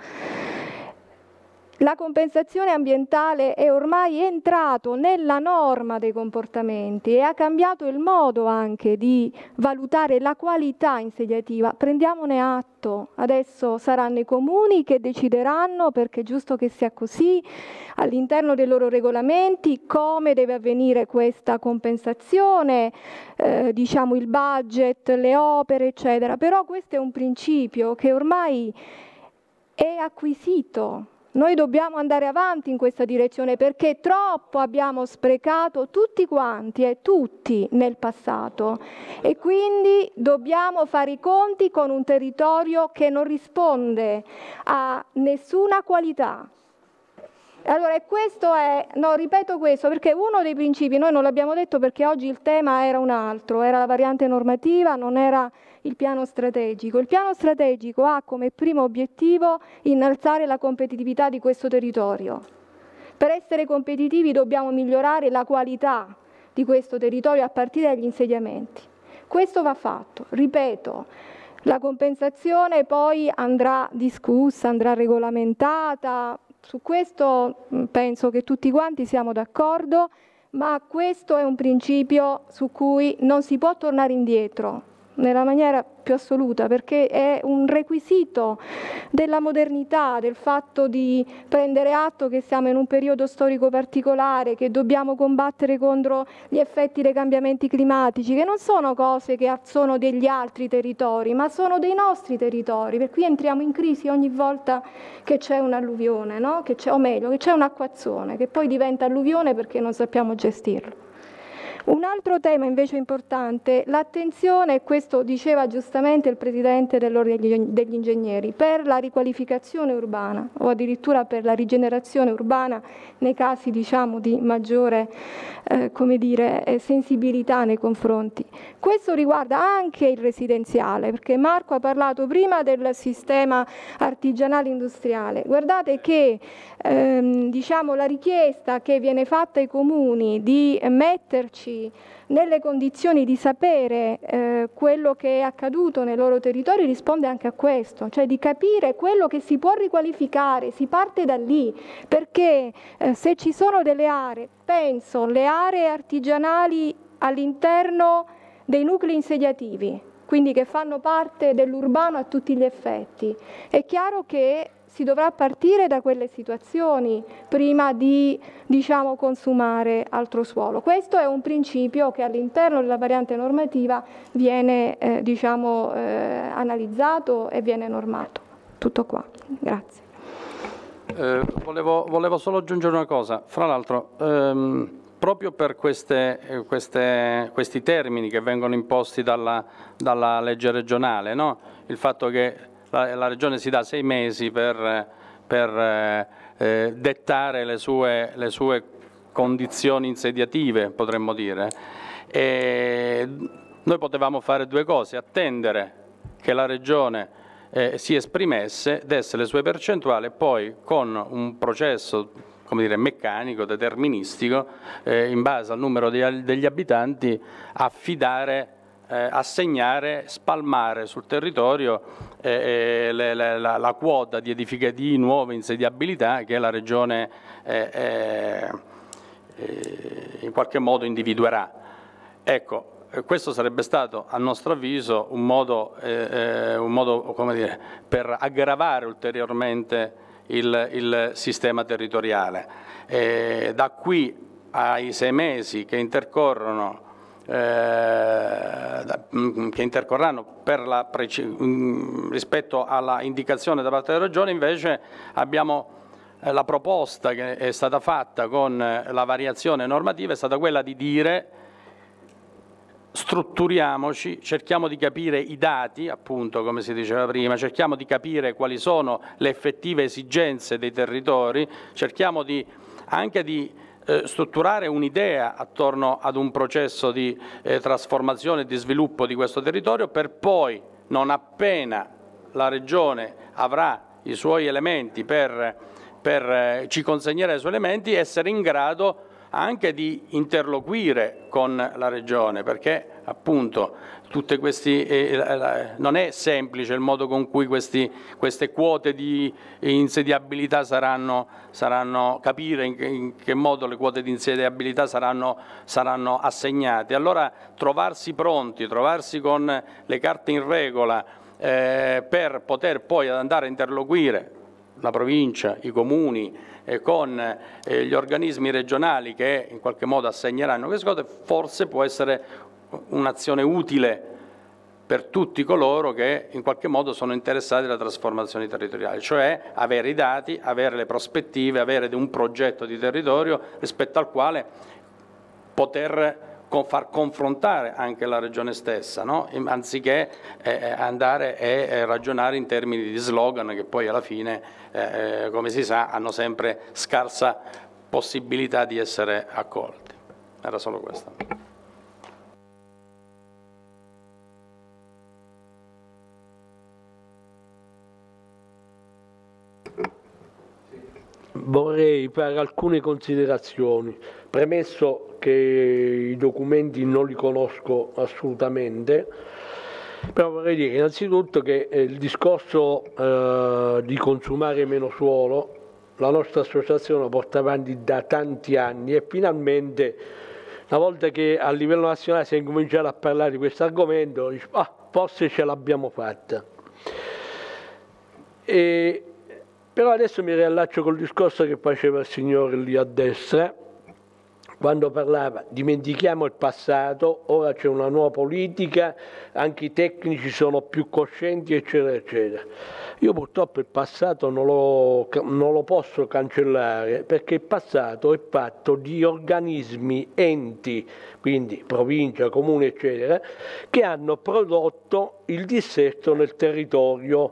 la compensazione ambientale è ormai entrato nella norma dei comportamenti e ha cambiato il modo anche di valutare la qualità insediativa. Prendiamone atto. Adesso saranno i comuni che decideranno, perché è giusto che sia così, all'interno dei loro regolamenti, come deve avvenire questa compensazione, il budget, le opere, eccetera. Però questo è un principio che ormai è acquisito. Noi dobbiamo andare avanti in questa direzione perché troppo abbiamo sprecato tutti quanti e tutti nel passato e quindi dobbiamo fare i conti con un territorio che non risponde a nessuna qualità. Allora, questo è, no, ripeto questo perché uno dei principi, noi non l'abbiamo detto perché oggi il tema era un altro, era la variante normativa, non era il piano strategico. Il piano strategico ha come primo obiettivo innalzare la competitività di questo territorio. Per essere competitivi dobbiamo migliorare la qualità di questo territorio a partire dagli insediamenti. Questo va fatto, ripeto. La compensazione poi andrà discussa, andrà regolamentata. Su questo penso che tutti quanti siamo d'accordo, ma questo è un principio su cui non si può tornare indietro. nella maniera più assoluta, perché è un requisito della modernità, del fatto di prendere atto che siamo in un periodo storico particolare, che dobbiamo combattere contro gli effetti dei cambiamenti climatici, che non sono cose che sono degli altri territori, ma sono dei nostri territori, per cui entriamo in crisi ogni volta che c'è un'alluvione, no? O meglio, che c'è un'acquazzone, che poi diventa alluvione perché non sappiamo gestirlo. Un altro tema invece importante, l'attenzione, e questo diceva giustamente il Presidente dell'Ordine degli Ingegneri, per la riqualificazione urbana o addirittura per la rigenerazione urbana nei casi diciamo di maggiore sensibilità nei confronti. Questo riguarda anche il residenziale, perché Marco ha parlato prima del sistema artigianale industriale. Guardate che la richiesta che viene fatta ai comuni di metterci nelle condizioni di sapere quello che è accaduto nei loro territori risponde anche a questo, cioè di capire quello che si può riqualificare, si parte da lì, perché se ci sono delle aree, penso le aree artigianali all'interno dei nuclei insediativi, quindi che fanno parte dell'urbano a tutti gli effetti, è chiaro che si dovrà partire da quelle situazioni prima di consumare altro suolo. Questo è un principio che all'interno della variante normativa viene analizzato e viene normato. Tutto qua. Grazie. Volevo solo aggiungere una cosa. Fra l'altro, proprio per questi termini che vengono imposti dalla legge regionale, no? Il fatto che la Regione si dà 6 mesi per dettare le sue condizioni insediative, potremmo dire. E noi potevamo fare due cose: attendere che la Regione si esprimesse, desse le sue percentuali e poi con un processo meccanico, deterministico, in base al numero degli abitanti, assegnare, spalmare sul territorio la quota di nuove insediabilità che la Regione in qualche modo individuerà. Ecco, questo sarebbe stato, a nostro avviso, un modo per aggravare ulteriormente il sistema territoriale. Da qui ai 6 mesi che intercorrono rispetto alla indicazione da parte della Regione, invece abbiamo la proposta che è stata fatta con la variazione normativa è stata quella di dire: strutturiamoci, cerchiamo di capire i dati, appunto come si diceva prima, cerchiamo di capire quali sono le effettive esigenze dei territori, cerchiamo anche di strutturare un'idea attorno ad un processo di trasformazione e di sviluppo di questo territorio, per poi, non appena la Regione avrà i suoi elementi, ci consegnerà i suoi elementi, essere in grado anche di interloquire con la Regione, perché appunto non è semplice il modo con cui queste quote di insediabilità capire in che modo le quote di insediabilità saranno assegnate. Allora trovarsi pronti, trovarsi con le carte in regola per poter poi andare a interloquire la provincia, i comuni, con gli organismi regionali che in qualche modo assegneranno queste cose, forse può essere un'azione utile per tutti coloro che in qualche modo sono interessati alla trasformazione territoriale, cioè avere i dati, avere le prospettive, avere un progetto di territorio rispetto al quale poter far confrontare anche la Regione stessa, no? Anziché andare e ragionare in termini di slogan che poi alla fine, come si sa, hanno sempre scarsa possibilità di essere accolti. Era solo questo. Vorrei fare alcune considerazioni, premesso che i documenti non li conosco assolutamente, però vorrei dire innanzitutto che il discorso di consumare meno suolo la nostra associazione lo porta avanti da tanti anni e finalmente, una volta che a livello nazionale si è incominciato a parlare di questo argomento, dice, forse ce l'abbiamo fatta. Però adesso mi riallaccio col discorso che faceva il signore lì a destra, quando parlava dimentichiamo il passato, ora c'è una nuova politica, anche i tecnici sono più coscienti, eccetera, eccetera. Io purtroppo il passato non lo posso cancellare, perché il passato è fatto di organismi, enti, quindi provincia, comune, eccetera, che hanno prodotto il dissesto nel territorio,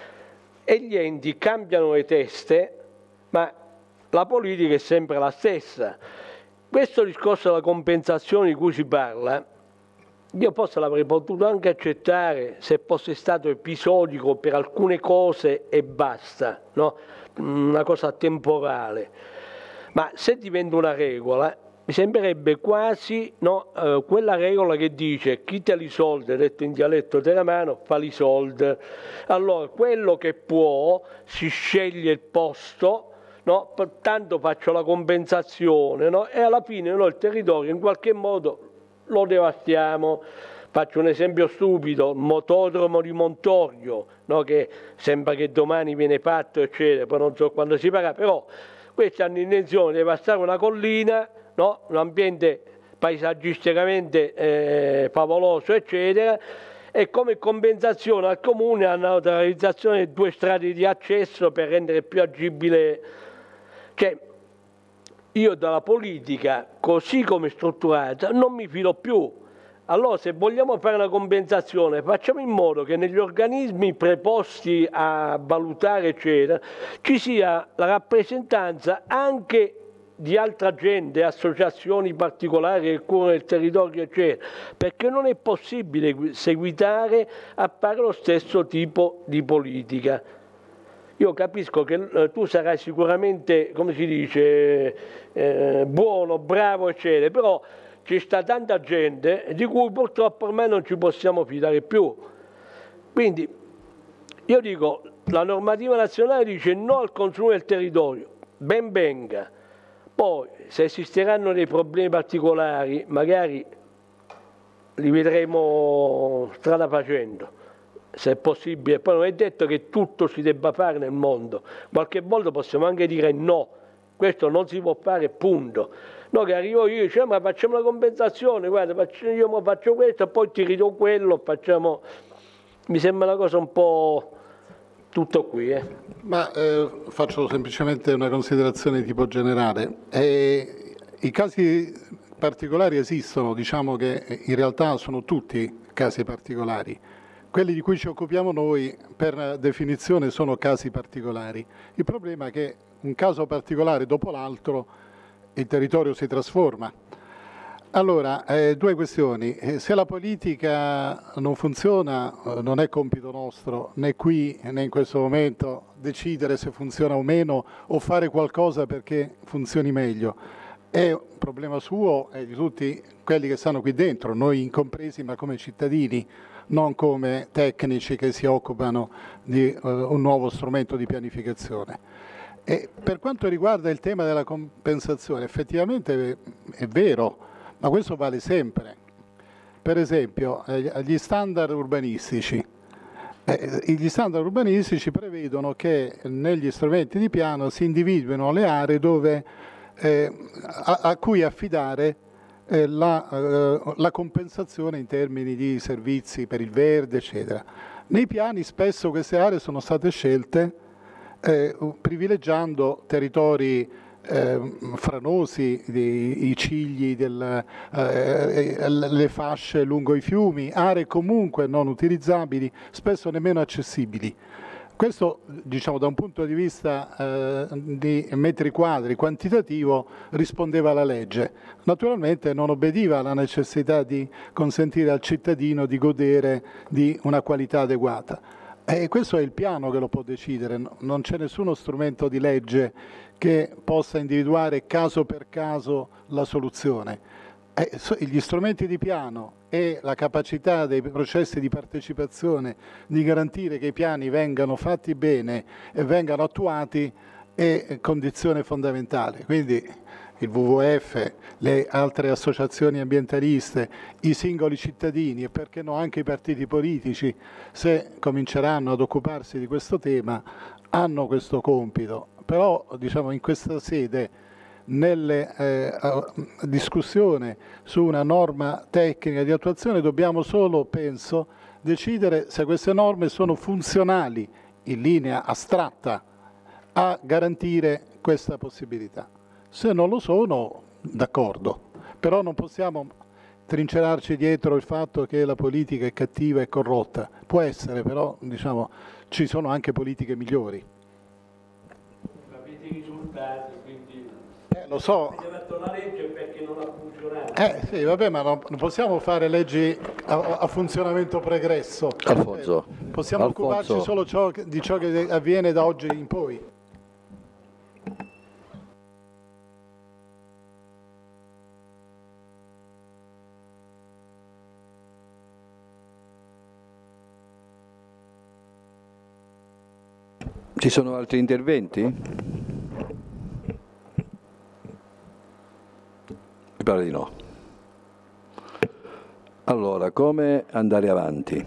e gli enti cambiano le teste, ma la politica è sempre la stessa. Questo discorso della compensazione di cui si parla, io forse l'avrei potuto anche accettare se fosse stato episodico per alcune cose e basta, no? Una cosa temporale, ma se diventa una regola mi sembrerebbe quasi, no, quella regola che dice chi te li soldi, detto in dialetto teramano, fa li soldi. Allora quello che può si sceglie il posto, no? Tanto faccio la compensazione, no? E alla fine noi il territorio in qualche modo lo devastiamo. Faccio un esempio stupido, il motodromo di Montorio, no? Che sembra che domani viene fatto, eccetera, poi non so quando si paga, però questi hanno intenzione di devastare una collina, no? Un ambiente paesaggisticamente favoloso, eccetera, e come compensazione al comune hanno la realizzazione di 2 strade di accesso per rendere più agibile. Cioè, io dalla politica, così come strutturata, non mi fido più. Allora, se vogliamo fare una compensazione, facciamo in modo che negli organismi preposti a valutare, eccetera, ci sia la rappresentanza anche di altra gente, associazioni particolari che curano il territorio, eccetera, perché non è possibile seguitare a fare lo stesso tipo di politica. Io capisco che tu sarai sicuramente, come si dice, buono, bravo, eccetera, però ci sta tanta gente di cui purtroppo ormai non ci possiamo fidare più. Quindi io dico, la normativa nazionale dice no al consumo del territorio, ben venga. Poi se esisteranno dei problemi particolari magari li vedremo strada facendo, se è possibile. Poi non è detto che tutto si debba fare nel mondo, qualche volta possiamo anche dire no, questo non si può fare, punto. No, che arrivo io e dico, ma facciamo una compensazione, guarda, io faccio questo, poi ti ridò quello, facciamo. Mi sembra una cosa un po' tutto qui. Ma faccio semplicemente una considerazione di tipo generale. I casi particolari esistono, diciamo che in realtà sono tutti casi particolari. Quelli di cui ci occupiamo noi, per definizione, sono casi particolari. Il problema è che un caso particolare dopo l'altro il territorio si trasforma. Allora, 2 questioni. Se la politica non funziona, non è compito nostro, né qui né in questo momento, decidere se funziona o meno o fare qualcosa perché funzioni meglio. È un problema suo e di tutti quelli che stanno qui dentro, noi incompresi, ma come cittadini, non come tecnici che si occupano di un nuovo strumento di pianificazione. E per quanto riguarda il tema della compensazione, effettivamente è vero, ma questo vale sempre. Per esempio, gli standard urbanistici. Gli standard urbanistici prevedono che negli strumenti di piano si individuino le aree dove, a cui affidare la compensazione in termini di servizi per il verde, eccetera. Nei piani spesso queste aree sono state scelte privilegiando territori franosi, i cigli, le fasce lungo i fiumi, aree comunque non utilizzabili, spesso nemmeno accessibili. Questo, diciamo, da un punto di vista di metri quadri quantitativo rispondeva alla legge. Naturalmente non obbediva alla necessità di consentire al cittadino di godere di una qualità adeguata. E questo è il piano che lo può decidere, non c'è nessuno strumento di legge che possa individuare caso per caso la soluzione. Gli strumenti di piano e la capacità dei processi di partecipazione di garantire che i piani vengano fatti bene e vengano attuati è condizione fondamentale. Quindi il WWF, le altre associazioni ambientaliste, i singoli cittadini e perché no anche i partiti politici, se cominceranno ad occuparsi di questo tema, hanno questo compito. Però diciamo in questa sede, nelle discussione su una norma tecnica di attuazione, dobbiamo solo, penso, decidere se queste norme sono funzionali in linea astratta a garantire questa possibilità. Se non lo sono, d'accordo, però non possiamo trincerarci dietro il fatto che la politica è cattiva e corrotta. Può essere, però diciamo, ci sono anche politiche migliori. Avete i risultati, quindi lo so. avete fatto la legge perché non ha funzionato. Sì, vabbè, ma non possiamo fare leggi a funzionamento pregresso. Alfonso. Possiamo occuparci solo di ciò che avviene da oggi in poi. Ci sono altri interventi? Mi pare di no. Allora, come andare avanti?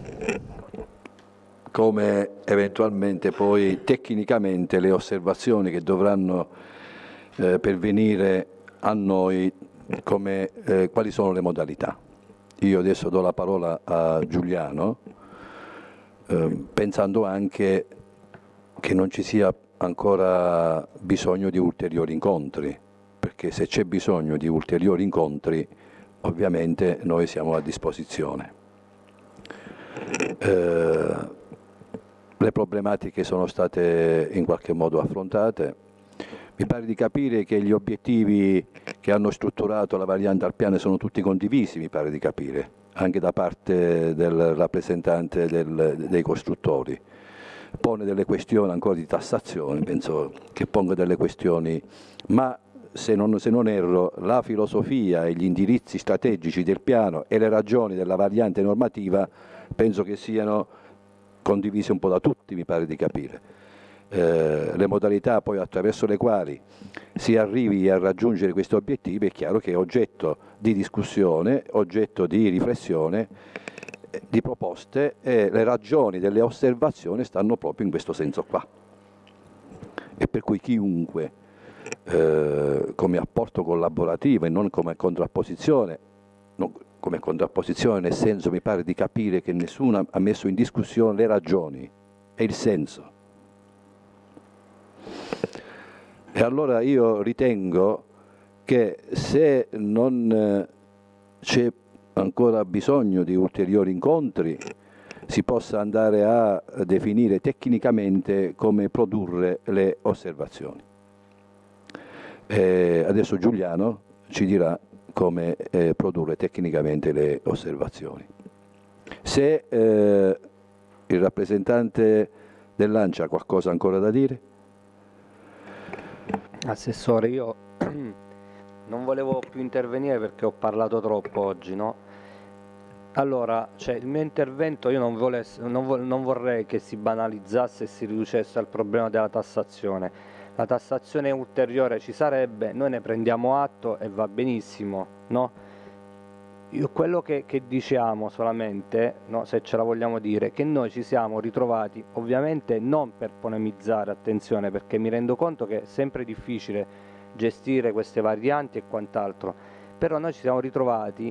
Come eventualmente poi tecnicamente le osservazioni che dovranno pervenire a noi, quali sono le modalità? Io adesso do la parola a Giuliano, pensando anche che non ci sia ancora bisogno di ulteriori incontri, perché se c'è bisogno di ulteriori incontri ovviamente noi siamo a disposizione. Le problematiche sono state in qualche modo affrontate. Mi pare di capire che gli obiettivi che hanno strutturato la variante Alpiane sono tutti condivisi, mi pare di capire, anche da parte del rappresentante dei costruttori. Pone delle questioni ancora di tassazione, penso che ponga delle questioni, ma se non erro la filosofia e gli indirizzi strategici del piano e le ragioni della variante normativa penso che siano condivise un po' da tutti, mi pare di capire. Le modalità poi attraverso le quali si arrivi a raggiungere questi obiettivi è chiaro che è oggetto di discussione, oggetto di riflessione, di proposte, e le ragioni delle osservazioni stanno proprio in questo senso qua. E per cui chiunque come apporto collaborativo e non come contrapposizione, come contrapposizione nel senso, mi pare di capire che nessuno ha messo in discussione le ragioni e il senso. E allora io ritengo che se non c'è ancora bisogno di ulteriori incontri si possa andare a definire tecnicamente come produrre le osservazioni. Adesso Giuliano ci dirà come produrre tecnicamente le osservazioni. Se il rappresentante dell'ANCI ha qualcosa ancora da dire? Assessore, io non volevo più intervenire perché ho parlato troppo oggi, no? Allora, il mio intervento, io non vorrei che si banalizzasse e si riducesse al problema della tassazione. La tassazione ulteriore ci sarebbe, noi ne prendiamo atto e va benissimo, no? Quello che diciamo solamente, no, se ce la vogliamo dire, che noi ci siamo ritrovati, ovviamente non per polemizzare, attenzione, perché mi rendo conto che è sempre difficile gestire queste varianti e quant'altro, però noi ci siamo ritrovati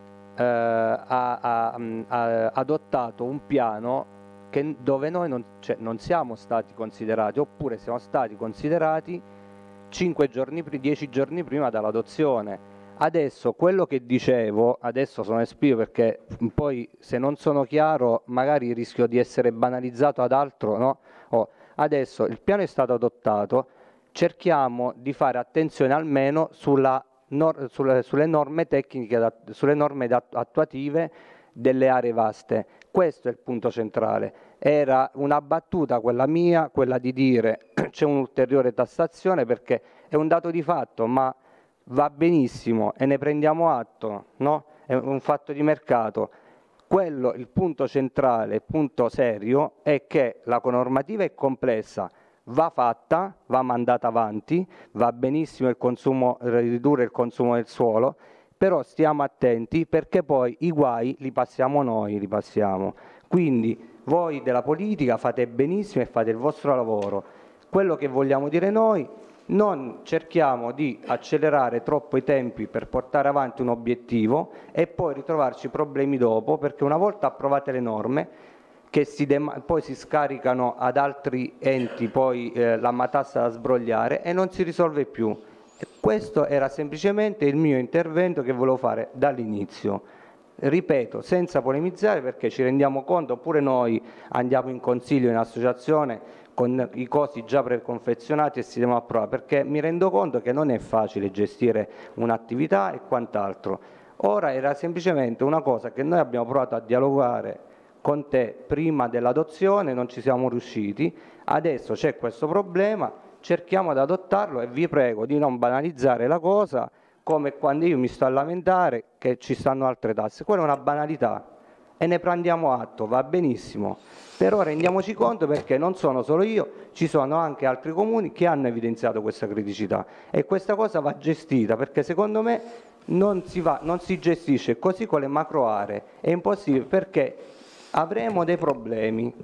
adottato un piano dove noi non siamo stati considerati, oppure siamo stati considerati 10 giorni prima dall'adozione. Adesso quello che dicevo, adesso sono esplico perché poi se non sono chiaro magari rischio di essere banalizzato ad altro, no? Adesso il piano è stato adottato, cerchiamo di fare attenzione almeno sulle norme tecniche, sulle norme attuative delle aree vaste. Questo è il punto centrale. Era una battuta quella mia, quella di dire c'è un'ulteriore tassazione perché è un dato di fatto, ma va benissimo e ne prendiamo atto, no? È un fatto di mercato. Il punto centrale, il punto serio è che la normativa è complessa, va fatta, va mandata avanti, va benissimo il consumo, ridurre il consumo del suolo, però stiamo attenti perché poi i guai li passiamo noi, Quindi voi della politica fate benissimo e fate il vostro lavoro. Quello che vogliamo dire noi, non cerchiamo di accelerare troppo i tempi per portare avanti un obiettivo e poi ritrovarci problemi dopo, perché una volta approvate le norme, che poi si scaricano ad altri enti poi la matassa da sbrogliare e non si risolve più. E questo era semplicemente il mio intervento che volevo fare dall'inizio. Ripeto, senza polemizzare, perché ci rendiamo conto, oppure noi andiamo in consiglio, in associazione, con i cosi già preconfezionati e si devono approvare, perché mi rendo conto che non è facile gestire un'attività e quant'altro. Ora era semplicemente una cosa che noi abbiamo provato a dialogare con te prima dell'adozione, non ci siamo riusciti, adesso c'è questo problema, cerchiamo di adottarlo e vi prego di non banalizzare la cosa come quando io mi sto a lamentare che ci stanno altre tasse. Quella è una banalità e ne prendiamo atto, va benissimo, però rendiamoci conto, perché non sono solo io, ci sono anche altri comuni che hanno evidenziato questa criticità e questa cosa va gestita, perché secondo me non si gestisce così con le macro aree, è impossibile, perché avremo dei problemi,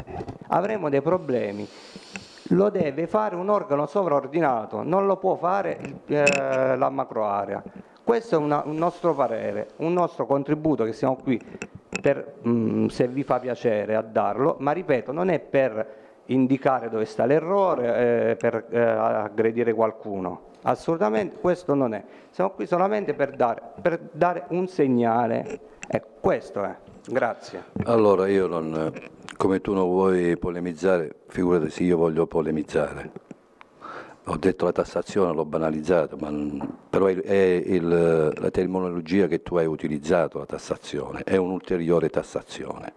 lo deve fare un organo sovraordinato, non lo può fare la macro area. Questo è un nostro parere, un nostro contributo che siamo qui per, se vi fa piacere, a darlo, ma ripeto, non è per indicare dove sta l'errore, per aggredire qualcuno, assolutamente questo non è. Siamo qui solamente per dare un segnale, questo è. Grazie. Allora io non, come tu non vuoi polemizzare, figurati se io voglio polemizzare. Ho detto la tassazione, l'ho banalizzato, però è la terminologia che tu hai utilizzato, la tassazione, è un'ulteriore tassazione.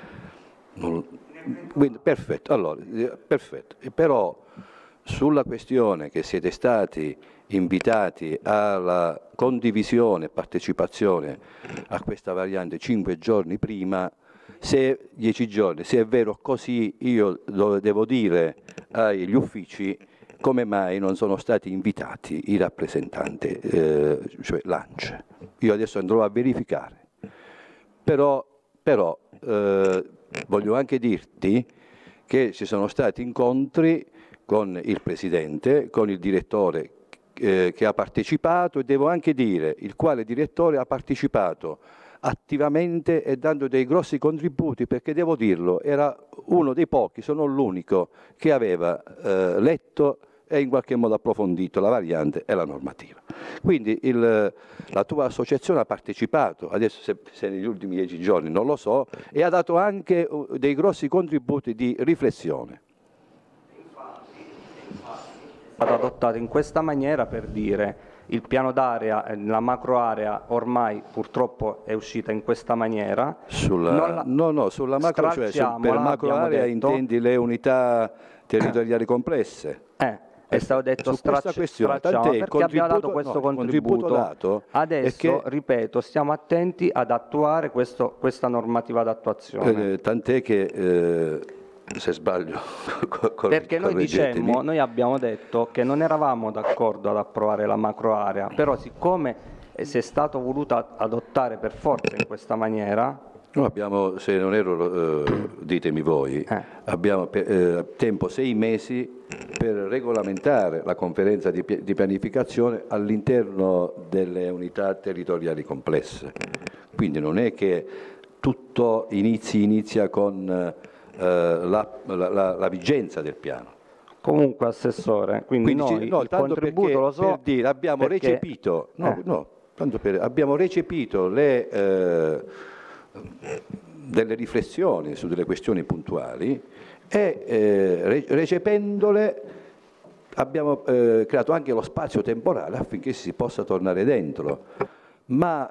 Quindi, perfetto, allora, perfetto. Però sulla questione che siete stati invitati alla condivisione e partecipazione a questa variante 5 giorni prima, se 10 giorni, se è vero così, io devo dire agli uffici come mai non sono stati invitati i rappresentanti, cioè l'ANCE. Io adesso andrò a verificare, però voglio anche dirti che ci sono stati incontri con il Presidente, con il Direttore che ha partecipato, e devo anche dire il quale Direttore ha partecipato attivamente e dando dei grossi contributi, perché devo dirlo, era uno dei pochi, se non l'unico, che aveva letto e in qualche modo approfondito la variante e la normativa. Quindi la tua associazione ha partecipato, adesso se negli ultimi 10 giorni non lo so, e ha dato anche dei grossi contributi di riflessione. È stato adottato in questa maniera per dire il piano d'area, la macro area ormai purtroppo è uscita in questa maniera. Sulla macro, cioè per macro area intendi le unità territoriali complesse? È stato detto stracciamo, perché abbiamo dato questo contributo dato. Adesso, ripeto, stiamo attenti ad attuare questa normativa d'attuazione. Tant'è che, se sbaglio, perché noi abbiamo detto che non eravamo d'accordo ad approvare la macro area, però siccome si è stato voluto adottare per forza in questa maniera. Noi abbiamo, se non erro, ditemi voi, abbiamo tempo 6 mesi per regolamentare la conferenza di pianificazione all'interno delle unità territoriali complesse. Quindi non è che tutto inizia con la vigenza del piano. Comunque, Assessore, quindi noi il contributo lo so, per dire, abbiamo recepito, abbiamo recepito delle riflessioni su delle questioni puntuali e recependole abbiamo creato anche lo spazio temporale affinché si possa tornare dentro, ma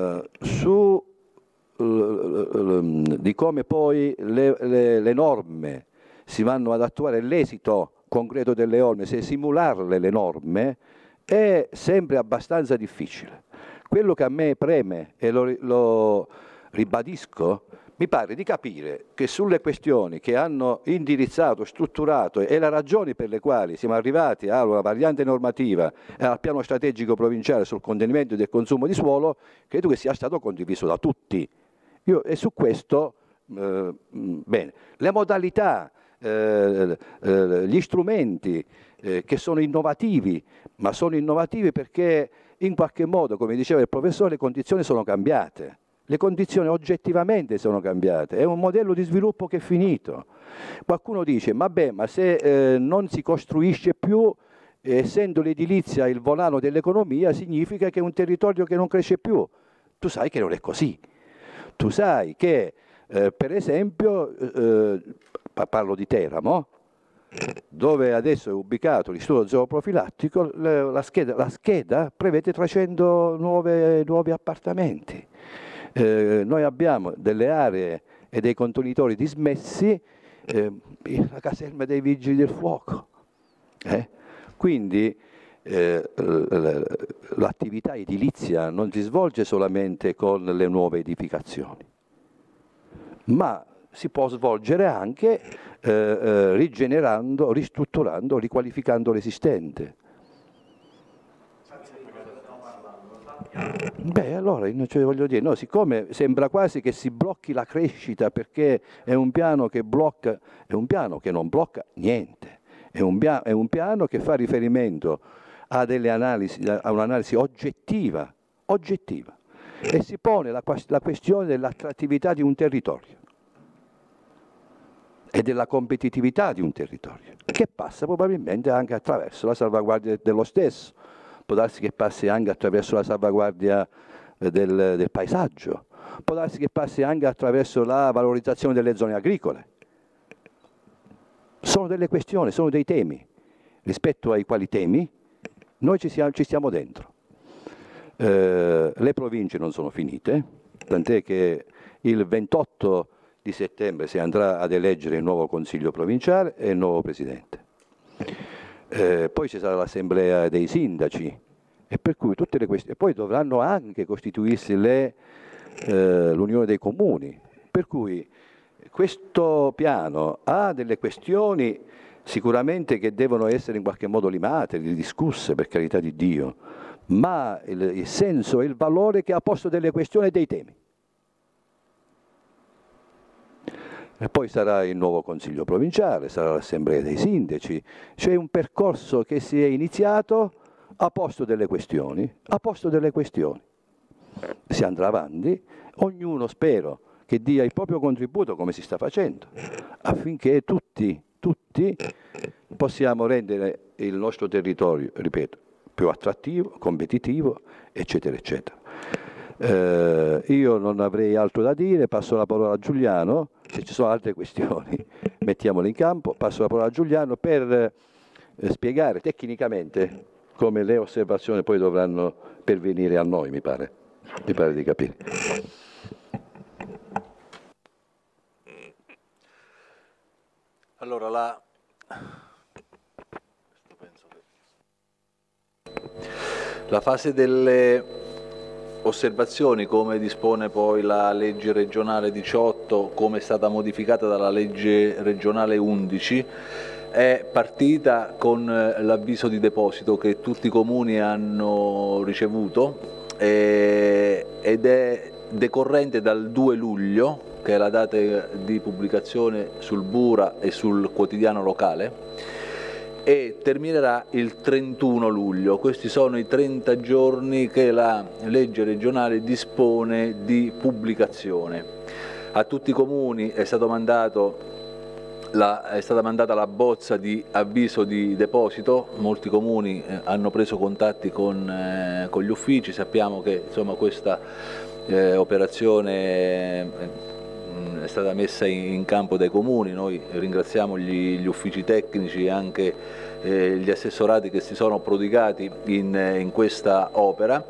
di come poi le norme si vanno ad attuare, l'esito concreto delle norme, se simularle le norme è sempre abbastanza difficile. Quello che a me preme, e lo ribadisco, mi pare di capire che sulle questioni che hanno indirizzato, strutturato e le ragioni per le quali siamo arrivati a una variante normativa e al piano strategico provinciale sul contenimento del consumo di suolo, credo che sia stato condiviso da tutti. E su questo, bene, le modalità, gli strumenti che sono innovativi, ma sono innovativi perché in qualche modo, come diceva il professore, le condizioni sono cambiate. Le condizioni oggettivamente sono cambiate, è un modello di sviluppo che è finito. Qualcuno dice, vabbè, ma se non si costruisce più, essendo l'edilizia il volano dell'economia, significa che è un territorio che non cresce più. Tu sai che non è così. Tu sai che, per esempio, parlo di Teramo, dove adesso è ubicato l'istituto zooprofilattico, la scheda prevede 300 nuovi appartamenti. Noi abbiamo delle aree e dei contenitori dismessi, la caserma dei vigili del fuoco. Quindi l'attività edilizia non si svolge solamente con le nuove edificazioni, ma si può svolgere anche rigenerando, ristrutturando, riqualificando l'esistente. Beh, allora, cioè, voglio dire, no, siccome sembra quasi che si blocchi la crescita perché è un piano che blocca, è un piano che non blocca niente, è un piano che fa riferimento a delle analisi, a un'analisi oggettiva, e si pone la questione dell'attrattività di un territorio e della competitività di un territorio, che passa probabilmente anche attraverso la salvaguardia dello stesso. Può darsi che passi anche attraverso la salvaguardia del paesaggio, può darsi che passi anche attraverso la valorizzazione delle zone agricole. Sono delle questioni, sono dei temi, rispetto ai quali temi noi ci stiamo dentro. Le province non sono finite, tant'è che il 28 di settembre si andrà ad eleggere il nuovo Consiglio provinciale e il nuovo Presidente. Poi ci sarà l'assemblea dei sindaci e per cui tutte le questioni, poi dovranno anche costituirsi l'unione dei comuni, per cui questo piano ha delle questioni sicuramente che devono essere in qualche modo limate, discusse, per carità di Dio, ma il senso e il valore che ha posto delle questioni e dei temi. E poi sarà il nuovo Consiglio provinciale, sarà l'assemblea dei sindaci, c'è un percorso che si è iniziato, ha posto delle questioni, si andrà avanti, ognuno spero che dia il proprio contributo come si sta facendo, affinché tutti possiamo rendere il nostro territorio, ripeto, più attrattivo, competitivo, eccetera, eccetera. Io non avrei altro da dire, passo la parola a Giuliano, se ci sono altre questioni mettiamole in campo, passo la parola a Giuliano per spiegare tecnicamente come le osservazioni poi dovranno pervenire a noi, mi pare di capire. Allora, la fase delle osservazioni, come dispone poi la legge regionale 18, come è stata modificata dalla legge regionale 11, è partita con l'avviso di deposito che tutti i comuni hanno ricevuto ed è decorrente dal 2 luglio, che è la data di pubblicazione sul Bura e sul quotidiano locale, e terminerà il 31 luglio. Questi sono i 30 giorni che la legge regionale dispone di pubblicazione. A tutti i comuni è stata mandata la bozza di avviso di deposito, molti comuni hanno preso contatti con gli uffici, sappiamo che insomma, questa operazione è stata messa in campo dai comuni, noi ringraziamo gli uffici tecnici e anche gli assessorati che si sono prodigati in questa opera.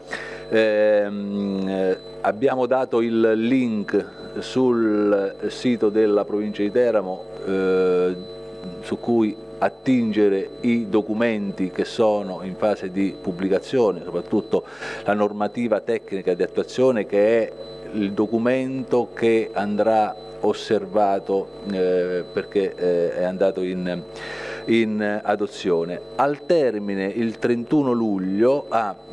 Abbiamo dato il link sul sito della provincia di Teramo su cui attingere i documenti che sono in fase di pubblicazione, soprattutto la normativa tecnica di attuazione, che è il documento che andrà osservato perché è andato in adozione. Al termine, il 31 luglio,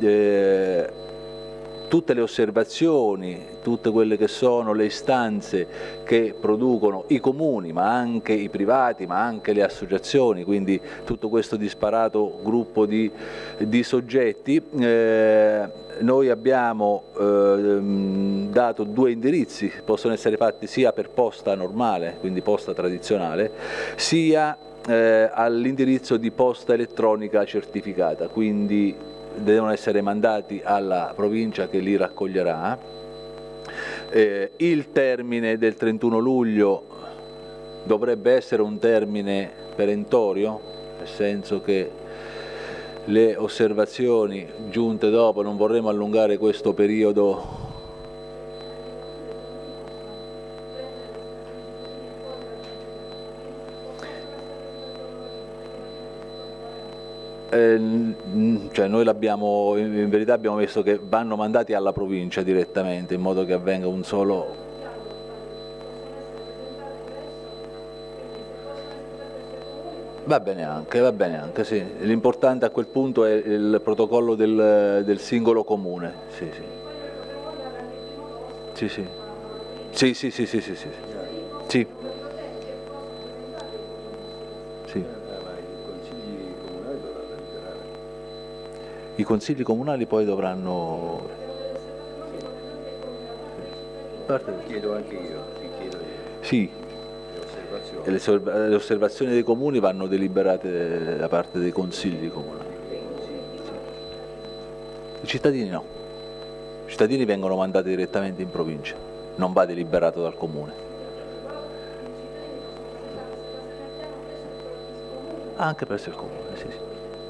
tutte le osservazioni, tutte quelle che sono le istanze che producono i comuni, ma anche i privati, ma anche le associazioni, quindi tutto questo disparato gruppo di soggetti, noi abbiamo dato 2 indirizzi, possono essere fatti sia per posta normale, quindi posta tradizionale, sia all'indirizzo di posta elettronica certificata, quindi devono essere mandati alla provincia che li raccoglierà. Il termine del 31 luglio dovrebbe essere un termine perentorio, nel senso che le osservazioni giunte dopo, non vorremmo allungare questo periodo. Cioè noi l'abbiamo, in verità abbiamo messo che vanno mandati alla provincia direttamente, in modo che avvenga un solo. Va bene anche, sì. L'importante a quel punto è il protocollo del singolo comune. Sì, sì. Sì, sì. Sì, sì, sì, sì, sì, sì. Sì. Sì. I consigli comunali poi dovranno. Chiedo anche io. Sì. Le osservazioni dei comuni vanno deliberate da parte dei consigli comunali. I cittadini no. I cittadini vengono mandati direttamente in provincia, non va deliberato dal comune. Anche presso il comune, sì, sì.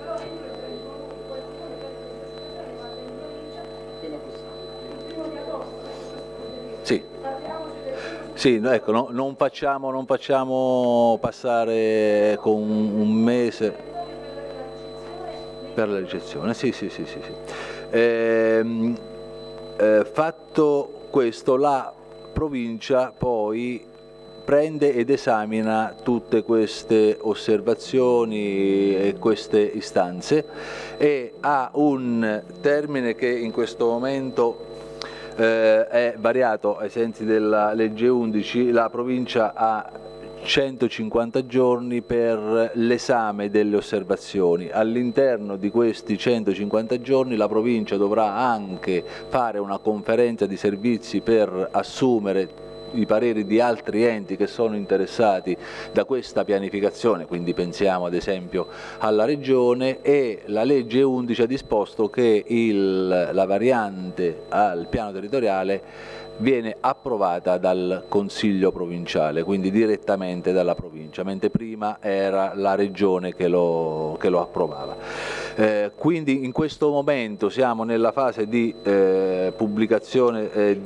Sì. Sì, ecco, non facciamo passare con un mese per la ricezione. Sì, sì, sì, sì, sì. Fatto questo, la provincia poi prende ed esamina tutte queste osservazioni e queste istanze e ha un termine che in questo momento è variato ai sensi della legge 11, la provincia ha 150 giorni per l'esame delle osservazioni. All'interno di questi 150 giorni la provincia dovrà anche fare una conferenza di servizi per assumere i pareri di altri enti che sono interessati da questa pianificazione, quindi pensiamo ad esempio alla Regione, e la legge 11 ha disposto che la variante al piano territoriale viene approvata dal Consiglio provinciale, quindi direttamente dalla provincia, mentre prima era la Regione che lo approvava. Quindi in questo momento siamo nella fase di pubblicazione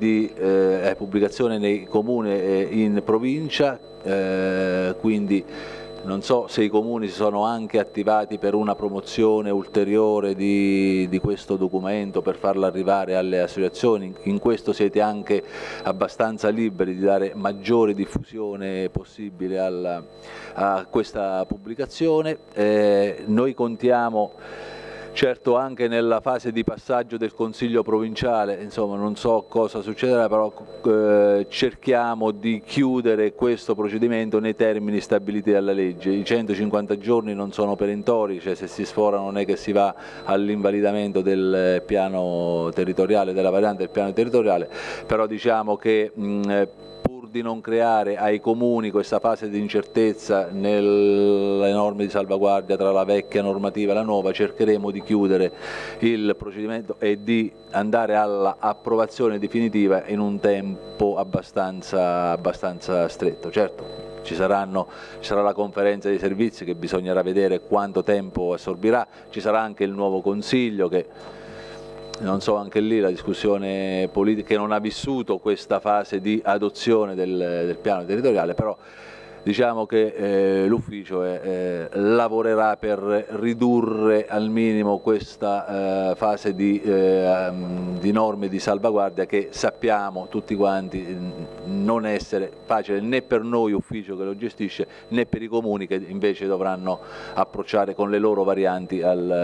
nei comuni e in provincia, quindi non so se i comuni si sono anche attivati per una promozione ulteriore di questo documento per farlo arrivare alle associazioni. In questo siete anche abbastanza liberi di dare maggiore diffusione possibile a questa pubblicazione. Noi contiamo certo anche nella fase di passaggio del Consiglio provinciale, insomma non so cosa succederà, però cerchiamo di chiudere questo procedimento nei termini stabiliti dalla legge. I 150 giorni non sono perentori, cioè se si sforano non è che si va all'invalidamento del piano territoriale, della variante del piano territoriale, però diciamo che pur di non creare ai comuni questa fase di incertezza nelle norme di salvaguardia tra la vecchia normativa e la nuova, cercheremo di chiudere il procedimento e di andare all'approvazione definitiva in un tempo abbastanza stretto. Certo, ci sarà la conferenza dei servizi che bisognerà vedere quanto tempo assorbirà, ci sarà anche il nuovo Consiglio che non so, anche lì la discussione politica, che non ha vissuto questa fase di adozione del piano territoriale, però diciamo che l'ufficio lavorerà per ridurre al minimo questa fase di norme di salvaguardia che sappiamo tutti quanti non essere facile né per noi ufficio che lo gestisce né per i comuni che invece dovranno approcciare con le loro varianti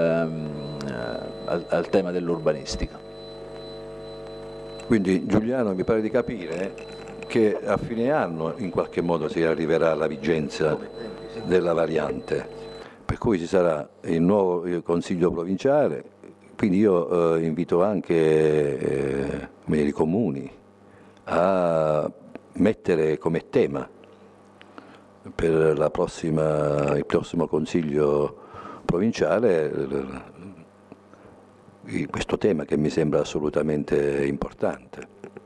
al tema dell'urbanistica. Quindi Giuliano, mi pare di capire che a fine anno in qualche modo si arriverà alla vigenza della variante, per cui ci sarà il nuovo Consiglio provinciale, quindi io invito anche i comuni a mettere come tema per il prossimo Consiglio provinciale questo tema che mi sembra assolutamente importante.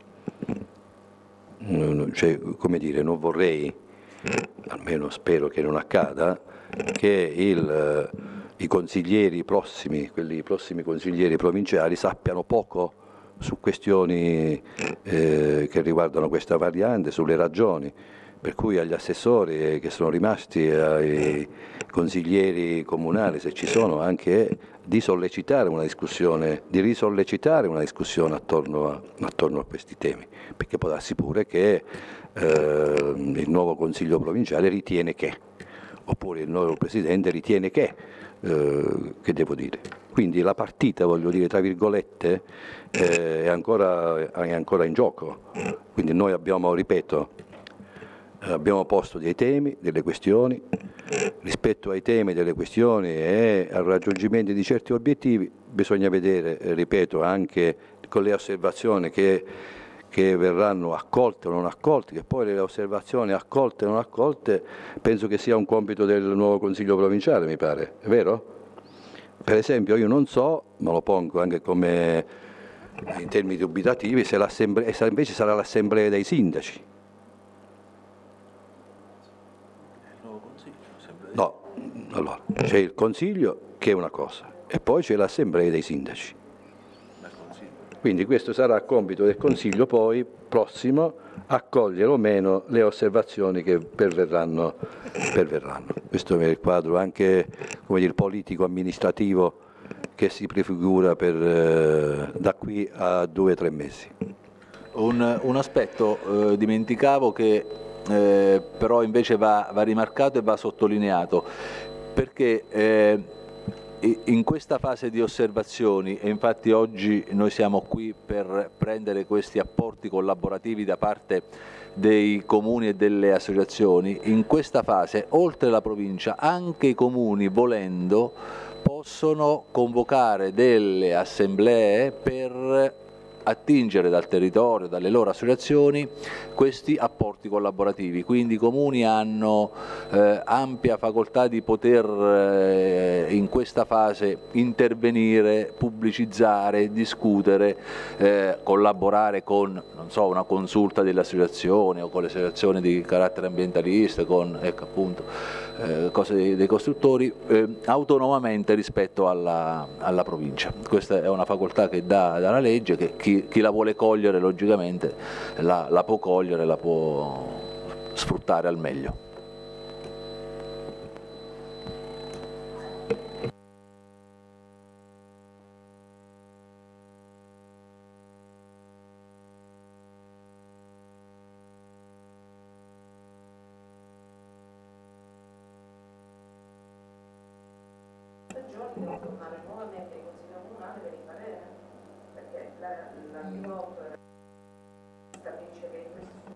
Cioè, come dire, non vorrei, almeno spero che non accada, che i consiglieri prossimi, quelli prossimi consiglieri provinciali sappiano poco su questioni che riguardano questa variante, sulle ragioni, per cui agli assessori che sono rimasti, ai consiglieri comunali, se ci sono, anche di sollecitare una discussione, di risollecitare una discussione attorno a questi temi, perché può darsi pure che il nuovo Consiglio provinciale ritiene che, oppure il nuovo Presidente ritiene che devo dire. Quindi la partita, voglio dire, tra virgolette, è ancora in gioco, quindi noi abbiamo posto dei temi, delle questioni, rispetto ai temi delle questioni e al raggiungimento di certi obiettivi bisogna vedere, ripeto, anche con le osservazioni che verranno accolte o non accolte, che poi le osservazioni accolte o non accolte penso che sia un compito del nuovo Consiglio provinciale, mi pare, è vero? Per esempio io non so, ma lo pongo anche come in termini dubitativi, se invece sarà l'assemblea dei sindaci. No, allora c'è il Consiglio che è una cosa e poi c'è l'assemblea dei sindaci. Quindi questo sarà compito del Consiglio poi prossimo accogliere o meno le osservazioni che perverranno. Questo è il quadro anche, come dire, politico-amministrativo che si prefigura da qui a 2 o 3 mesi. Un aspetto dimenticavo che però invece va rimarcato e va sottolineato, perché in questa fase di osservazioni, e infatti oggi noi siamo qui per prendere questi apporti collaborativi da parte dei comuni e delle associazioni, in questa fase, oltre la provincia, anche i comuni, volendo, possono convocare delle assemblee per attingere dal territorio, dalle loro associazioni, questi apporti collaborativi. Quindi i comuni hanno ampia facoltà di poter in questa fase intervenire, pubblicizzare, discutere, collaborare con, non so, una consulta delle associazioni o con le associazioni di carattere ambientalista, con appunto cose dei costruttori, autonomamente rispetto alla provincia. Questa è una facoltà che dà la legge, che chi la vuole cogliere logicamente la può cogliere, la può sfruttare al meglio. Devo tornare nuovamente in Consiglio Comunale per il parere, perché l'articolo 8 stabilisce che in questo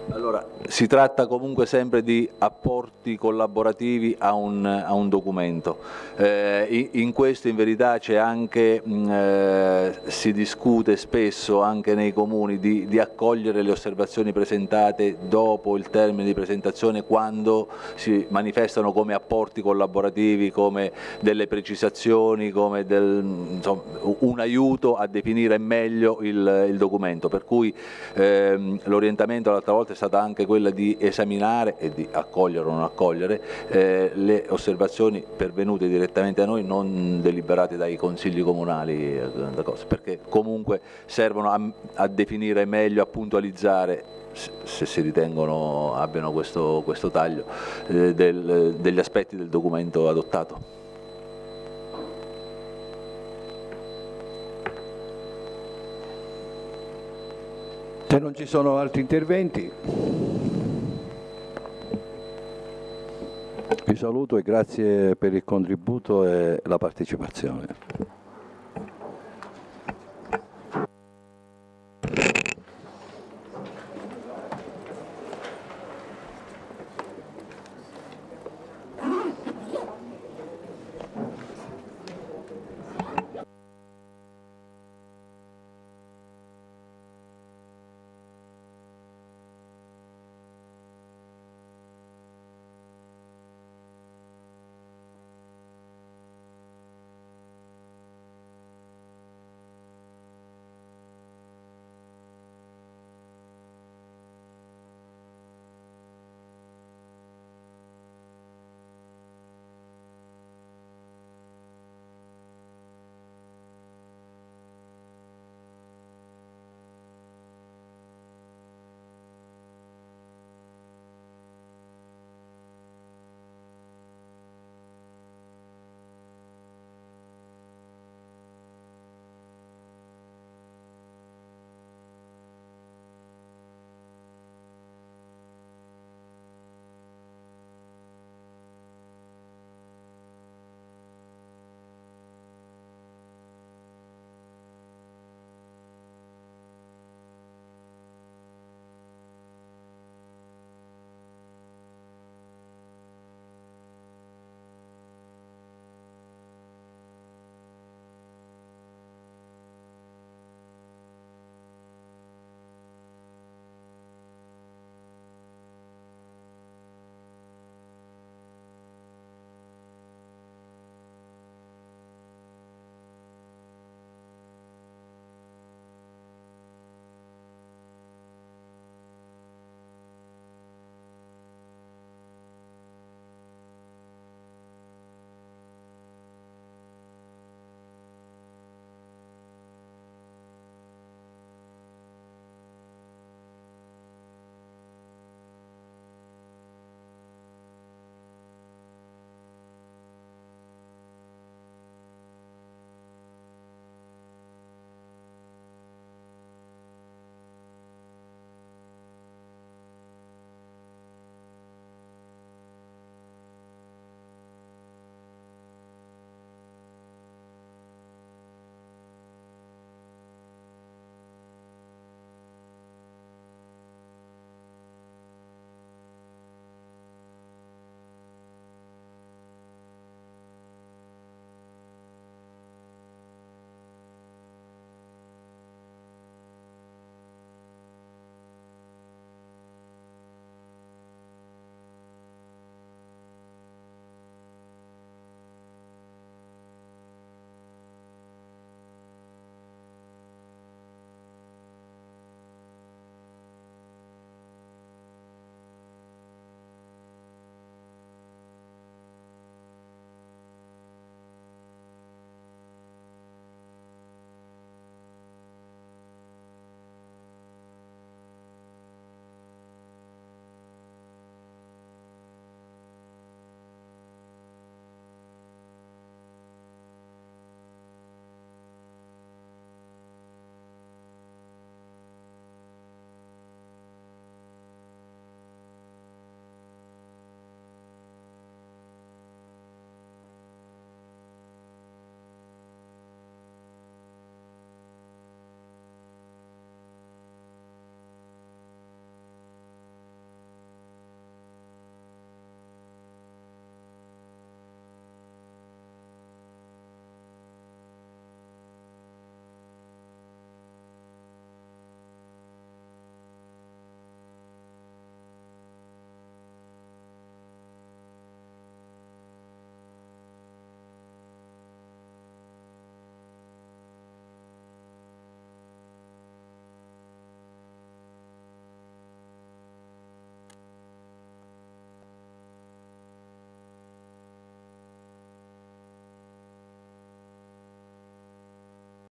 Allora, si tratta comunque sempre di apporti collaborativi a un documento. In questo in verità c'è anche, si discute spesso anche nei comuni di accogliere le osservazioni presentate dopo il termine di presentazione, quando si manifestano come apporti collaborativi, come delle precisazioni, come insomma, un aiuto a definire meglio il documento. Per cui l'orientamento l'altra volta è stata anche quella di esaminare e di accogliere o non accogliere le osservazioni pervenute direttamente a noi, non deliberate dai consigli comunali, perché comunque servono a definire meglio, a puntualizzare, se si ritengono abbiano questo taglio, degli aspetti del documento adottato. Se non ci sono altri interventi, vi saluto e grazie per il contributo e la partecipazione.